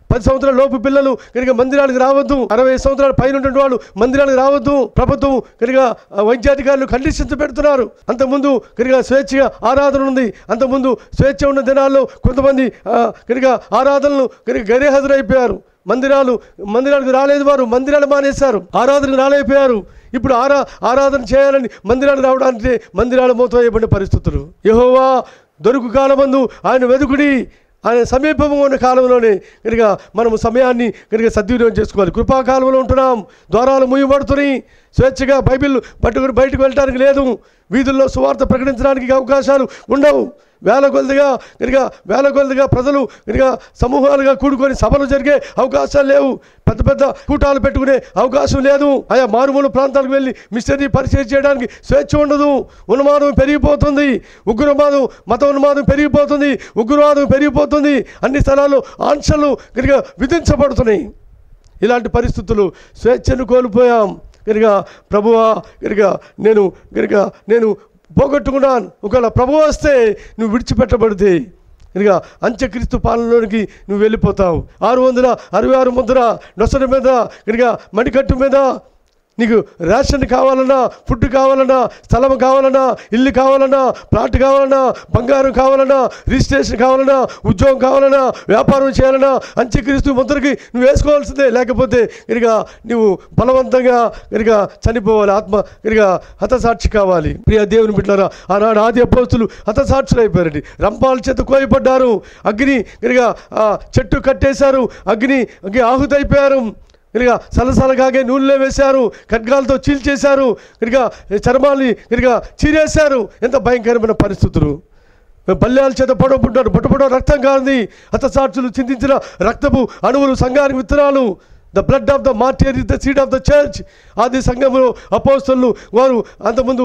Speaker 1: పది సంవత్సరాల లోపు పిల్లలు కనుక మందిరానికి రావద్దు, అరవై సంవత్సరాల పైన ఉన్న వాళ్ళు మందిరానికి రావద్దు. ప్రభుత్వం కనుక వైద్యాధికారులు కండిషన్స్ పెడుతున్నారు. అంతకుముందు కనుక స్వేచ్ఛగా ఆరాధన ఉంది. అంతకుముందు స్వేచ్ఛ ఉన్న దినాల్లో కొంతమంది కనుక ఆరాధనలు కనుక గైర్హాజరైపోయారు. మందిరాలు మందిరానికి రాలేదు, వారు మందిరాలు మానేశారు, ఆరాధనకు రాలేకపోయారు. ఇప్పుడు ఆరా ఆరాధన చేయాలని మందిరానికి రావడానికి మందిరాలు మూతవేయబడిన పరిస్థితులు. యెహోవా దొరుకు కాలమందు ఆయన వెదుకుడి, ఆయన సమీపంగా ఉన్న కాలంలోనే కనుక మనము సమయాన్ని కనుక సద్వినియోగం చేసుకోవాలి. కృపాకాలంలో ఉంటున్నాం, ద్వారాలు మూయబడుతున్నాయి. స్వేచ్ఛగా బైబిల్ పట్టుకుని బయటకు వెళ్ళడానికి లేదు. వీధుల్లో సువార్త ప్రకటించడానికి అవకాశాలు ఉండవు. వేల కొలదిగా కనుక వేల కొలదిగా ప్రజలు కనుక సమూహాలుగా కూడుకొని సభలు జరిగే అవకాశాలు లేవు. పెద్ద పెద్ద కూటాలు పెట్టుకునే అవకాశం లేదు. ఆయా మారుమూల ప్రాంతాలకు వెళ్ళి మిషనరీ పరిచయం చేయడానికి స్వేచ్ఛ ఉండదు. ఉన్మాదం పెరిగిపోతుంది, ఉగ్రవాదం, మత ఉన్మాదం పెరిగిపోతుంది, ఉగ్రవాదం పెరిగిపోతుంది. అన్ని స్థలాల్లో ఆంక్షలు కనుక విధించబడుతున్నాయి. ఇలాంటి పరిస్థితులు, స్వేచ్ఛను కోల్పోయాం. కనుక ప్రభువా కనుక నేను కనుక నేను పోగొట్టుకున్నాను. ఒకవేళ ప్రభు వస్తే నువ్వు విడిచిపెట్టబడితే కనుక అంత్యక్రీస్తు పాలనలోనికి నువ్వు వెళ్ళిపోతావు. ఆరు వందల అరవై ఆరు ముద్ర నొసటి మీద కనుక మణికట్టు మీద నీకు రేషన్ కావాలన్నా, ఫుడ్ కావాలన్నా, స్థలం కావాలన్నా, ఇల్లు కావాలన్నా, ప్లాట్ కావాలన్నా, బంగారం కావాలన్నా, రిజిస్ట్రేషన్ కావాలన్నా, ఉద్యోగం కావాలన్నా, వ్యాపారం చేయాలన్నా అంత్యక్రీస్తు ముద్రకి నువ్వు వేసుకోవాల్సిందే. లేకపోతే కనుక నువ్వు బలవంతంగా కనుక చనిపోవాలి. ఆత్మ కనుక హతసాక్షి కావాలి. ప్రియ దేవుని బిడ్డలారా, ఆనాడు ఆది అపోస్తులు హతసాక్షులు అయిపోయారండి. రంపాల చేత కోయబడ్డారు. అగ్ని కనుక చెట్టు కట్టేశారు, అగ్ని అగ్ని ఆహుతైపోయారు. కనుక సలసలగాగే నూనెలో వేశారు, ఖడ్గాలతో చీల్చేశారు, కనుక చర్మాన్ని కనుక చీరేశారు. ఎంత భయంకరమైన పరిస్థితులు. బల్యాల చేత పొడవుకుంటారు, బొట్టబొడ రక్తం కాంది. హతసాక్షులు చిందించిన రక్తపు అణువులు సంఘానికి విత్తనాలు. The blood of the martyr is the seed of the church. ఆది సంఘంలో అపోస్తలులు వారు అంతకుముందు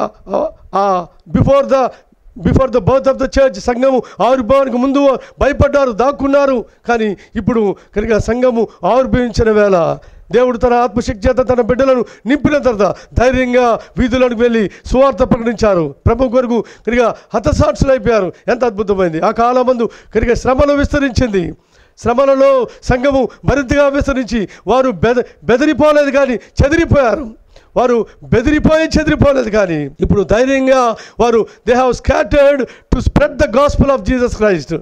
Speaker 1: before the before the birth of the church, సంఘము ఆవిర్భావానికి ముందు భయపడ్డారు, దాక్కున్నారు. కానీ ఇప్పుడు కనుక సంఘము ఆవిర్భవించిన వేళ దేవుడు తన ఆత్మశక్తి చేత తన బిడ్డలను నింపిన తర్వాత ధైర్యంగా వీధులకు వెళ్ళి సువార్త ప్రకటించారు. ప్రభు కొరకు కనుక హతసాక్షులు అయిపోయారు. ఎంత అద్భుతమైంది. ఆ కాలమందు కనుక శ్రమలు విస్తరించింది. శ్రమలలో సంఘము మరింతగా విస్తరించి వారు బెద బెదిరిపోలేదు కానీ చెదిరిపోయారు. వారు బెదిరిపోయి చెదిరిపోలేదు కానీ ఇప్పుడు ధైర్యంగా వారు they have scattered to spread the gospel of Jesus Christ,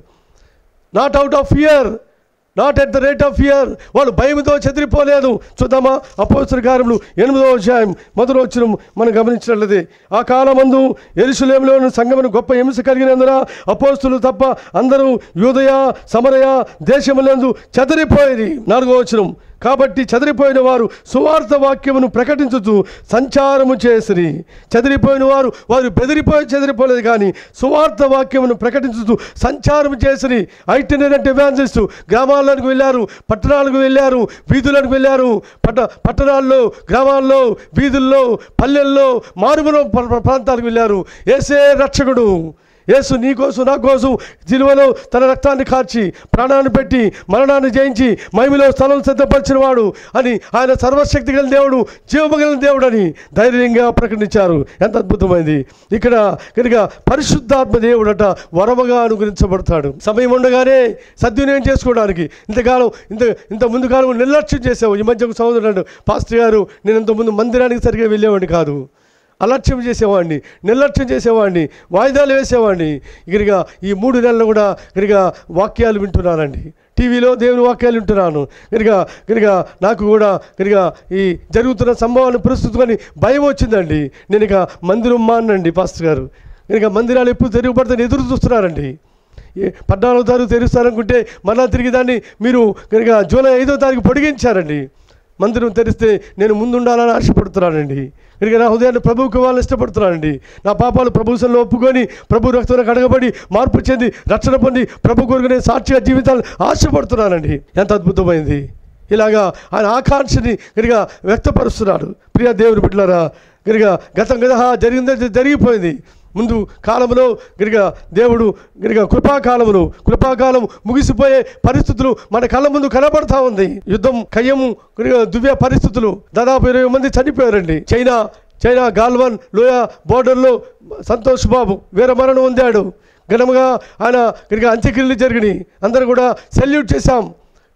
Speaker 1: not out of fear, not at the rate of fear. వాళ్ళు భయంతో చెదిరిపోలేదు. చూద్దామా అపోస్తల కార్యములు ఎనిమిదవ అధ్యాయం మొదటి వచనం మనం గమనించినట్లయితే, ఆ కాలమందు యెరూషలేములోని సంఘమును గొప్ప హింస కలిగినందున అపోస్తులు తప్ప అందరూ యూదయ సమరయ దేశములందు చెదిరిపోయేది. నాలుగవ వచనం, కాబట్టి చెదిరిపోయిన వారు సువార్త వాక్యమును ప్రకటించుతూ సంచారము చేసిరి. చెదిరిపోయిన వారు వారు బెదిరిపోయి చెదిరిపోలేదు కానీ సువార్త వాక్యమును ప్రకటించుతూ సంచారం చేసిరి. ఐటినరెంట్ ఎవాంజలిస్టు గ్రామాలకు వెళ్ళారు, పట్టణాలకు వెళ్ళారు, వీధులకు వెళ్ళారు. పట్ట పట్టణాల్లో, గ్రామాల్లో, వీధుల్లో, పల్లెల్లో, మారుమూల ప్రాంతాలకు వెళ్ళారు. యేసే రక్షకుడు. యేసు నీ కోసం నా కోసం సిలువలో తన రక్తాన్ని కార్చి ప్రాణాన్ని పెట్టి మరణాన్ని జయించి మహిమలో స్థలం సిద్ధపరిచిన వాడు అని, ఆయన సర్వశక్తి గల దేవుడు, జీవమగల దేవుడు అని ధైర్యంగా ప్రకటించారు. ఎంత అద్భుతమైంది. ఇక్కడ కనుక పరిశుద్ధాత్మ దేవుడట వరముగా అనుగ్రహించబడతాడు. సమయం ఉండగానే సద్వినియోగం చేసుకోవడానికి. ఇంతకాలం ఇంత ఇంత ముందు కాలం నిర్లక్ష్యం చేసావు. ఈ మధ్య ఒక సహోదరుడు, పాస్టర్ గారు, నేను ఇంతకుముందు మందిరానికి సరిగ్గా వెళ్ళేవాడిని కాదు, అలక్ష్యం చేసేవాడిని, నిర్లక్ష్యం చేసేవాడిని, వాయిదాలు వేసేవాడిని. ఇకరిగా ఈ మూడు నెలలు కూడా కనుక వాక్యాలు వింటున్నానండి. టీవీలో దేవుని వాక్యాలు వింటున్నాను. కనుక కనుక నాకు కూడా కనుక ఈ జరుగుతున్న సంభవాన్ని ప్రస్తుతం భయం వచ్చిందండి. నేను ఇక మందిరం మానండి పాస్టర్ గారు. కనుక మందిరాలు ఎప్పుడు తెరుగుపడతాను ఎదురు చూస్తున్నారండి. పద్నాలుగో తారీఖు తెరుస్తారనుకుంటే మళ్ళా తిరిగి దాన్ని మీరు కనుక జూలై ఐదో తారీఖు పొడిగించారండి. మందిరం తెరిస్తే నేను ముందుండాలని ఆశపడుతున్నానండి. కనుక నా హృదయాన్ని ప్రభువుకి ఇవ్వాలని ఇష్టపడుతున్నానండి. నా పాపాలు ప్రభుత్వంలో ఒప్పుకొని ప్రభు రక్తంలో కడగబడి మార్పు చెంది రక్షణ పొంది ప్రభు కొరకు నేను సాక్షిగా జీవితాన్ని ఆశపడుతున్నానండి. ఎంత అద్భుతమైంది. ఇలాగా ఆయన ఆకాంక్షని కనుక వ్యక్తపరుస్తున్నాడు. ప్రియ దేవుని బిడ్డలారా, కనుక గతం గత జరిగింది జరిగిపోయింది. ముందు కాలంలో కనుక దేవుడు కనుక కృపాకాలమును కృపాకాలం ముగిసిపోయే పరిస్థితులు మన కళ్ళ ముందు కనబడతా ఉంది. యుద్ధం కయ్యము కనుక దువ్య పరిస్థితులు, దాదాపు ఇరవై మంది చనిపోయారండి. చైనా చైనా గాల్వన్ లోయ బోర్డర్లో సంతోష్ బాబు వీర మరణం పొందాడు. ఘనముగా ఆయన కనుక అంత్యక్రియలు జరిగినాయి. అందరూ కూడా సెల్యూట్ చేశాం.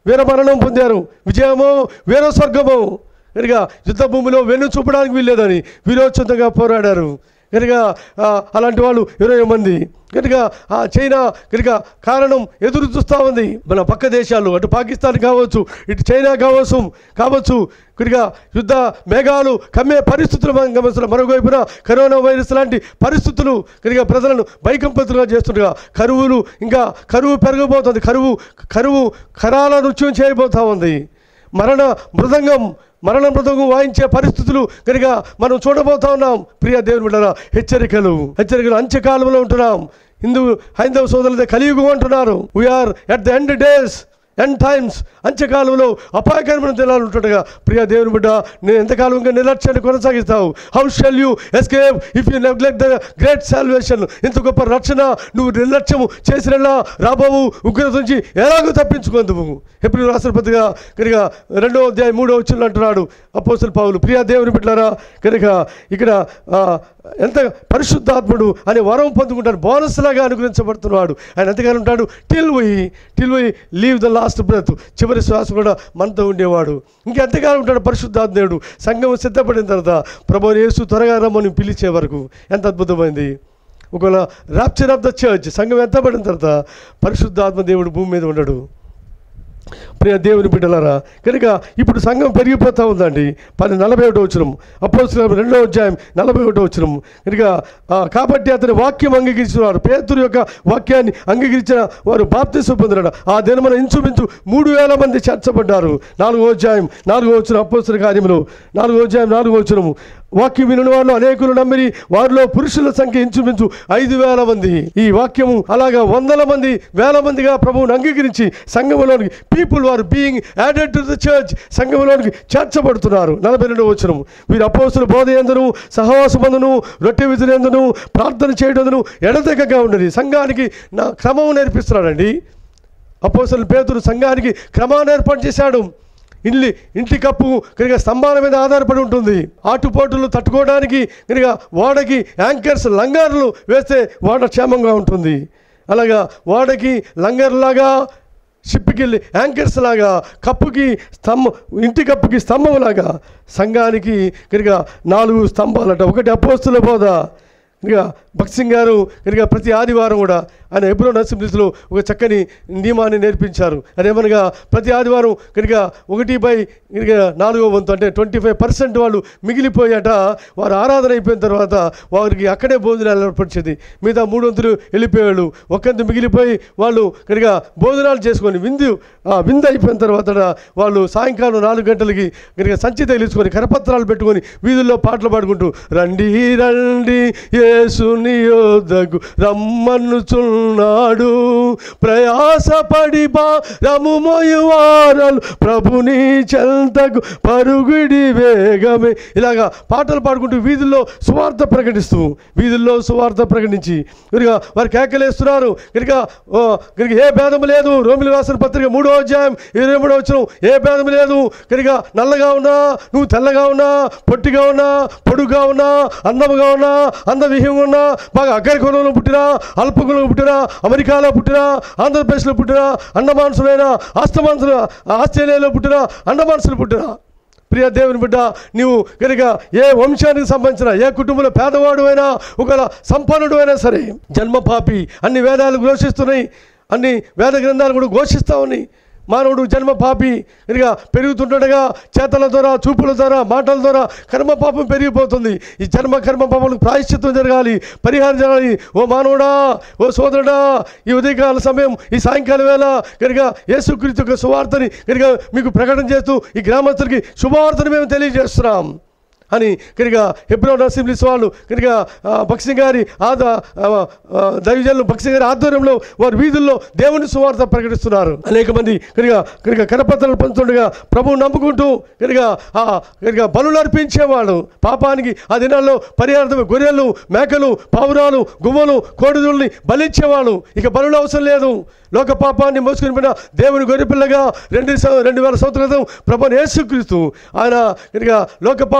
Speaker 1: వీర మరణం పొందారు, విజయమో వీర స్వర్గమో. కనుక యుద్ధ భూమిలో వెన్ను చూపడానికి వీల్లేదని వీరోచితంగా పోరాడారు. కనుక అలాంటి వాళ్ళు ఇరవై మంది. కనుక ఆ చైనా కనుక కారణం ఎదురు చూస్తూ ఉంది. మన పక్క దేశాలు, అటు పాకిస్తాన్ కావచ్చు, ఇటు చైనా కావచ్చు కావచ్చు కనుక యుద్ధ మేఘాలు కమ్మే పరిస్థితులు మనం గమనిస్తున్నాం. మరొక వైపున కరోనా వైరస్ లాంటి పరిస్థితులు కనుక ప్రజలను భయకంపితులుగా చేస్తుండగా కరువులు ఇంకా కరువు పెరగబోతుంది. కరువు కరువు కరాల నృత్యం చేయబోతూ ఉంది. మరణ మృదంగం మరణ మృదంగం వాయించే పరిస్థితులు కనుక మనం చూడబోతా ఉన్నాం. ప్రియ దేవుని బిడ్డలారా, హెచ్చరికలు హెచ్చరికలు అంత్యకాలంలో ఉంటున్నాం. హిందూ హైందవ సోదరులతో కలియుగం అంటున్నారు. We are at the end days, end times. అంత్యకాలంలో అపాయకరమైన దినాలు ఉంటుండగా ప్రియ దేవుని బిడ్డ, నేను ఎంతకాలం ఇంకా నిర్లక్ష్యాన్ని కొనసాగిస్తావు? How shall you escape if you neglect the great salvation? ఇంత గొప్ప రక్షణ నువ్వు నిర్లక్ష్యము చేసినలా రాబోవు ఉగ్రత నుంచి ఎలాగో తప్పించుకుందువు. ఎప్పుడు రాష్ట్రపతిగా కనుక రెండో అధ్యాయం మూడో వచనంలో అంటున్నాడు అపోస్తలుడు పౌలు. ప్రియ దేవుని బిడ్డలారా, కనుక ఇక్కడ ఎంత పరిశుద్ధాత్ముడు అనే వరం పొందుకుంటాడు, బోనస్ లాగా అనుగ్రహించబడుతున్నాడు. ఆయన ఎంతగానో ఉంటాడు till we till we leave the last breath. చివరి శ్వాస కూడా మనతో ఉండేవాడు. ఇంకెంతకాలం ఉంటాడు పరిశుద్ధాత్ముడు. సంఘం సిద్ధపడిన తర్వాత ప్రభువు యేసు త్వరగా రమ్మని పిలిచే వరకు. ఎంత అద్భుతమైంది. ఒకవేళ రాప్చర్ ఆఫ్ ద చర్చ్, సంఘం ఎత్తబడిన తర్వాత పరిశుద్ధాత్మ దేవుడు భూమి మీద ఉండడు. ప్రియ దేవుని బిడ్డలారా, కనుక ఇప్పుడు సంఘం పెరిగిపోతూ ఉందండి. పది నలభై ఒకటో వచనం, అపోస్తలుల రెండో అధ్యాయం నలభై ఒకటో వచనం. కనుక కాబట్టి అతని వాక్యం అంగీకరించిన వారు, పేతురు యొక్క వాక్యాన్ని అంగీకరించిన వారు బాప్తిసం పొందినాడు. ఆ దినమున ఇంచుమించు మూడు వేల మంది చేర్చబడ్డారు. నాలుగో అధ్యాయం నాలుగో వచనం, అపోస్తలుల కార్యములు నాలుగో అధ్యాయం నాలుగో వచనము. వాక్యం విని వాళ్ళు అనేకులు నమ్మిరి, వారిలో పురుషుల సంఖ్య ఇంచుమించు ఐదు వేల మంది. ఈ వాక్యము అలాగా వందల మంది వేల మందిగా ప్రభువును అంగీకరించి సంఘములోనికి people are being added to the church, సంఘములోనికి చేర్చబడుతున్నారు. నలభై రెండవ వచనం. వీరు అపోస్తలుల బోధ యందును సహవాసమందును రొట్టె విధులందును ప్రార్థన చేయడందును ఎడతెగక ఉన్నది. సంఘానికి నా క్రమం నేర్పిస్తున్నాడండి అపోస్తలుడు పేతురు. సంఘానికి క్రమాన్ని ఏర్పాటు చేశాడు. ఇల్లి ఇంటి కప్పు కనుక స్తంభాల మీద ఆధారపడి ఉంటుంది. ఆటుపోటులు తట్టుకోవడానికి కనుక ఓడకి యాంకర్స్ లంగర్లు వేస్తే ఓడ క్షేమంగా ఉంటుంది. అలాగా ఓడకి లంగర్లాగా, షిప్కి యాంకర్స్ లాగా, కప్పుకి స్తంభం, ఇంటి కప్పుకి స్తంభం లాగా సంఘానికి కనుక నాలుగు స్తంభాలట. ఒకటి అపోస్తలుల బోధ. కనుక భక్త్ సింగ్ గారు కనుక ప్రతి ఆదివారం కూడా ఆయన హెబ్రోన్ అసెంబ్లీస్లో ఒక చక్కని నియమాన్ని నేర్పించారు. అదేమనగా ప్రతి ఆదివారం కనుక ఒకటి బై కనుక నాలుగో వంతు అంటే ట్వంటీ ఫైవ్ పర్సెంట్ వాళ్ళు మిగిలిపోయాట. వారు ఆరాధన అయిపోయిన తర్వాత వారికి అక్కడే భోజనాలు ఏర్పరిచేది. మిగతా మూడు వంతులు వెళ్ళిపోయాడు. ఒకంత మిగిలిపోయి వాళ్ళు కనుక భోజనాలు చేసుకొని విందు విందు అయిపోయిన తర్వాత వాళ్ళు సాయంకాలం నాలుగు గంటలకి కనుక సంచి తగిలించుకొని కరపత్రాలు పెట్టుకొని వీధుల్లో పాటలు పాడుకుంటూ రండి రండి యేసుని యోధకు రమ్మనుచున్నాడు, ప్రయాసపడి భారము మోయువారలు ప్రభుని చెంతకు పరుగుడి వేగమే. ఇలాగా పాటలు పాడుకుంటూ వీధుల్లో సువార్త ప్రకటిస్తూ వీధుల్లో సువార్త ప్రకటించి కనుక వారు కేకలేస్తున్నారు. కనుక కనుక ఏ భేదం లేదు. రోమిలి రాసిన పత్రిక మూడో అధ్యాయం ఇరవై మూడో వచనం. ఏ భేదం లేదు. కనుక నల్లగా ఉన్నా, నువ్వు తెల్లగా ఉన్నా, పొట్టిగా ఉన్నా, పొడుగా ఉన్నా, అందముగా ఉన్నా, అందవిహ్యంగా ఉన్నా, బాగా అగ్రకులంలో పుట్టినా, అల్పకులంలో పుట్టినా, అమెరికాలో పుట్టినా, ఆంధ్రప్రదేశ్లో పుట్టినా, అండమాన్సులైనా, ఆస్తమాన్సులు ఆస్ట్రేలియాలో పుట్టినా, అండమాన్సులు పుట్టినా, ప్రియ దేవుని బిడ్డ, నీవు కనుక ఏ వంశానికి సంబంధించిన ఏ కుటుంబంలో పేదవాడు అయినా ఒకవేళ సంపన్నుడు అయినా సరే జన్మ పాపి. అన్ని వేదాలు ఘోషిస్తున్నాయి, అన్ని వేద గ్రంథాలు కూడా ఘోషిస్తూ ఉన్నాయి. మానవుడు జన్మ పాపి కనుక పెరుగుతుండగా చేతల ద్వారా, చూపుల ద్వారా, మాటల ద్వారా కర్మ పాపం పెరిగిపోతుంది. ఈ జన్మ కర్మ పాపలకు ప్రాయశ్చిత్తం జరగాలి, పరిహారం జరగాలి. ఓ మానవుడా, ఓ సోదరుడా, ఈ ఉదయకాల సమయం, ఈ సాయంకాలం వేళ కనుక యేసుక్రీస్తు యొక్క సువార్తని కనుక మీకు ప్రకటన చేస్తూ ఈ గ్రామస్తులకి శుభవార్తని మేము తెలియజేస్తున్నాం అని కనుక హెబ్రోన్ అసెంబ్లీస్ వాళ్ళు కనుక భక్త్ సింగ్ గారి ఆదా దైవజనులు భక్త్ సింగ్ గారి ఆధ్వర్యంలో వారి వీధుల్లో దేవుని సువార్త ప్రకటిస్తున్నారు. అనేక మంది కనుక కనుక కరపత్రాలు పంచుతుండగా ప్రభువు నమ్ముకుంటూ కనుక కనుక బలులు అర్పించేవాడు. పాపానికి ఆ దినాల్లో పరిహారం గొర్రెలు, మేకలు, పావురాలు, గువ్వలు, కోడిదుల్ని బలిచ్చేవాడు. ఇక బలులు అవసరం లేదు. లోక పాపాన్ని మోసుకుని పోయిన దేవుని గొర్రెపిల్లగా రెండు రెండు వేల సంవత్సరాల క్రితం ప్రభువు యేసుక్రీస్తు ఆయన కనుక లోక పాపాన్ని మోసుకు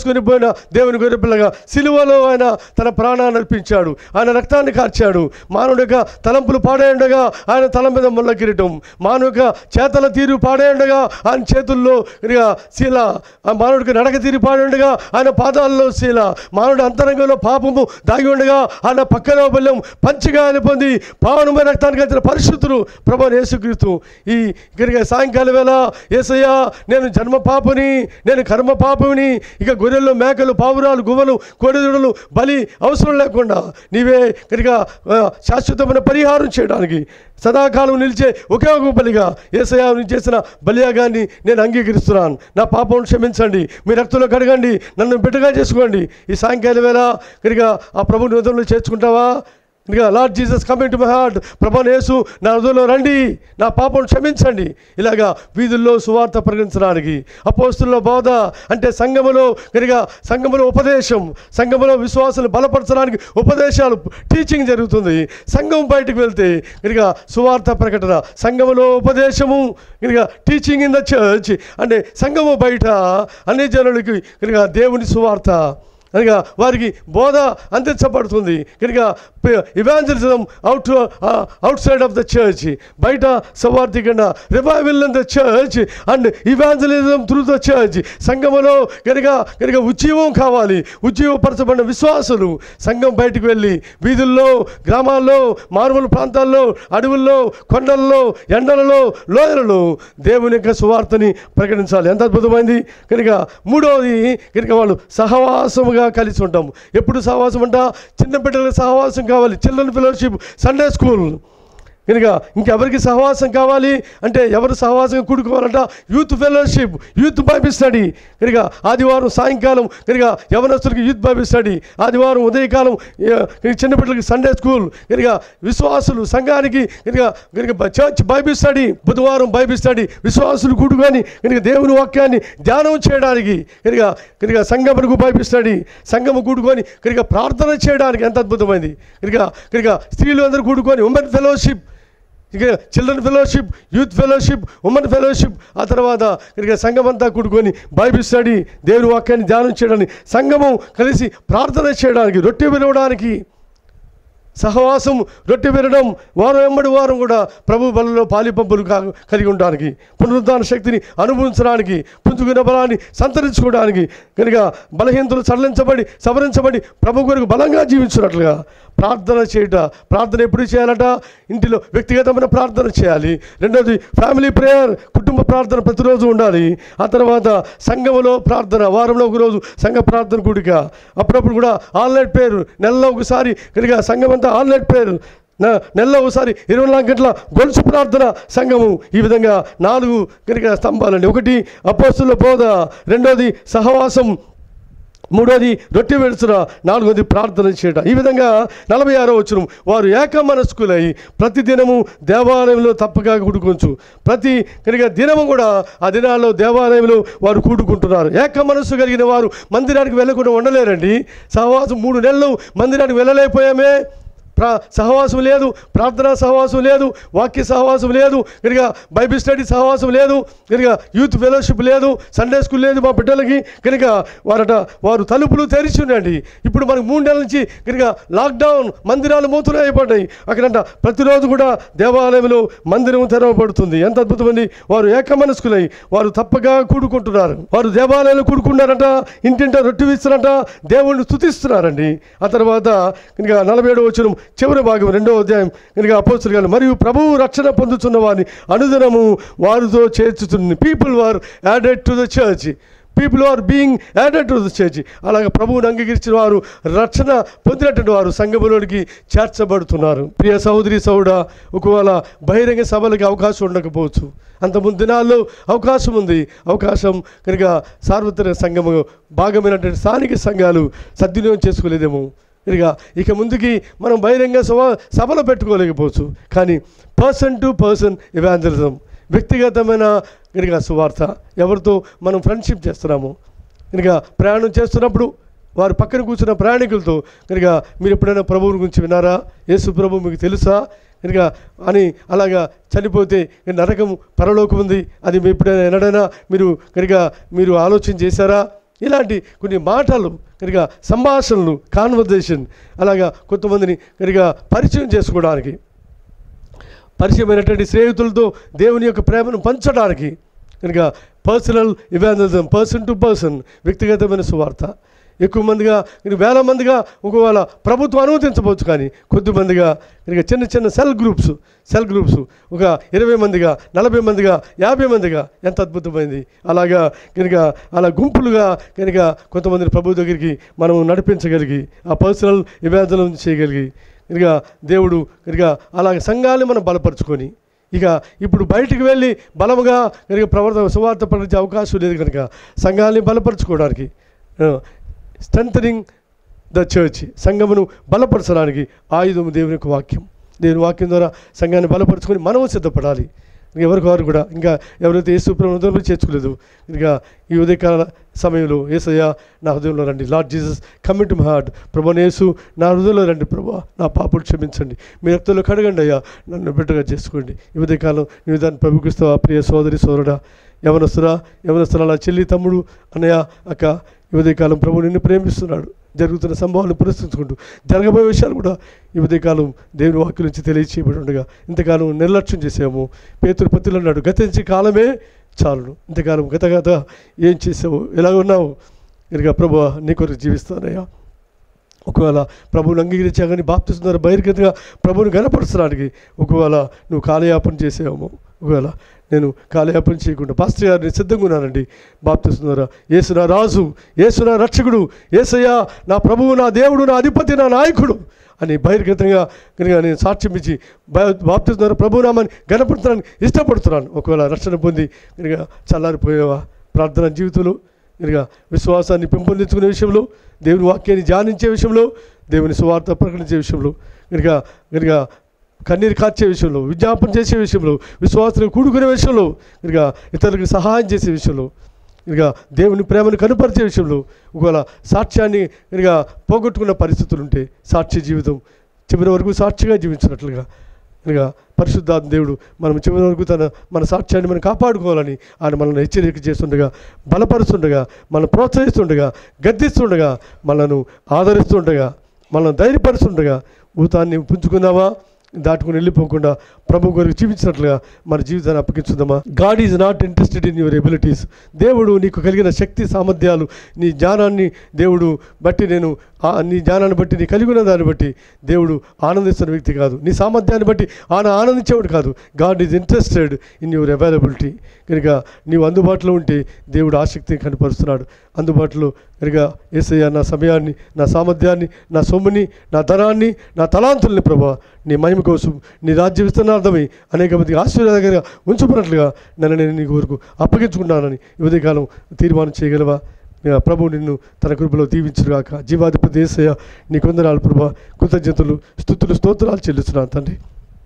Speaker 1: మోసుకొని పోయిన దేవుని గొర్రెపిల్లగా సిలువలో ఆయన తన ప్రాణాన్ని అర్పించాడు. ఆయన రక్తాన్ని కార్చాడు. మానవుడి యొక్క తలంపులు పాడేయండగా ఆయన తల మీద ముళ్ళ కిరీటం, మానవ యొక్క చేతల తీరు పాడేయండగా ఆయన చేతుల్లో శీల, మానవుడికి నడక తీరు పాడేయండగా ఆయన పాదాల్లో శీల, మానవుడి అంతరంగంలో పాపము దాగి ఉండగా ఆయన పక్కన బల్యం పంచగాయలు పొంది పావనమైన రక్తాన్ని కలిసిన పరిశుద్ధుడు ప్రభువైన యేసుక్రీస్తు. ఈ ఇక్కడికి సాయంకాలం వేళ యేసయ్యా నేను జన్మ పాపని, నేను కర్మ పాపని, ఇక గొర్రెలు మేకలు పావురాలు గువ్వలు కోడెదూడలు బలి అవసరం లేకుండా నీవే కనుక శాశ్వతమైన పరిహారం చేయడానికి సదాకాలం నిలిచే ఒకే ఒక బలిగా యేసయ్యా నుంచి చేసిన బలియాగాన్ని నేను అంగీకరిస్తున్నాను. నా పాపం క్షమించండి, మీ రక్తంలో కడగండి, నన్ను బిడ్డగా చేసుకోండి. ఈ సాయంకాలం వేళ కనుక ఆ ప్రభు హృదయంలో చేర్చుకుంటావా? ఇంకా Lord Jesus coming to my heart, ప్రభువైన యేసు నా హృదయంలో రండి, నా పాపం క్షమించండి. ఇలాగా వీధుల్లో సువార్త ప్రకటించడానికి అపోస్తుల బోధ అంటే సంఘములో కనుక సంఘములో ఉపదేశం, సంఘములో విశ్వాసాలు బలపరచడానికి ఉపదేశాలు టీచింగ్ జరుగుతుంది. సంఘం బయటకు వెళ్తే కనుక సువార్త ప్రకటన, సంఘములో ఉపదేశము కనుక టీచింగ్ ఇన్ ద చర్చ్ అంటే సంఘము బయట అన్ని జనులకి కనుక దేవుని సువార్త కనుక వారికి బోధ అందించబడుతుంది. కనుక evangelism out outside of the church, బయట సవార్థి కన్నా revival in the church and evangelism through the church. సంఘములో కనుక కనుక ఉజ్జీవం కావాలి. ఉజ్జీవపరచబడిన విశ్వాసులు సంఘం బయటకు వెళ్ళి వీధుల్లో, గ్రామాల్లో, మారుమూల ప్రాంతాల్లో, అడవుల్లో, కొండల్లో, ఎండలలో, లోయలలో దేవుని యొక్క సువార్తని ప్రకటించాలి. ఎంత అద్భుతమైంది. కనుక మూడవది కనుక వాళ్ళు సహవాసముగా కలిసి ఉంటాము. ఎప్పుడు సహవాసం అంట? చిన్న బిడ్డలకు సహవాసం కావాలి, చిల్డ్రన్ ఫెలోషిప్, సండే స్కూల్. కనుక ఇంకెవరికి సహవాసం కావాలి అంటే ఎవరు సహవాసంగా కూడుకోవాలంట? Youth fellowship, youth Bible study. కనుక ఆదివారం సాయంకాలం కనుక యవనస్తులకి యూత్ బైబిల్ స్టడీ, ఆదివారం ఉదయకాలం చిన్న బిడ్డలకి సండే స్కూల్. కనుక విశ్వాసులు సంఘానికి కనుక కనుక చర్చ్ బైబిల్ స్టడీ, బుధవారం బైబిల్ స్టడీ. విశ్వాసులు కూడుకొని కనుక దేవుని వాక్యాన్ని ధ్యానం చేయడానికి కనుక కనుక సంఘమునకు బైబిల్ స్టడీ, సంఘము కూడుకొని కనుక ప్రార్థన చేయడానికి ఎంత అద్భుతమైంది. కనుక కనుక స్త్రీలు అందరూ కూడుకొని ఉమెన్ ఫెలోషిప్, ఇక children fellowship, youth fellowship, women fellowship. ఆ తర్వాత ఇక సంఘం అంతా కూడుకొని బైబిల్ స్టడీ, దేవుని వాక్యాన్ని ధ్యానం చేయడానికి, సంఘము కలిసి ప్రార్థన చేయడానికి, రొట్టె వినవడానికి, సహవాసం, రొట్టె వినడం, వారం వెంబడి వారం కూడా ప్రభు బలలో పాలిపంపులు కా కలిగి ఉండడానికి, పునరుద్ధాన శక్తిని అనుభవించడానికి, పుంజుకున్న బలాన్ని సంతరించుకోవడానికి, కనుక బలహీనతలు సడలించబడి సవరించబడి ప్రభు కొరకు బలంగా జీవించినట్లుగా ప్రార్థన చేయట. ప్రార్థన ఎప్పుడు చేయాలట? ఇంటిలో వ్యక్తిగతమైన ప్రార్థన చేయాలి. రెండోది ఫ్యామిలీ ప్రేయర్, కుటుంబ ప్రార్థన ప్రతిరోజు ఉండాలి. ఆ తర్వాత సంఘములో ప్రార్థన, వారంలో ఒకరోజు సంఘ ప్రార్థన కూడిక, అప్పుడప్పుడు కూడా ఆన్లైన్ ప్రేయర్, నెలలో ఒకసారి కనుక సంఘం అంతా ఆన్లైన్ ప్రేయర్, నెలలో ఒకసారి ఇరవై నాలుగు గంటల గొలుసు ప్రార్థన సంఘము. ఈ విధంగా నాలుగు కనుక స్తంభాలండి. ఒకటి అపోస్తుల బోధ, రెండోది సహవాసం, మూడోది రొట్టె విడుచుట, నాలుగోది ప్రార్థన చేయట. ఈ విధంగా నలభై ఆరో వచనం, వారు ఏక మనస్కులై ప్రతి దినము దేవాలయంలో తప్పక కూడుకొంచు. ప్రతి కనుక దినము కూడా ఆ దినాల్లో దేవాలయంలో వారు కూడుకుంటున్నారు. ఏక మనస్సు కలిగిన వారు మందిరానికి వెళ్ళకుండా ఉండలేరండి. సహవాసం మూడు నెలలు మందిరానికి వెళ్ళలేకపోయామే. ప్రా సహవాసం లేదు, ప్రార్థనా సహవాసం లేదు, వాక్య సహవాసం లేదు, కనుక బైబిల్ స్టడీ సహవాసం లేదు, కనుక యూత్ ఫెలోషిప్ లేదు, సండే స్కూల్ లేదు మా బిడ్డలకి. కనుక వారట వారు తలుపులు తెరిచి ఉండండి. ఇప్పుడు మనకు మూడు నెలల నుంచి కనుక లాక్డౌన్, మందిరాలు మూతలు అయిపోతాయి. అక్కడంట ప్రతిరోజు కూడా దేవాలయంలో మందిరం తెరవబడుతుంది. ఎంత అద్భుతమండి. వారు ఏక మనస్కులై వారు తప్పగా కూడుకుంటున్నారు. వారు దేవాలయంలో కూడుకున్నారంట, ఇంటింట రొట్టె ఇస్తున్నారంట, దేవుణ్ణి స్తుతిస్తున్నారండి. ఆ తర్వాత కనుక నలభై ఏడవ వచనం చివరి భాగం రెండో అధ్యాయం కనుక అపోస్తలులు గారు, మరియు ప్రభువు రక్షణ పొందుతున్న వారిని అనుదినము వారితో చేర్చుతుంది. People are added to the church, people are being added to the church. అలాగే ప్రభువుని అంగీకరించిన వారు, రక్షణ పొందినటువంటి వారు సంఘములోనికి చేర్చబడుతున్నారు. ప్రియ సహోదరి సహోదరుడా, ఒకవేళ బహిరంగ సభలకి అవకాశం ఉండకపోవచ్చు, అంత ముందు దినాల్లో అవకాశం ఉంది. అవకాశం కనుక సార్వత్రిక సంఘము భాగమైనటువంటి స్థానిక సంఘాలు సద్వినియోగం చేసుకోలేదేమో. ఇక ఇక ముందుకి మనం బహిరంగ సభ సభలో పెట్టుకోలేకపోవచ్చు. కానీ పర్సన్ టు పర్సన్ ఎవాంజలిజం, వ్యక్తిగతమైన కనుక సువార్త, ఎవరితో మనం ఫ్రెండ్షిప్ చేస్తున్నాము కనుక ప్రయాణం చేస్తున్నప్పుడు వారు పక్కన కూర్చున్న ప్రయాణికులతో కనుక మీరు ఎప్పుడైనా ప్రభువు గురించి విన్నారా, యేసు ప్రభు మీకు తెలుసా కనుక అని, అలాగా చనిపోతే నరకం పరలోకం ఉంది, అది ఎప్పుడైనా ఎన్నడైనా మీరు కనుక మీరు ఆలోచన చేశారా? ఇలాంటి కొన్ని మాటలు కనుక సంభాషణలు, కాన్వర్జేషన్, అలాగా కొంతమందిని కనుక పరిచయం చేసుకోవడానికి, పరిచయమైనటువంటి స్నేహితులతో దేవుని యొక్క ప్రేమను పంచడానికి కనుక personal evangelism, person to person, వ్యక్తిగతమైన సువార్త. ఎక్కువ మందిగా వేల మందిగా ఒకవేళ ప్రభుత్వం అనుమతించవచ్చు, కానీ కొద్దిమందిగా కనుక చిన్న చిన్న సెల్ గ్రూప్స్ సెల్ గ్రూప్స్ ఒక ఇరవై మందిగా, నలభై మందిగా, యాభై మందిగా, ఎంత అద్భుతమైంది. అలాగా కనుక అలా గుంపులుగా కనుక కొంతమందిని ప్రభు దగ్గరికి మనం నడిపించగలిగి, ఆ పర్సనల్ ఇవాంజలిజం చేయగలిగి కనుక దేవుడు కనుక అలాగ సంఘాన్ని మనం బలపరుచుకొని, ఇక ఇప్పుడు బయటికి వెళ్ళి బలముగా కనుక ప్రవర్తన సువార్త ప్రకటించే అవకాశం లేదు కనుక సంఘాన్ని బలపరుచుకోవడానికి, స్ట్రెంథనింగ్ ద చర్చ్, సంఘమును బలపరచడానికి ఆయుధము దేవుని యొక్క వాక్యం. దేవుని వాక్యం ద్వారా సంఘాన్ని బలపరుచుకొని మనము సిద్ధపడాలి. ఎవరికి వారు కూడా ఇంకా ఎవరైతే యేసు ప్రభువును చేర్చుకోలేదు ఇంకా ఈ ఉదయకాల సమయంలో యేసయ్య నా హృదయంలో రండి, Lord Jesus come into my heart, ప్రభు యేసు నా హృదయంలో రండి, ప్రభు నా పాపలు క్షమించండి, మీ రక్తంలో కడగండి అయ్యా, నన్ను బిడ్డగా చేసుకోండి. ఈ ఉదయకాలం నీ దాన్ని ప్రభుకిస్తావా ప్రియ సోదరి సోదరుడా, యవనస్తురా యవనస్తురా, చెల్లి తమ్ముడు అన్నయ్య అక్క, ఈ ఉదయకాలం ప్రభు నిన్ను ప్రేమిస్తున్నాడు. జరుగుతున్న సంభవాలను పురస్కరించుకుంటూ జరగబోయే విషయాలు కూడా ఈ ఉదయకాలం దేవుని వాక్యం నుంచి తెలియచేయబడి ఉండగా ఇంతకాలం నిర్లక్ష్యం చేసాము. పేతురు పత్రికలో అన్నాడు, గతించే కాలమే చాలును. ఇంతకాలం గత గత ఏం చేసావు, ఎలా ఉన్నావు కనుక ప్రభు నీ కొరకు జీవిస్తానయ్యా. ఒకవేళ ప్రభువుని అంగీకరించా కానీ బాప్తిస్తున్నారు బహిర్గతంగా ప్రభువుని గణపరచడానికి ఒకవేళ నువ్వు కాలయాపన చేసేవేమో, ఒకవేళ నేను కాలయాపన చేయకుండా పాస్టర్ గారిని సిద్ధంగా ఉన్నానండి, బాప్తిస్తున్నారా, యేసు నా రాజు, యేసు నా రక్షకుడు, యేసయ్యా నా ప్రభువు, నా దేవుడు, నా అధిపతి, నా నాయకుడు అని బహిర్గతంగా కనుక నేను సాక్ష్యం ఇచ్చి బాప్తిస్తున్నారు ప్రభునామాన్ని గణపడుతున్నాను, ఇష్టపడుతున్నాను. ఒకవేళ రక్షణ పొంది కనుక చల్లారిపోయేవా ప్రార్థన జీవితంలో కనుక విశ్వాసాన్ని పెంపొందించుకునే విషయంలో, దేవుని వాక్యాన్ని ధ్యానించే విషయంలో, దేవుని సువార్త ప్రకటించే విషయంలో కనుక కనుక కన్నీరు కార్చే విషయంలో, విజ్ఞాపన చేసే విషయంలో, విశ్వాసాలు కూడుకునే విషయంలో కనుక ఇతరులకు సహాయం చేసే విషయంలో కనుక దేవుని ప్రేమను కనుపరిచే విషయంలో, ఒకవేళ సాక్ష్యాన్ని కనుక పోగొట్టుకున్న పరిస్థితులు ఉంటే సాక్ష్య జీవితం చివరి వరకు సాక్షిగా జీవించినట్లుగా కనుక పరిశుద్ధాత్మ దేవుడు మనం చివరి వరకు తన మన సాక్ష్యాన్ని మనం కాపాడుకోవాలని ఆయన మనల్ని హెచ్చరిక చేస్తుండగా, బలపరుస్తుండగా, మనల్ని ప్రోత్సహిస్తుండగా, గద్దిస్తుండగా, మనను ఆదరిస్తుండగా, మనల్ని ధైర్యపరుస్తుండగా భూతాన్ని పుంజుకుందామా, దాటుకుని వెళ్ళిపోకుండా ప్రభు గారికి జీవించినట్లుగా మన జీవితాన్ని అప్పగించుదామా. God is not interested in your abilities. దేవుడు నీకు కలిగిన శక్తి సామర్థ్యాలు, నీ జ్ఞానాన్ని దేవుడు బట్టి నేను నీ జ్ఞానాన్ని బట్టి నీ కలిగి ఉన్న దాన్ని బట్టి దేవుడు ఆనందిస్తున్న వ్యక్తి కాదు, నీ సామర్థ్యాన్ని బట్టి ఆయన ఆనందించేవాడు కాదు. God is interested in your availability. కనుక నీవు అందుబాటులో ఉంటే దేవుడు ఆసక్తిని కనపరుస్తున్నాడు. అందుబాటులో కనుక యేసయ్య నా సమయాన్ని, నా సామర్థ్యాన్ని, నా సొమ్ముని, నా ధనాన్ని, నా తలాంతుల్ని ప్రభా నీ మహిమ కోసం, నీ రాజ్య విస్తరణార్థమై అనేక మందికి ఆశీర్వాదకరంగా ఉంచుకున్నట్లుగా నన్ను నేను నీ వరకు అప్పగించుకున్నానని ఈ ఉదయకాలం తీర్మానం చేయగలవా? ప్రభు నిన్ను తన కృపలో దీవించుగాక. జీవాధిపతి యేసయ్య నీ కొందనాలు ప్రభా, కృతజ్ఞతలు, స్తుతులు, స్తోత్రాలు చెల్లిస్తున్నాను తండ్రి.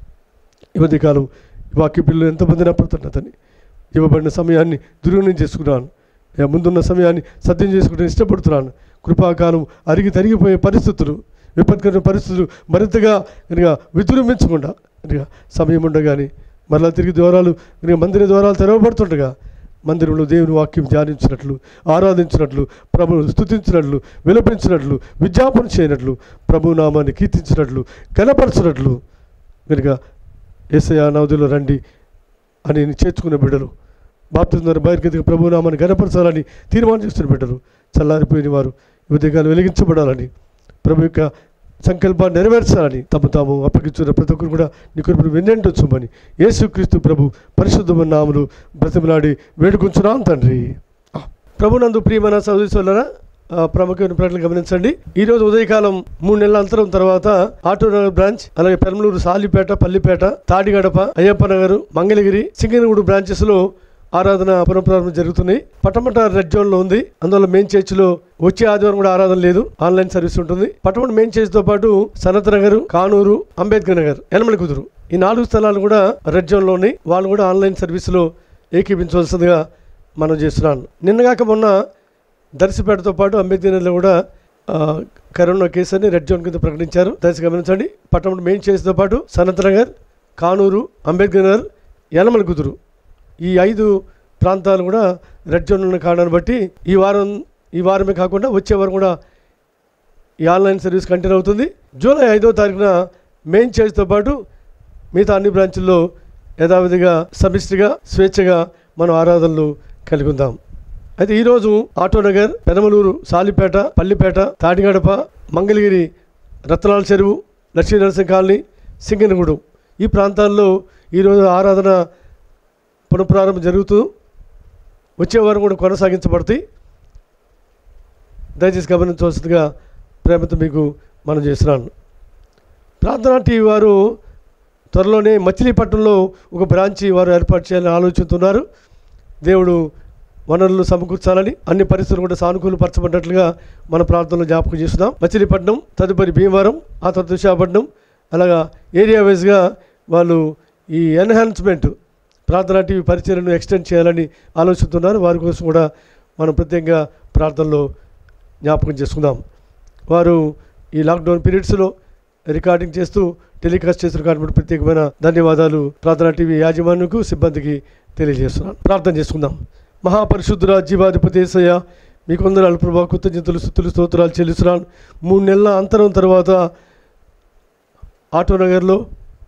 Speaker 1: ఈ ఉదయకాలం వాక్య పిల్లలు ఎంతమంది నప్పుడుతున్నా తండ్రి, ఇవ్వబడిన సమయాన్ని దుర్వినియోగం చేసుకున్నాను, ముందున్న సమయాన్ని సత్యం చేసుకుంటే ఇష్టపడుతున్నాను. కృపాకాలం అరిగి తరిగిపోయే పరిస్థితులు, విపత్కరమైన పరిస్థితులు మరింతగా కనుక విజృంభించకుండా కనుక సమయం ఉండగానే మరలా తిరిగి ద్వారాలు కనుక మందిర ద్వారాలు తెరవబడుతుండగా మందిరంలో దేవుని వాక్యం ధ్యానించినట్లు, ఆరాధించినట్లు, ప్రభువును స్తుతించినట్లు, విలపించినట్లు, విజ్ఞాపన చేయనట్లు, ప్రభు నామాన్ని కీర్తించినట్లు, కనపరచినట్లు కనుక యేసయ్య నవదిలో రండి అని చేర్చుకున్న బిడ్డలు, బాప్తిస్మ బహిర్గతంగా ప్రభు నామాన్ని గణపరచాలని తీర్మానం చేస్తున్న బిడ్డలు, చల్లారిపోయిన వారు ఉదయకాలం వెలిగించబడాలని, ప్రభు యొక్క సంకల్పాన్ని నెరవేర్చాలని తమ తాము అప్పగించున్న ప్రతి ఒక్కరు కూడా నీ కృపను వెన్నెంటొచ్చుమని యేసుక్రీస్తు ప్రభు పరిశుద్ధమైన నామములో బ్రతిమలాడి వేడుకొంచున్నాం తండ్రి. ప్రభునందు ప్రియమైన సహోదరి సోదరులారా, ప్రముఖమైన ప్రకటనలు గమనించండి. ఈరోజు ఉదయకాలం మూడు నెలల అంతరం తర్వాత ఆటోనగర్ బ్రాంచ్, అలాగే పెరమలూరు, సాలిపేట, పల్లిపేట, తాడిగడప, అయ్యప్ప నగర్, మంగళగిరి, సింగనగూడు బ్రాంచెస్ లో ఆరాధన పునఃప్రారంభం జరుగుతున్నాయి. పటమట రెడ్ జోన్ లో ఉంది. అందువల్ల మెయిన్ చర్చ్ లో వచ్చే ఆదివారం కూడా ఆరాధన లేదు, ఆన్లైన్ సర్వీస్ ఉంటుంది. పటమట మెయిన్ చర్చ్ తో పాటు సనత్ నగర్, కానూరు, అంబేద్కర్ నగర్, యనమల కుదురు, ఈ నాలుగు స్థలాలు కూడా రెడ్ జోన్ లో ఉన్నాయి. వాళ్ళు కూడా ఆన్లైన్ సర్వీస్ లో ఏకీపించవలసిందిగా మనం చేస్తున్నాను. నిన్నగాక మొన్న దర్శిపేటతో పాటు అంబేద్కర్ నగర్లో కూడా కరోనా కేసు అని రెడ్ జోన్ కింద ప్రకటించారు. దయచేసి గమనించండి. పట్టణం మెయిన్ చర్చ్తో పాటు సనత్ నగర్, కానూరు, అంబేద్కర్ నగర్, యనమల కుదురు, ఈ ఐదు ప్రాంతాలు కూడా రెడ్ జోన్ ఉన్న కారణాన్ని బట్టి ఈ వారం ఈ వారమే కాకుండా వచ్చే వారం కూడా ఈ ఆన్లైన్ సర్వీస్ కంటిన్యూ అవుతుంది. జూలై ఐదో తారీఖున మెయిన్ చర్చ్తో పాటు మిగతా అన్ని బ్రాంచుల్లో యథావిధిగా సమిష్టిగా స్వేచ్ఛగా మనం ఆరాధనలు కలిగి ఉందాం. అయితే ఈరోజు ఆటోనగర్, పెనమలూరు, సాలిపేట, పల్లిపేట, తాటిగడప, మంగళగిరి, రత్నాల చెరువు, లక్ష్మీ నరసింహ కాలనీ, సింగనగూడెం ఈ ప్రాంతాల్లో ఈరోజు ఆరాధన పునఃప్రారంభం జరుగుతూ వచ్చే వారం కూడా కొనసాగించబడతాయి. దయచేసి గమనించవలసిందిగా ప్రేమతో మీకు మనం చేస్తున్నాను. ప్రార్థనా టీవీ వారు త్వరలోనే మచిలీపట్నంలో ఒక బ్రాంచి వారు ఏర్పాటు చేయాలని ఆలోచిస్తున్నారు. దేవుడు వనరులు సమకూర్చాలని, అన్ని పరిస్థితులు కూడా సానుకూలపరచబడినట్లుగా మన ప్రార్థనలో జ్ఞాపకం చేస్తున్నాం. మచిలీపట్నం, తదుపరి భీమవరం, ఆ తర్వాత విశాఖపట్నం, అలాగా ఏరియా వైజ్గా వాళ్ళు ఈ ఎన్హాన్స్మెంట్ ప్రార్థనా టీవీ పరిచయను ఎక్స్టెండ్ చేయాలని ఆలోచిస్తున్నారు. వారి కోసం కూడా మనం ప్రత్యేకంగా ప్రార్థనలో జ్ఞాపకం చేసుకుందాం. వారు ఈ లాక్డౌన్ పీరియడ్స్లో రికార్డింగ్ చేస్తూ టెలికాస్ట్ చేసిన కాబట్టి ప్రత్యేకమైన ధన్యవాదాలు ప్రార్థనా టీవీ యాజమాన్యకు, సిబ్బందికి తెలియజేస్తున్నాను. ప్రార్థన చేసుకుందాం. మహాపరిశుద్ధుల జీవాధిపతి యేసయ్య, మీకు వందనాలు ప్రభా, కృతజ్ఞతలు, స్తుతులు, స్తోత్రాలు చెల్లిస్తున్నాను. మూడు నెలల అంతరం తర్వాత ఆటోనగర్లో,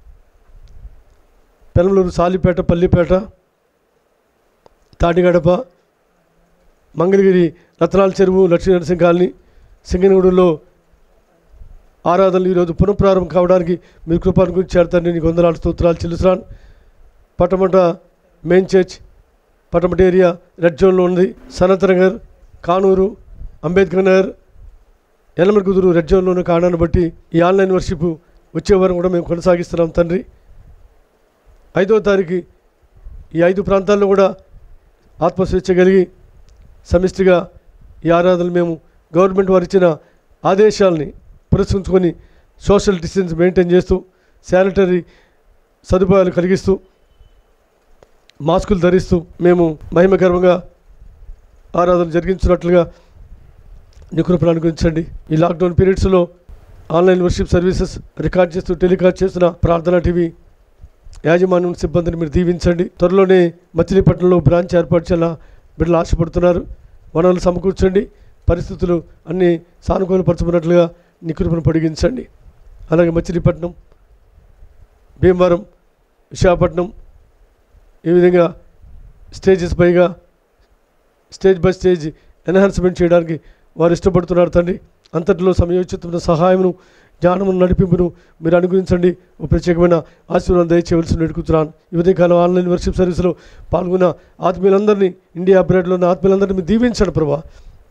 Speaker 1: పెనమలూరు, సాలిపేట, పల్లిపేట, తాటిగడప, మంగళగిరి, రత్నాల చెరువు, లక్ష్మీ నరసింహ కాలనీ, సింగనగూడెంలో ఆరాధనలు ఈరోజు పునఃప్రారంభం కావడానికి మీరు కృపను గురించి చేరతారని నీకు వందనాలు, స్తోత్రాలు చెల్లిస్తున్నాను. Patamata main church, Patamata area red జోన్లో ఉంది. సనత్ నగర్, కానూరు, అంబేద్కర్ నగర్, యనమల కుదురు రెడ్ జోన్లో ఉన్న కారణాన్ని బట్టి ఈ ఆన్లైన్ వర్షిప్ వచ్చే వారం కూడా మేము కొనసాగిస్తున్నాం తండ్రి. ఐదో తారీఖు ఈ ఐదు ప్రాంతాల్లో కూడా ఆత్మస్వేచ్ఛ కలిగి సమిష్టిగా ఈ ఆరాధనలు మేము గవర్నమెంట్ వారు ఇచ్చిన ఆదేశాలని పురస్కరించుకొని సోషల్ డిస్టెన్స్ మెయింటైన్ చేస్తూ, శానిటరీ సదుపాయాలు కలిగిస్తూ, మాస్కులు ధరిస్తూ మేము మహిమకరంగా ఆరాధన జరిగించినట్లుగా నీ కృపను అనుగ్రహించండి. ఈ లాక్డౌన్ పీరియడ్స్లో ఆన్లైన్ వర్షిప్ సర్వీసెస్ రికార్డ్ చేస్తూ టెలికాస్ట్ చేస్తున్న ప్రార్థనా టీవీ యాజమాన్యం, సిబ్బందిని మీరు దీవించండి. త్వరలోనే మచిలీపట్నంలో బ్రాంచ్ ఏర్పాటు చేయాలని బిడ్డలు ఆశపడుతున్నారు. వనరులు సమకూర్చండి, పరిస్థితులు అన్నీ సానుకూలపరచబడినట్లుగా నీ కృపను పొడిగించండి. అలాగే మచిలీపట్నం, భీమవరం, విశాఖపట్నం ఈ విధంగా స్టేజెస్ పైగా స్టేజ్ బై స్టేజ్ ఎన్హాన్స్మెంట్ చేయడానికి వారు ఇష్టపడుతున్నారు తండ్రి. అంతటిలో సమయోచితమైన సహాయమును, జ్ఞానమును, నడిపింపును మీరు అనుగ్రహించండి. ఒక ప్రత్యేకమైన ఆశీర్వాదం దయచేయవలసి వేడుకుంటున్నాను. ఈ ఉదయకాలం ఆన్లైన్ వర్షిప్ సర్వీస్లో పాల్గొన్న ఆత్మీయులందరినీ, ఇండియా అబ్రాడ్లో ఉన్న ఆత్మీయులందరినీ మీరు దీవించండి ప్రభా.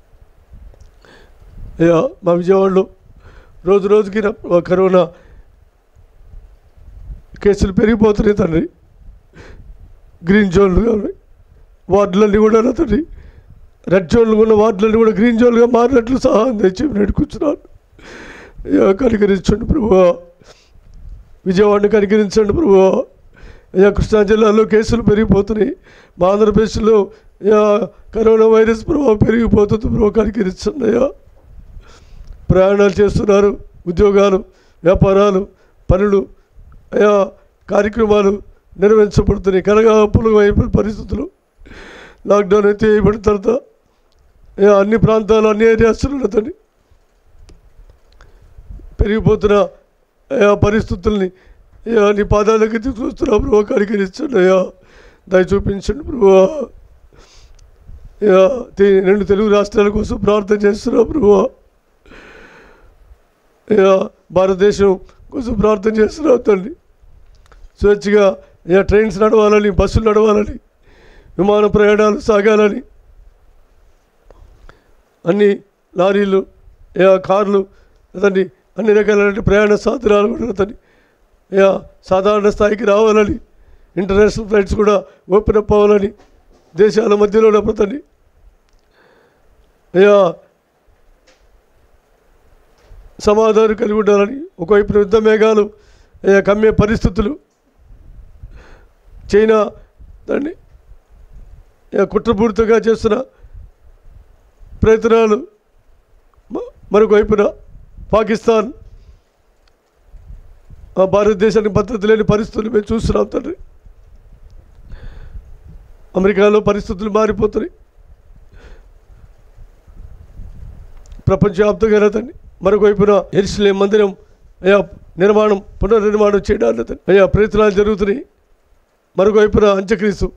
Speaker 1: అయ్యా, మా విజయవాడలో రోజు రోజుకి కరోనా కేసులు పెరిగిపోతున్నాయి తండ్రి. గ్రీన్ జోన్లు కానీ వార్డులన్నీ కూడా తండ్రి, రెడ్ జోన్లు ఉన్న వార్డులన్నీ కూడా గ్రీన్ జోన్లుగా మారినట్లు సహాయం తెచ్చి నేర్చుకుంటున్నాను. అయ్యా, కనికరించండి ప్రభువా. విజయవాడని కనికరించండి ప్రభువా. అయ్యా, కృష్ణా జిల్లాలో కేసులు పెరిగిపోతున్నాయి. మా ఆంధ్రప్రదేశ్లో అయ్యా కరోనా వైరస్ ప్రభావం పెరిగిపోతుంది ప్రభావ, కనికరించండి అయ్యా. ప్రయాణాలు చేస్తున్నారు, ఉద్యోగాలు, వ్యాపారాలు, పనులు, అయా కార్యక్రమాలు నిర్వహించబడుతున్నాయి. కనగా అప్పులు అయిపోయిన పరిస్థితులు, లాక్డౌన్ అయితే అయిపోయిన తర్వాత అయ్యా అన్ని ప్రాంతాలు, అన్ని ఏరియాస్లో తండ్రి పెరిగిపోతున్న అయా పరిస్థితుల్ని అయ్యా నీ పాదాల దగ్గర చూస్తున్నా ప్రభావ, కనికరించండి అయ్యా. దయ చూపించండి ప్రభువా. అయ్యా, రెండు తెలుగు రాష్ట్రాల కోసం ప్రార్థన చేస్తున్నా ప్రభువా. అయ్యా, భారతదేశం కోసం ప్రార్థన చేస్తున్నావు తండ్రి. స్వేచ్ఛగా అయ్యా ట్రైన్స్ నడవాలని, బస్సులు నడవాలని, విమాన ప్రయాణాలు సాగాలని, అన్ని లారీలు, అయ్యా కార్లు తండ్రి, అన్ని రకాలైన ప్రయాణ సాధనాలు కూడా తండ్రి అయ్యా సాధారణ స్థాయికి రావాలని, ఇంటర్నేషనల్ ఫ్లైట్స్ కూడా ఓపెన్ అప్ అవ్వాలని, దేశాల మధ్యలో ఉన్నప్పుడు తండ్రి అయ్యా సమాధానం కలిగి ఉండాలని, ఒకవైపు యుద్ధ మేఘాలు అయ్యా కమ్మే పరిస్థితులు, చైనా దాన్ని కుట్రపూరితంగా చేస్తున్న ప్రయత్నాలు, మరొక వైపున పాకిస్తాన్ భారతదేశానికి భద్రత లేని పరిస్థితులు మేము చూస్తున్నాం తండ్రి. అమెరికాలో పరిస్థితులు మారిపోతున్నాయి. ప్రపంచవ్యాప్తంగా తండ్రి మరొక వైపున యెరూషలేం మందిరం అయా నిర్మాణం పునర్నిర్మాణం చేయడానికి తండ్రి అయా ప్రయత్నాలు జరుగుతున్నాయి. మరొక వైపున అంత్యక్రీస్తు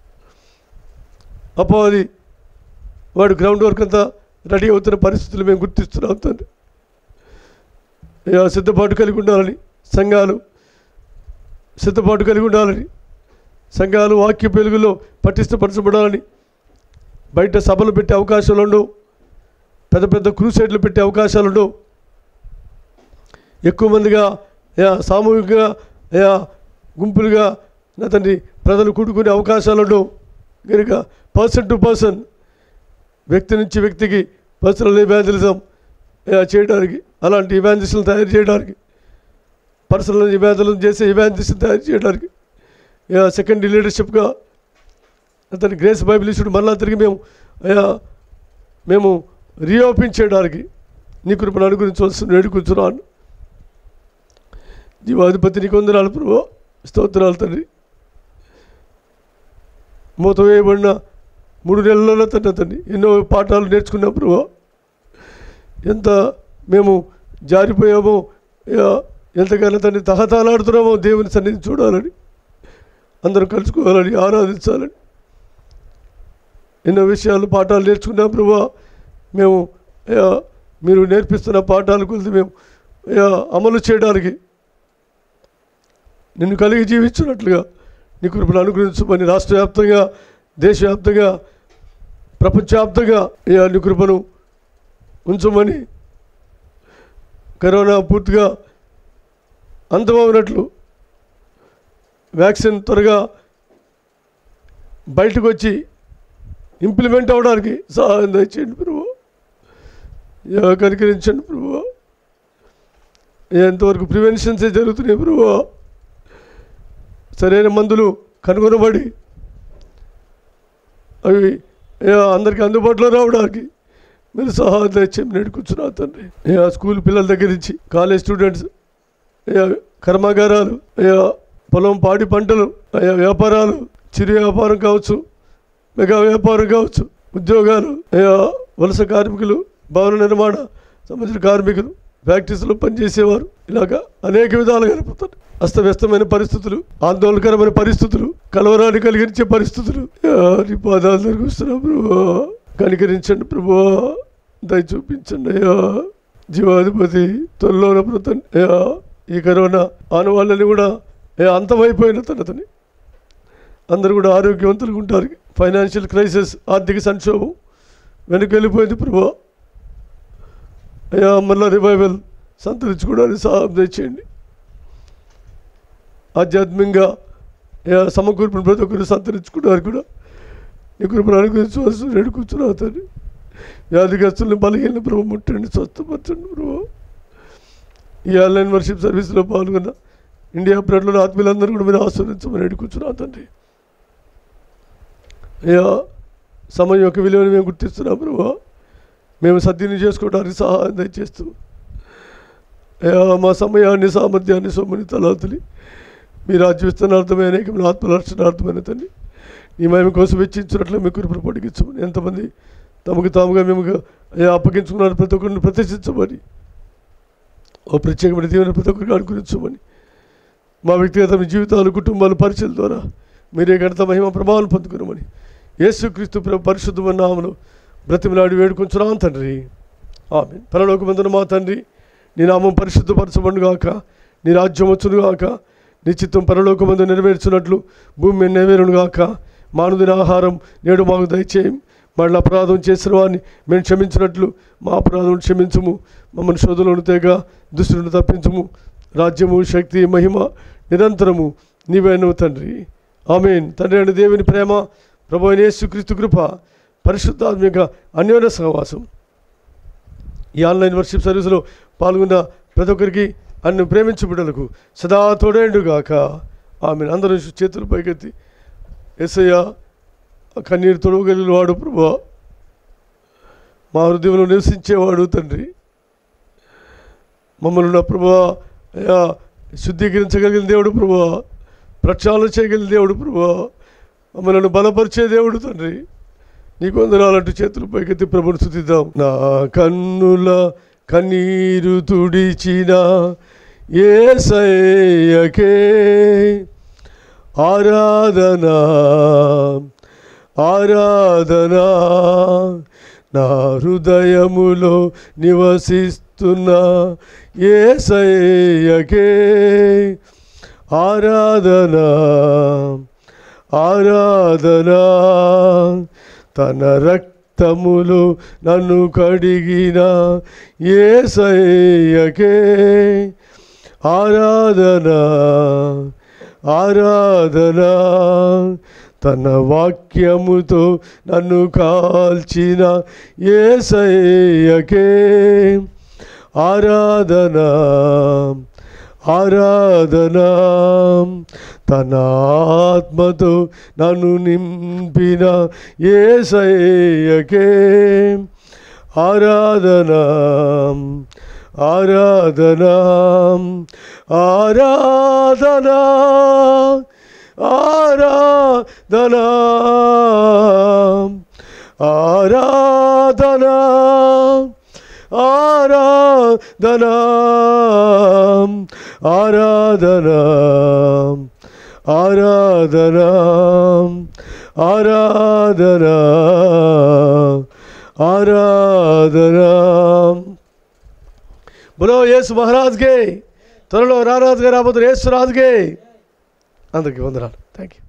Speaker 1: అపవాది వాడు గ్రౌండ్ వర్క్ అంతా రెడీ అవుతున్న పరిస్థితులు మేము గుర్తిస్తున్నాం తండ్రి. అయ్యా సిద్ధపాటు కలిగి ఉండాలని సంఘాలు సిద్ధపాటు కలిగి ఉండాలని సంఘాలు వాక్య వెలుగులో పటిష్టపరచబడాలని బయట సభలు పెట్టే అవకాశాలు ఉండవు, పెద్ద పెద్ద క్రూసైడ్లు పెట్టే అవకాశాలు ఉండవు, ఎక్కువ మందిగా యా సామూహికంగా యా గుంపులుగా నా తండ్రి ప్రజలు కూడుకునే అవకాశాలు ఉండవు. కనుక పర్సన్ టు పర్సన్ వ్యక్తి నుంచి వ్యక్తికి పర్సనల్ ఇవాంజలిజం చేయడానికి అలాంటి ఇవాంజలిస్టులు తయారు చేయడానికి పర్సనల్ ఇవాంజలిజం చేసే ఇవాంజలిస్టులు తయారు చేయడానికి సెకండరీ లీడర్షిప్గా అతని గ్రేస్ బైబిల్ ఇష్యూడు మరలా తిరిగి మేము మేము రీఓపెన్ చేయడానికి నీ కృపను అనుగ్రహించవలసిన వేడుకుంటున్నాను. జీవాధిపతి నీకు వందనాలు ప్రభువా, స్తోత్రాలు తండ్రి. మూత వేయబడిన మూడు నెలల్లో తండ్రి తండ్రి ఎన్నో పాఠాలు నేర్చుకున్నాం ప్రభువా. ఎంత మేము జారిపోయామో ఎంతగానో తండ్రి తహతాలాడుతున్నామో దేవుని సన్నిధిని చూడాలని, అందరూ కలుసుకోవాలని, ఆరాధించాలని ఎన్నో విషయాలు పాఠాలు నేర్చుకున్నాం ప్రభువా. మేము మీరు నేర్పిస్తున్న పాఠాల కొలిసి మేము అమలు చేయడానికి నిన్ను కలిగి జీవించినట్లుగా నీ కృపను అనుగ్రహించమని రాష్ట్ర వ్యాప్తంగా దేశవ్యాప్తంగా ప్రపంచవ్యాప్తంగా నీ కృపను ఉంచమని, కరోనా పూర్తిగా అంతమవునట్లు వ్యాక్సిన్ త్వరగా బయటకు వచ్చి ఇంప్లిమెంట్ అవ్వడానికి సహాయం దయచేయండి ప్రభు. కనికరించండి ప్రభు. ఎంతవరకు ప్రివెన్షన్సే జరుగుతున్నాయి ప్రభు. సరైన మందులు కనుగొనబడి అవి అందరికీ అందుబాటులో రావడానికి మీరు సహాయం దయచేయండి. నేడు కూర్చున్నా తండ్రి. స్కూల్ పిల్లల దగ్గర నుంచి కాలేజ్ స్టూడెంట్స్, కర్మాగారాలు, పొలం పాడి పంటలు, వ్యాపారాలు, చిరు వ్యాపారం కావచ్చు, మెగా వ్యాపారం కావచ్చు, ఉద్యోగాలు, వలస కార్మికులు, భవన నిర్మాణ సంబంధించిన కార్మికులు, ఫ్యాక్టరీస్లో పనిచేసేవారు, ఇలాగా అనేక విధాలుగా కనపడుతుంది. అస్తవ్యస్తమైన పరిస్థితులు, ఆందోళనకరమైన పరిస్థితులు, కలవరాన్ని కలిగించే పరిస్థితులు నీ పాదాలు దొరికిస్తున్నాం ప్రభువా. కనికరించండి ప్రభువా, దయ చూపించండి అయ్యా. జీవాధిపతి త్వరలో అయ్యా ఈ కరోనా ఆనవాళ్ళని కూడా అంతమైపోయిన తనతని అందరూ కూడా ఆరోగ్యవంతులుగా ఉంటారు. ఫైనాన్షియల్ క్రైసిస్, ఆర్థిక సంక్షోభం వెనక్కి వెళ్ళిపోయింది ప్రభువా. అయ్యా మళ్ళా రివైవల్ సంతరించుకోవడానికి సహాయం తెచ్చేయండి. ఆధ్యాత్మికంగా సమకూర్పుని ప్రతి ఒక్కరు సంతరించుకోవడానికి కూడా నీ కృపను అనుగ్రహించవలసి రెడు కూర్చున్నా తండ్రి. వ్యాధిగ్రస్తులను బలహీన ప్రభు ముట్టండి, స్వస్థపరచండి ప్రభు. ఈ ఆన్లైన్ వర్షిప్ సర్వీస్లో పాల్గొన్న ఇండియా బ్లడ్లో ఆత్మీయులందరూ కూడా మీరు ఆస్వాదించమని రెడు కూర్చున్నా తండ్రి. అయ్యా సమయం యొక్క విలువని మేము గుర్తిస్తున్నాం ప్రభు. మేము సద్వినియోగం చేసుకోవడానికి సహాయం దయచేస్తూ అయ్యా మా సమయాన్ని, సామర్థ్యాన్ని, సొమ్ముని తలాతులి మీ రాజ్యవిస్తనార్థమైన అనేకమైన ఆత్మలక్షణార్థమైన తండ్రి నీ మేము కోసం వెచ్చించినట్లు మీ కృపను పొడిగించమని, ఎంతమంది తమకు తాముగా మేము అయ్యా అప్పగించుకున్నారు ప్రతి ఒక్కరిని ప్రదర్శించమని, ఓ ప్రత్యేకమైన దీవెన ప్రతి ఒక్కరికి అనుకరించమని, మా వ్యక్తిగత జీవితాలు, కుటుంబాలు, పరిచయం ద్వారా మీరే ఘనత మహిమ ప్రభావాలు పొందుకున్నామని యేసుక్రీస్తు పరిశుద్ధమైన నామములో బ్రతిమలాడి వేడుకొంచున్నాం తండ్రి. ఆమేన్. పరలోకమందున మా తండ్రి, నీ నామం పరిశుద్ధపరచబడును గాక, నీ రాజ్యం వచ్చును గాక, నీ చిత్తం పరలోకమందు నెరవేర్చున్నట్లు భూమి మీద నెరవేరును గాక. మానుదిన ఆహారం నేడు మాకు దయచేయం. మళ్ళీ అపరాధం చేసిన వారిని మేము క్షమించినట్లు మా అపరాధం క్షమించము. మమ్మల్ని శోధనలను తేగ దుష్టులను తప్పించము. రాజ్యము, శక్తి, మహిమ నిరంతరము నీవేను తండ్రి. ఆమేన్. తండ్రి అయిన దేవుని ప్రేమ, ప్రభువైన యేసుక్రీస్తు కృప, పరిశుద్ధాత్మిక అన్యోన్య సహవాసం ఈ ఆన్లైన్ వర్షిప్ సర్వీస్లో పాల్గొన్న ప్రతి ఒక్కరికి, అన్ని ప్రేమించు బిడ్డలకు సదా తోడేండుగాక. ఆమెను అందరూ చేతులు పైకెత్తి యేసయ్య కన్నీరు తొడవగలిగిన వాడు ప్రభువా, మా హృదయంలో నివసించేవాడు తండ్రి. మమ్మల్ని నా ప్రభువా అయ్యా శుద్ధీకరించగలిగిన దేవుడు ప్రభువా, ప్రక్షాళన చేయగలిగిన దేవుడు ప్రభువా, మమ్మల్ని బలపరిచే దేవుడు తండ్రి. నీకు వందనాలంటూ చేతులు పైకెత్తి ప్రభుని స్తుతిద్దాం. నా కన్నుల కన్నీరు తుడిచిన యేసయ్యకే ఆరాధనా ఆరాధనా, నా హృదయములో నివసిస్తున్న యేసయ్యకే ఆరాధనా ఆరాధనా, తన రక్తములో నన్ను కడిగిన యేసయ్యకే ఆరాధనా ఆరాధనా, తన వాక్యముతో నన్ను కాల్చిన యేసయ్యకే ఆరాధనా ఆరాధనా, తన ఆత్మతో నన్ను నింపిన యేసయ్యకే ఆరాధనా ఆరాధనా ఆరాధనా ఆరాధనా ఆరాధనా ఆరాధనా ఆరాధనా ఆరాధనా ఆరాధనా ఆరాధనా. బలో యేసు మహారాజ్కే, త్వరలో రారాజుగా రాబోతున్న యేసు రాజుకే. అందరికీ వందనాలు. Thank you.